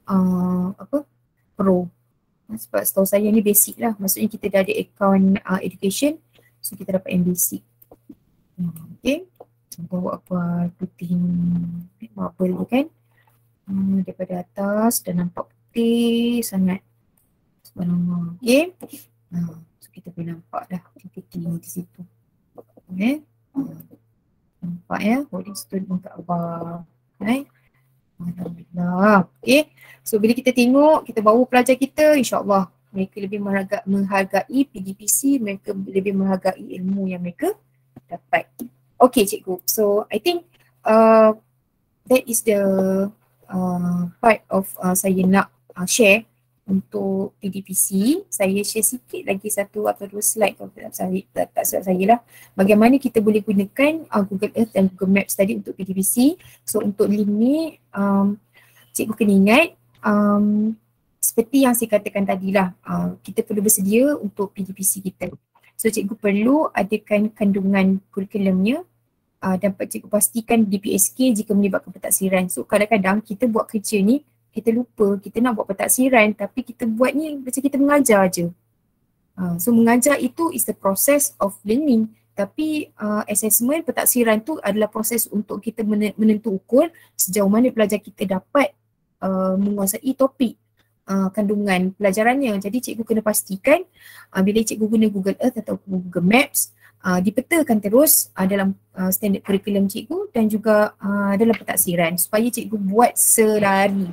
pro. Sebab setahu saya ni basic lah. Maksudnya kita dah ada account education, so kita dapat yang basic. Okay. Bawa apa putih marble tu kan. Daripada atas dan nampak putih sangat. Subhanallah. Okay. So kita boleh nampak dah putih di situ. Okay. Nampak ya, holding stone Kaabah. Okay. Alhamdulillah. Okay. So bila kita tengok, kita bawa pelajar kita, insyaAllah mereka lebih menghargai PDPC, mereka lebih menghargai ilmu yang mereka dapat. Okay cikgu. So I think that is the part of saya nak share untuk PDPC. Saya share sikit lagi satu atau dua slide kalau tak silap saya lah. Bagaimana kita boleh gunakan Google Earth dan Google Maps tadi untuk PDPC. So untuk link ni cikgu kena ingat seperti yang saya katakan tadilah, kita perlu bersedia untuk PDPC kita. So cikgu perlu adakan kandungan kurikulumnya dan cikgu pastikan DPSK jika menyebabkan pentaksiran. So kadang-kadang kita buat kerja ni, kita lupa kita nak buat pentaksiran tapi kita buat ni macam kita mengajar je. So mengajar itu is the process of learning, tapi assessment pentaksiran tu adalah proses untuk kita menentu ukur sejauh mana pelajar kita dapat menguasai topik kandungan pelajarannya. Jadi cikgu kena pastikan bila cikgu guna Google Earth atau Google Maps, dipetakan terus dalam standard kurikulum cikgu dan juga dalam pentaksiran supaya cikgu buat selari.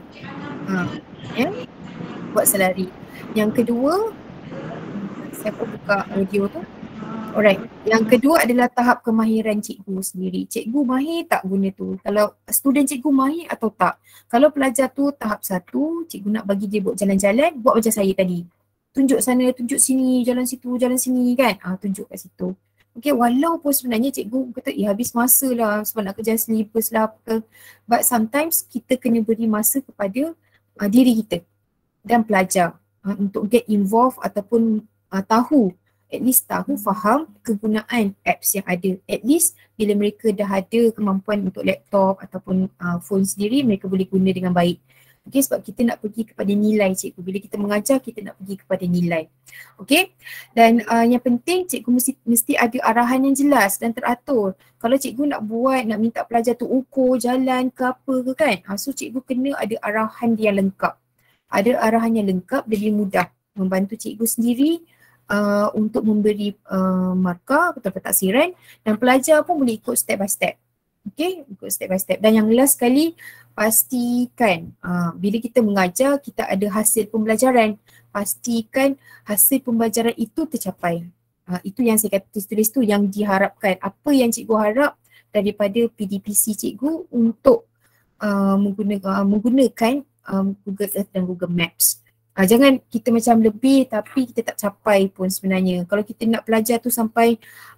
Buat selari. Yang kedua, saya pun buka audio tu. Alright, yang kedua adalah tahap kemahiran cikgu sendiri. Cikgu mahir tak guna tu? Kalau student cikgu mahir atau tak? Kalau pelajar tu tahap 1, cikgu nak bagi dia buat jalan-jalan, buat macam saya tadi. Tunjuk sana, tunjuk sini, jalan situ, jalan sini kan. Tunjuk kat situ. Okay, walaupun sebenarnya cikgu kata habis masa lah sebab nak kerja syllabus lah apa. But sometimes kita kena beri masa kepada diri kita dan pelajar untuk get involved ataupun tahu at least tahu, faham kegunaan apps yang ada. At least bila mereka dah ada kemampuan untuk laptop ataupun phone sendiri, mereka boleh guna dengan baik. Okay, sebab kita nak pergi kepada nilai cikgu. Bila kita mengajar, kita nak pergi kepada nilai. Okay, dan yang penting cikgu mesti ada arahan yang jelas dan teratur. Kalau cikgu nak minta pelajar tu ukur jalan ke apa ke kan, so cikgu kena ada arahan yang lengkap. Ada arahan yang lengkap, lebih mudah membantu cikgu sendiri untuk memberi markah atau pentadsiran, dan pelajar pun boleh ikut step by step. Okay, ikut step by step. Dan yang last sekali, pastikan bila kita mengajar, kita ada hasil pembelajaran. Pastikan hasil pembelajaran itu tercapai. Itu yang saya kata tulis tu, yang diharapkan. Apa yang cikgu harap daripada PDPC cikgu untuk menggunakan Google Earth dan Google Maps. Jangan kita macam lebih tapi kita tak capai pun sebenarnya. Kalau kita nak pelajar tu sampai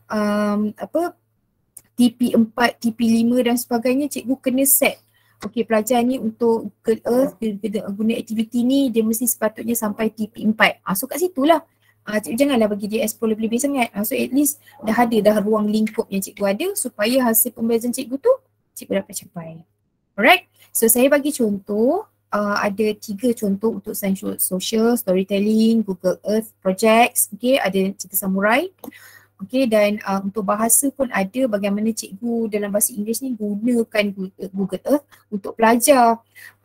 TP4, TP5 dan sebagainya, cikgu kena set. Okey, pelajar ni untuk Google Earth, dia guna aktiviti ni, dia mesti sepatutnya sampai TP4. So kat situlah. Cikgu janganlah bagi dia explore lebih-lebih sangat. So at least dah ruang lingkup yang cikgu ada supaya hasil pembelajaran cikgu tu cikgu dapat capai. Alright, so saya bagi contoh. Ada 3 contoh untuk sains sosial, storytelling, Google Earth projects. Okay, ada cerita samurai. Okay, dan untuk bahasa pun ada bagaimana cikgu dalam bahasa Inggeris ni gunakan Google Earth untuk pelajar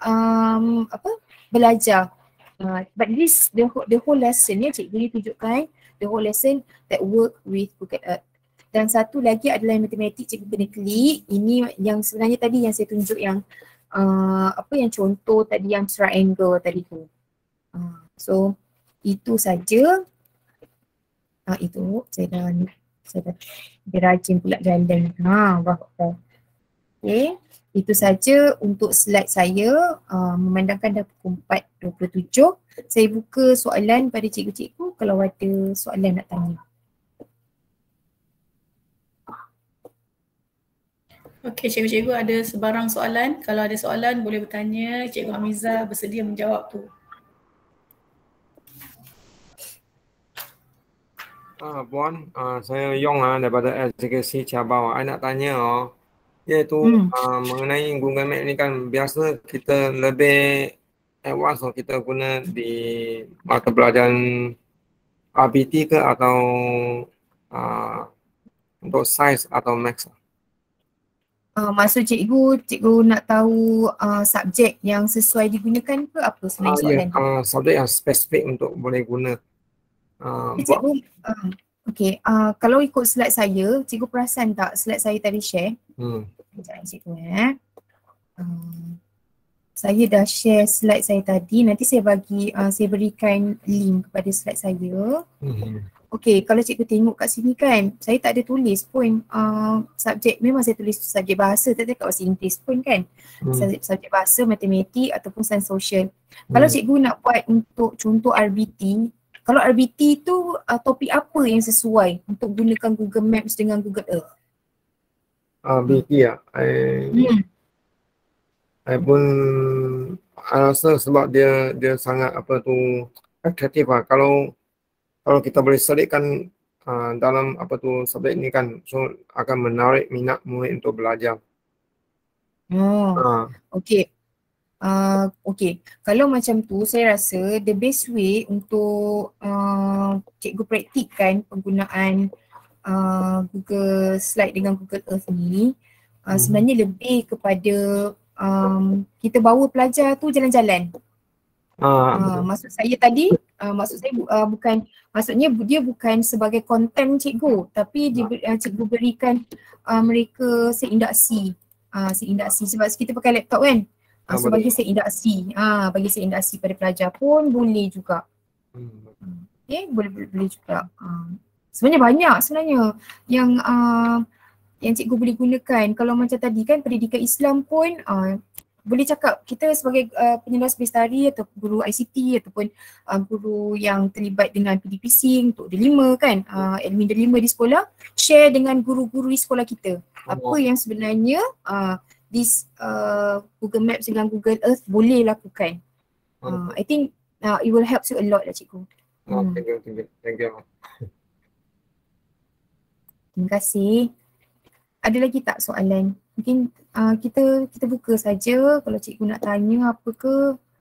belajar. But this the whole lesson ni cikgu ni tunjukkan the whole lesson that work with Google Earth. Dan satu lagi adalah matematik, cikgu kena klik. Ini yang sebenarnya tadi yang saya tunjuk yang yang contoh tadi yang triangle tadi tu. So itu saja. Itu saya dah rajin pula jalan. Okay, itu saja untuk slide saya. Memandangkan dah pukul 4.27. Saya buka soalan pada cikgu-cikgu kalau ada soalan nak tanya.
Okey, cikgu-cikgu ada sebarang soalan. Kalau ada soalan boleh bertanya. Cikgu Hamiza bersedia menjawab tu.
Puan, saya Yong daripada edukasi cabang. Saya nak tanya iaitu mengenai Google Map ni kan biasa kita lebih advance kita guna di mata pelajaran RBT ke atau untuk sains atau maths?
Maksud cikgu nak tahu subjek yang sesuai digunakan ke apa sebenarnya soalan tu?
Subjek yang spesifik untuk boleh guna.
Cikgu, kalau ikut slide saya, cikgu perasan tak slide saya tadi share? Sekejap cikgu saya dah share slide saya tadi, nanti saya berikan link kepada slide saya. Okey, kalau cikgu tengok kat sini kan, saya tak ada tulis pun subjek, memang saya tulis subjek bahasa, tak ada kat bahasa Inggeris pun kan. Subjek bahasa, matematik ataupun sains sosial. Kalau cikgu nak buat untuk contoh RBT, kalau RBT tu topik apa yang sesuai untuk gunakan Google Maps dengan Google Earth?
RBT saya pun rasa sebab dia sangat atraktif lah. Kalau kita boleh selitkan dalam subjek ni kan, so akan menarik minat murid untuk belajar.
Okey. Kalau macam tu saya rasa the best way untuk cikgu praktikkan penggunaan Google Slide dengan Google Earth ni sebenarnya lebih kepada kita bawa pelajar tu jalan-jalan. Maksud saya tadi, bukan, maksudnya dia bukan sebagai konten cikgu, tapi cikgu berikan mereka seindaksi. Sebab kita pakai laptop kan. So bagi seindaksi, pada pelajar pun boleh juga. Okay, boleh juga. Sebenarnya banyak yang cikgu boleh gunakan. Kalau macam tadi kan pendidikan Islam pun boleh cakap kita sebagai penjelas bestari atau guru ICT ataupun guru yang terlibat dengan PDPC untuk D5 kan, admin D5 di sekolah, share dengan guru-guru di sekolah kita apa yang sebenarnya Google Maps dengan Google Earth boleh lakukan. I think it will help you a lot lah cikgu.
Thank you.
Terima kasih. Ada lagi tak soalan? Mungkin kita buka saja kalau cikgu nak tanya apa ke.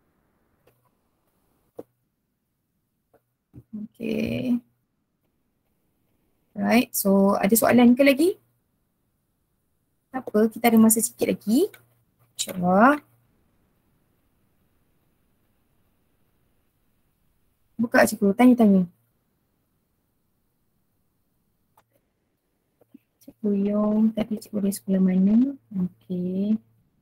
Okay. Right, so ada soalan ke lagi? Tak apa, kita ada masa sikit lagi. InsyaAllah. Buka cikgu, tanya-tanya. Cikgu Yong, tadi cikgu dari sekolah mana? Okay.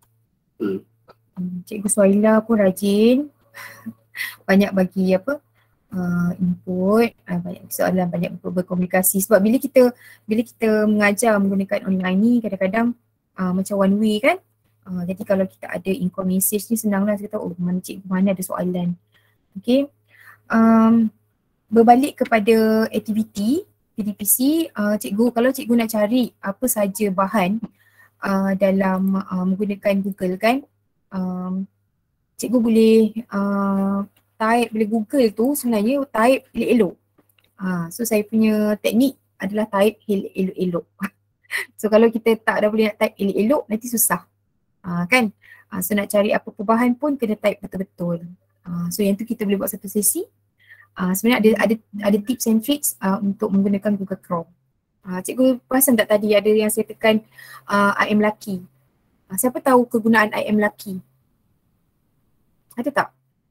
Cikgu Suhaila pun rajin. Banyak bagi input, banyak soalan, banyak berkomunikasi. Sebab bila kita mengajar menggunakan online ni kadang-kadang macam one way kan. Jadi kalau kita ada income message ni senanglah kita tahu mana cikgu mana ada soalan. Okay. Berbalik kepada aktiviti PDPC, cikgu kalau cikgu nak cari apa saja bahan dalam menggunakan Google kan, cikgu boleh type, boleh Google tu sebenarnya type elok-elok. So saya punya teknik adalah type elok-elok. So kalau kita tak dah boleh nak type elok-elok nanti susah. Kan? So nak cari apa-apa bahan pun kena type betul-betul. So yang tu kita boleh buat satu sesi. Sebenarnya ada tips and tricks untuk menggunakan Google Chrome. Cikgu perasan tak tadi ada yang saya tekan I am lucky. Siapa tahu kegunaan I am lucky? Ada tak?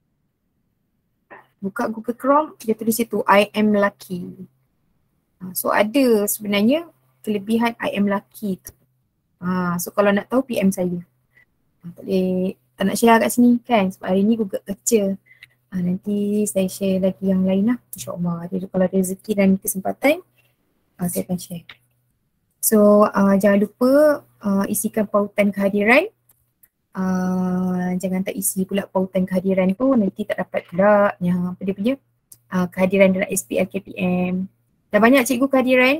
Buka Google Chrome, dia tulis situ I am lucky. So ada sebenarnya kelebihan I am lucky tu. So kalau nak tahu PM saya. Tak nak share kat sini kan sebab hari ni Google kerja. Nanti saya share lagi yang lain lah. InsyaAllah kalau ada rezeki dan kesempatan saya akan share. So jangan lupa isikan pautan kehadiran. Jangan tak isi pula pautan kehadiran tu nanti tak dapat pula yang apa dia punya kehadiran dalam SPL KPM. Dah banyak cikgu kehadiran?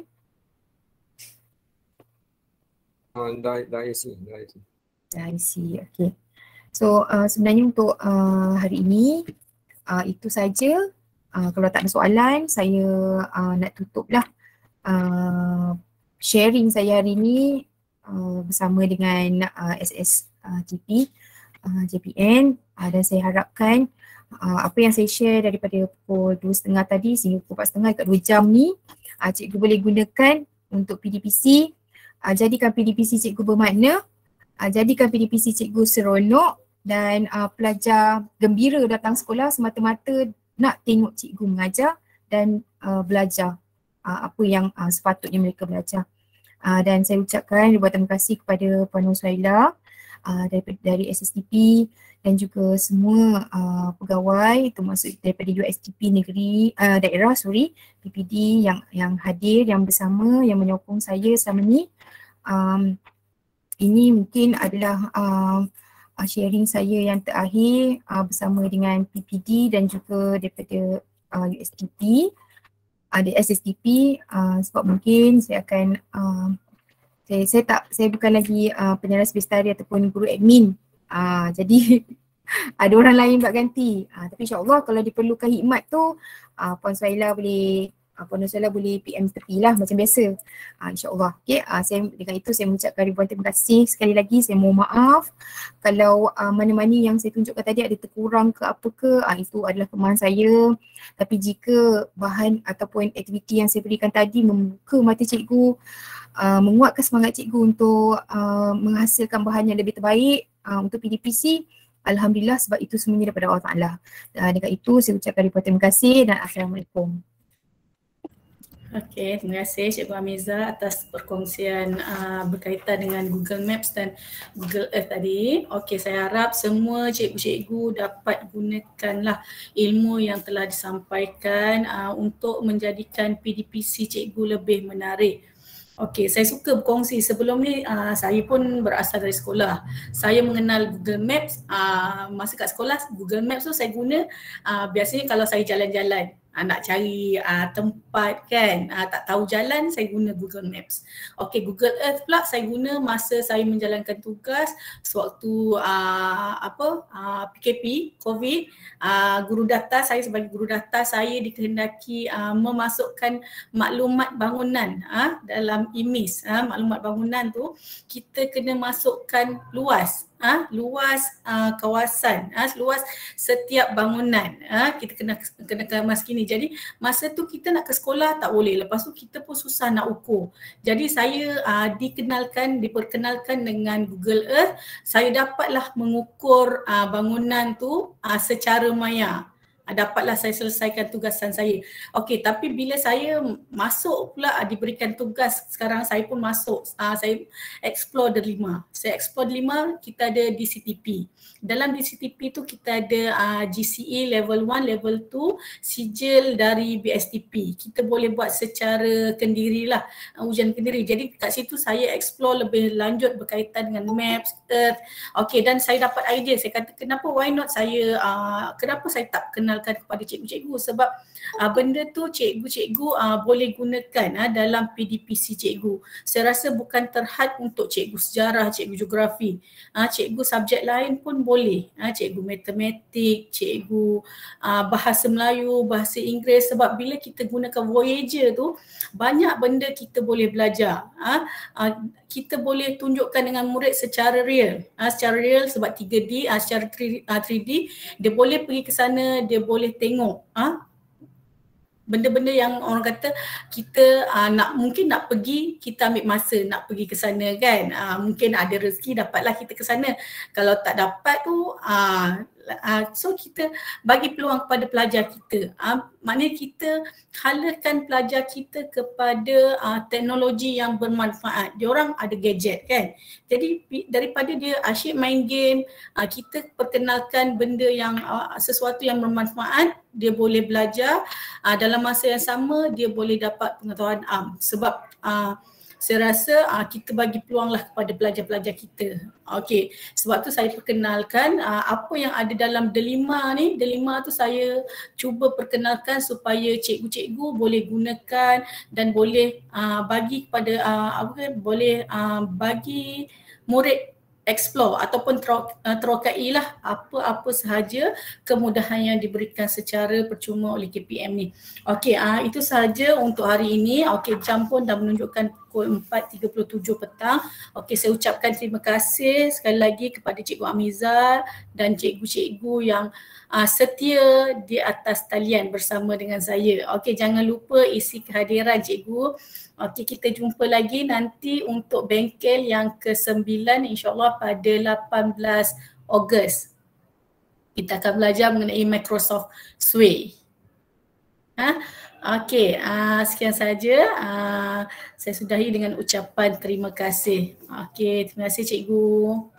Dah isi.
Dah isi, okay. So sebenarnya untuk hari ini itu saja. Kalau tak ada soalan saya nak tutup lah sharing saya hari ini bersama dengan SSTP JPN dan saya harapkan apa yang saya share daripada pukul 2.30 tadi sehingga pukul 4.30 dekat 2 jam ni cikgu boleh gunakan untuk PDPC. Jadikan PDPC cikgu bermakna, jadikan PDPC cikgu seronok dan pelajar gembira datang sekolah semata-mata nak tengok cikgu mengajar dan belajar apa yang sepatutnya mereka belajar. Dan saya ucapkan ribuan terima kasih kepada Puan Suhaila dari SSTP dan juga semua pegawai termasuk daripada USTP negeri daerah PPD yang hadir, yang bersama, yang menyokong saya selama ni. Ini mungkin adalah sharing saya yang terakhir bersama dengan PPD dan juga daripada USTP. Ada SSTP sebab mungkin saya akan saya bukan lagi penyaras bestari ataupun guru admin. Jadi ada orang lain buat ganti. Tapi insyaAllah kalau diperlukan khidmat tu Puan Suhaila boleh PM tepi lah macam biasa. InsyaAllah. Okay, dengan itu saya mengucapkan ribuan terima kasih sekali lagi. Saya mohon maaf kalau mana-mana yang saya tunjukkan tadi ada terkurang ke apa ke, itu adalah kelemahan saya. Tapi jika bahan ataupun aktiviti yang saya berikan tadi membuka mata cikgu, menguatkan semangat cikgu untuk menghasilkan bahan yang lebih terbaik untuk PDPC, alhamdulillah sebab itu semuanya daripada Allah Ta'ala. Dengan itu saya ucapkan ribuan terima kasih dan Assalamualaikum.
Okey, terima kasih Cikgu Hamiza atas perkongsian berkaitan dengan Google Maps dan Google Earth tadi. Okey, saya harap semua cikgu-cikgu dapat gunakanlah ilmu yang telah disampaikan untuk menjadikan PDPC cikgu lebih menarik. Okey, saya suka berkongsi. Sebelum ni saya pun berasal dari sekolah. Saya mengenal Google Maps masa kat sekolah. Google Maps tu saya guna biasanya kalau saya jalan-jalan. nak cari tempat kan, tak tahu jalan, saya guna Google Maps. Okey, Google Earth pula saya guna masa saya menjalankan tugas sewaktu PKP, COVID. Guru data, saya sebagai guru data, saya dikehendaki memasukkan maklumat bangunan dalam IMIS. Maklumat bangunan tu kita kena masukkan luas kawasan, luas setiap bangunan. Kita kena kemas kini. Jadi masa tu kita nak ke sekolah tak boleh. Lepas tu kita pun susah nak ukur. Jadi saya diperkenalkan dengan Google Earth. Saya dapatlah mengukur bangunan tu secara maya. Dapatlah saya selesaikan tugasan saya. Okey, tapi bila saya masuk pula diberikan tugas, sekarang saya pun masuk, saya explore Delima. Saya explore Delima, kita ada DCTP. Dalam DCTP tu kita ada GCE level 1, level 2, sijil dari BSTP. Kita boleh buat secara kendiri lah, ujian kendiri. Jadi kat situ saya explore lebih lanjut berkaitan dengan maps, earth. Okey, dan saya dapat idea, saya kata kenapa why not saya, kenapa saya tak kenalkan kepada cikgu-cikgu, sebab benda tu cikgu-cikgu boleh gunakan dalam PDPC cikgu. Saya rasa bukan terhad untuk cikgu sejarah, cikgu geografi, cikgu subjek lain pun boleh, cikgu matematik, cikgu bahasa Melayu, bahasa Inggeris, sebab bila kita gunakan Voyager tu banyak benda kita boleh belajar. Kita boleh tunjukkan dengan murid secara real, sebab 3D, secara 3D dia boleh pergi ke sana, dia boleh tengok benda-benda yang orang kata kita mungkin nak pergi, kita ambil masa nak pergi ke sana kan. Mungkin ada rezeki dapatlah kita ke sana. Kalau tak dapat tu so kita bagi peluang kepada pelajar kita. Maknanya kita halalkan pelajar kita kepada teknologi yang bermanfaat. Diorang ada gadget kan. Jadi daripada dia asyik main game, kita perkenalkan benda yang sesuatu yang bermanfaat, dia boleh belajar, dalam masa yang sama dia boleh dapat pengetahuan sebab saya rasa kita bagi peluanglah kepada pelajar-pelajar kita. Okey, sebab tu saya perkenalkan apa yang ada dalam Delima ni. Delima tu saya cuba perkenalkan supaya cikgu-cikgu boleh gunakan dan boleh bagi kepada boleh bagi murid explore ataupun terokailah apa-apa sahaja kemudahan yang diberikan secara percuma oleh KPM ni. Okey, itu sahaja untuk hari ini. Okey, jam pun dah menunjukkan pukul 4.37 petang. Okey, saya ucapkan terima kasih sekali lagi kepada Cikgu Amizal dan cikgu-cikgu yang setia di atas talian bersama dengan saya. Okey, jangan lupa isi kehadiran cikgu. Okey, kita jumpa lagi nanti untuk bengkel yang ke-9 insyaAllah pada 18 Ogos. Kita akan belajar mengenai Microsoft Sway. Okey, sekian saja. Saya sudahi dengan ucapan terima kasih. Okey, terima kasih cikgu.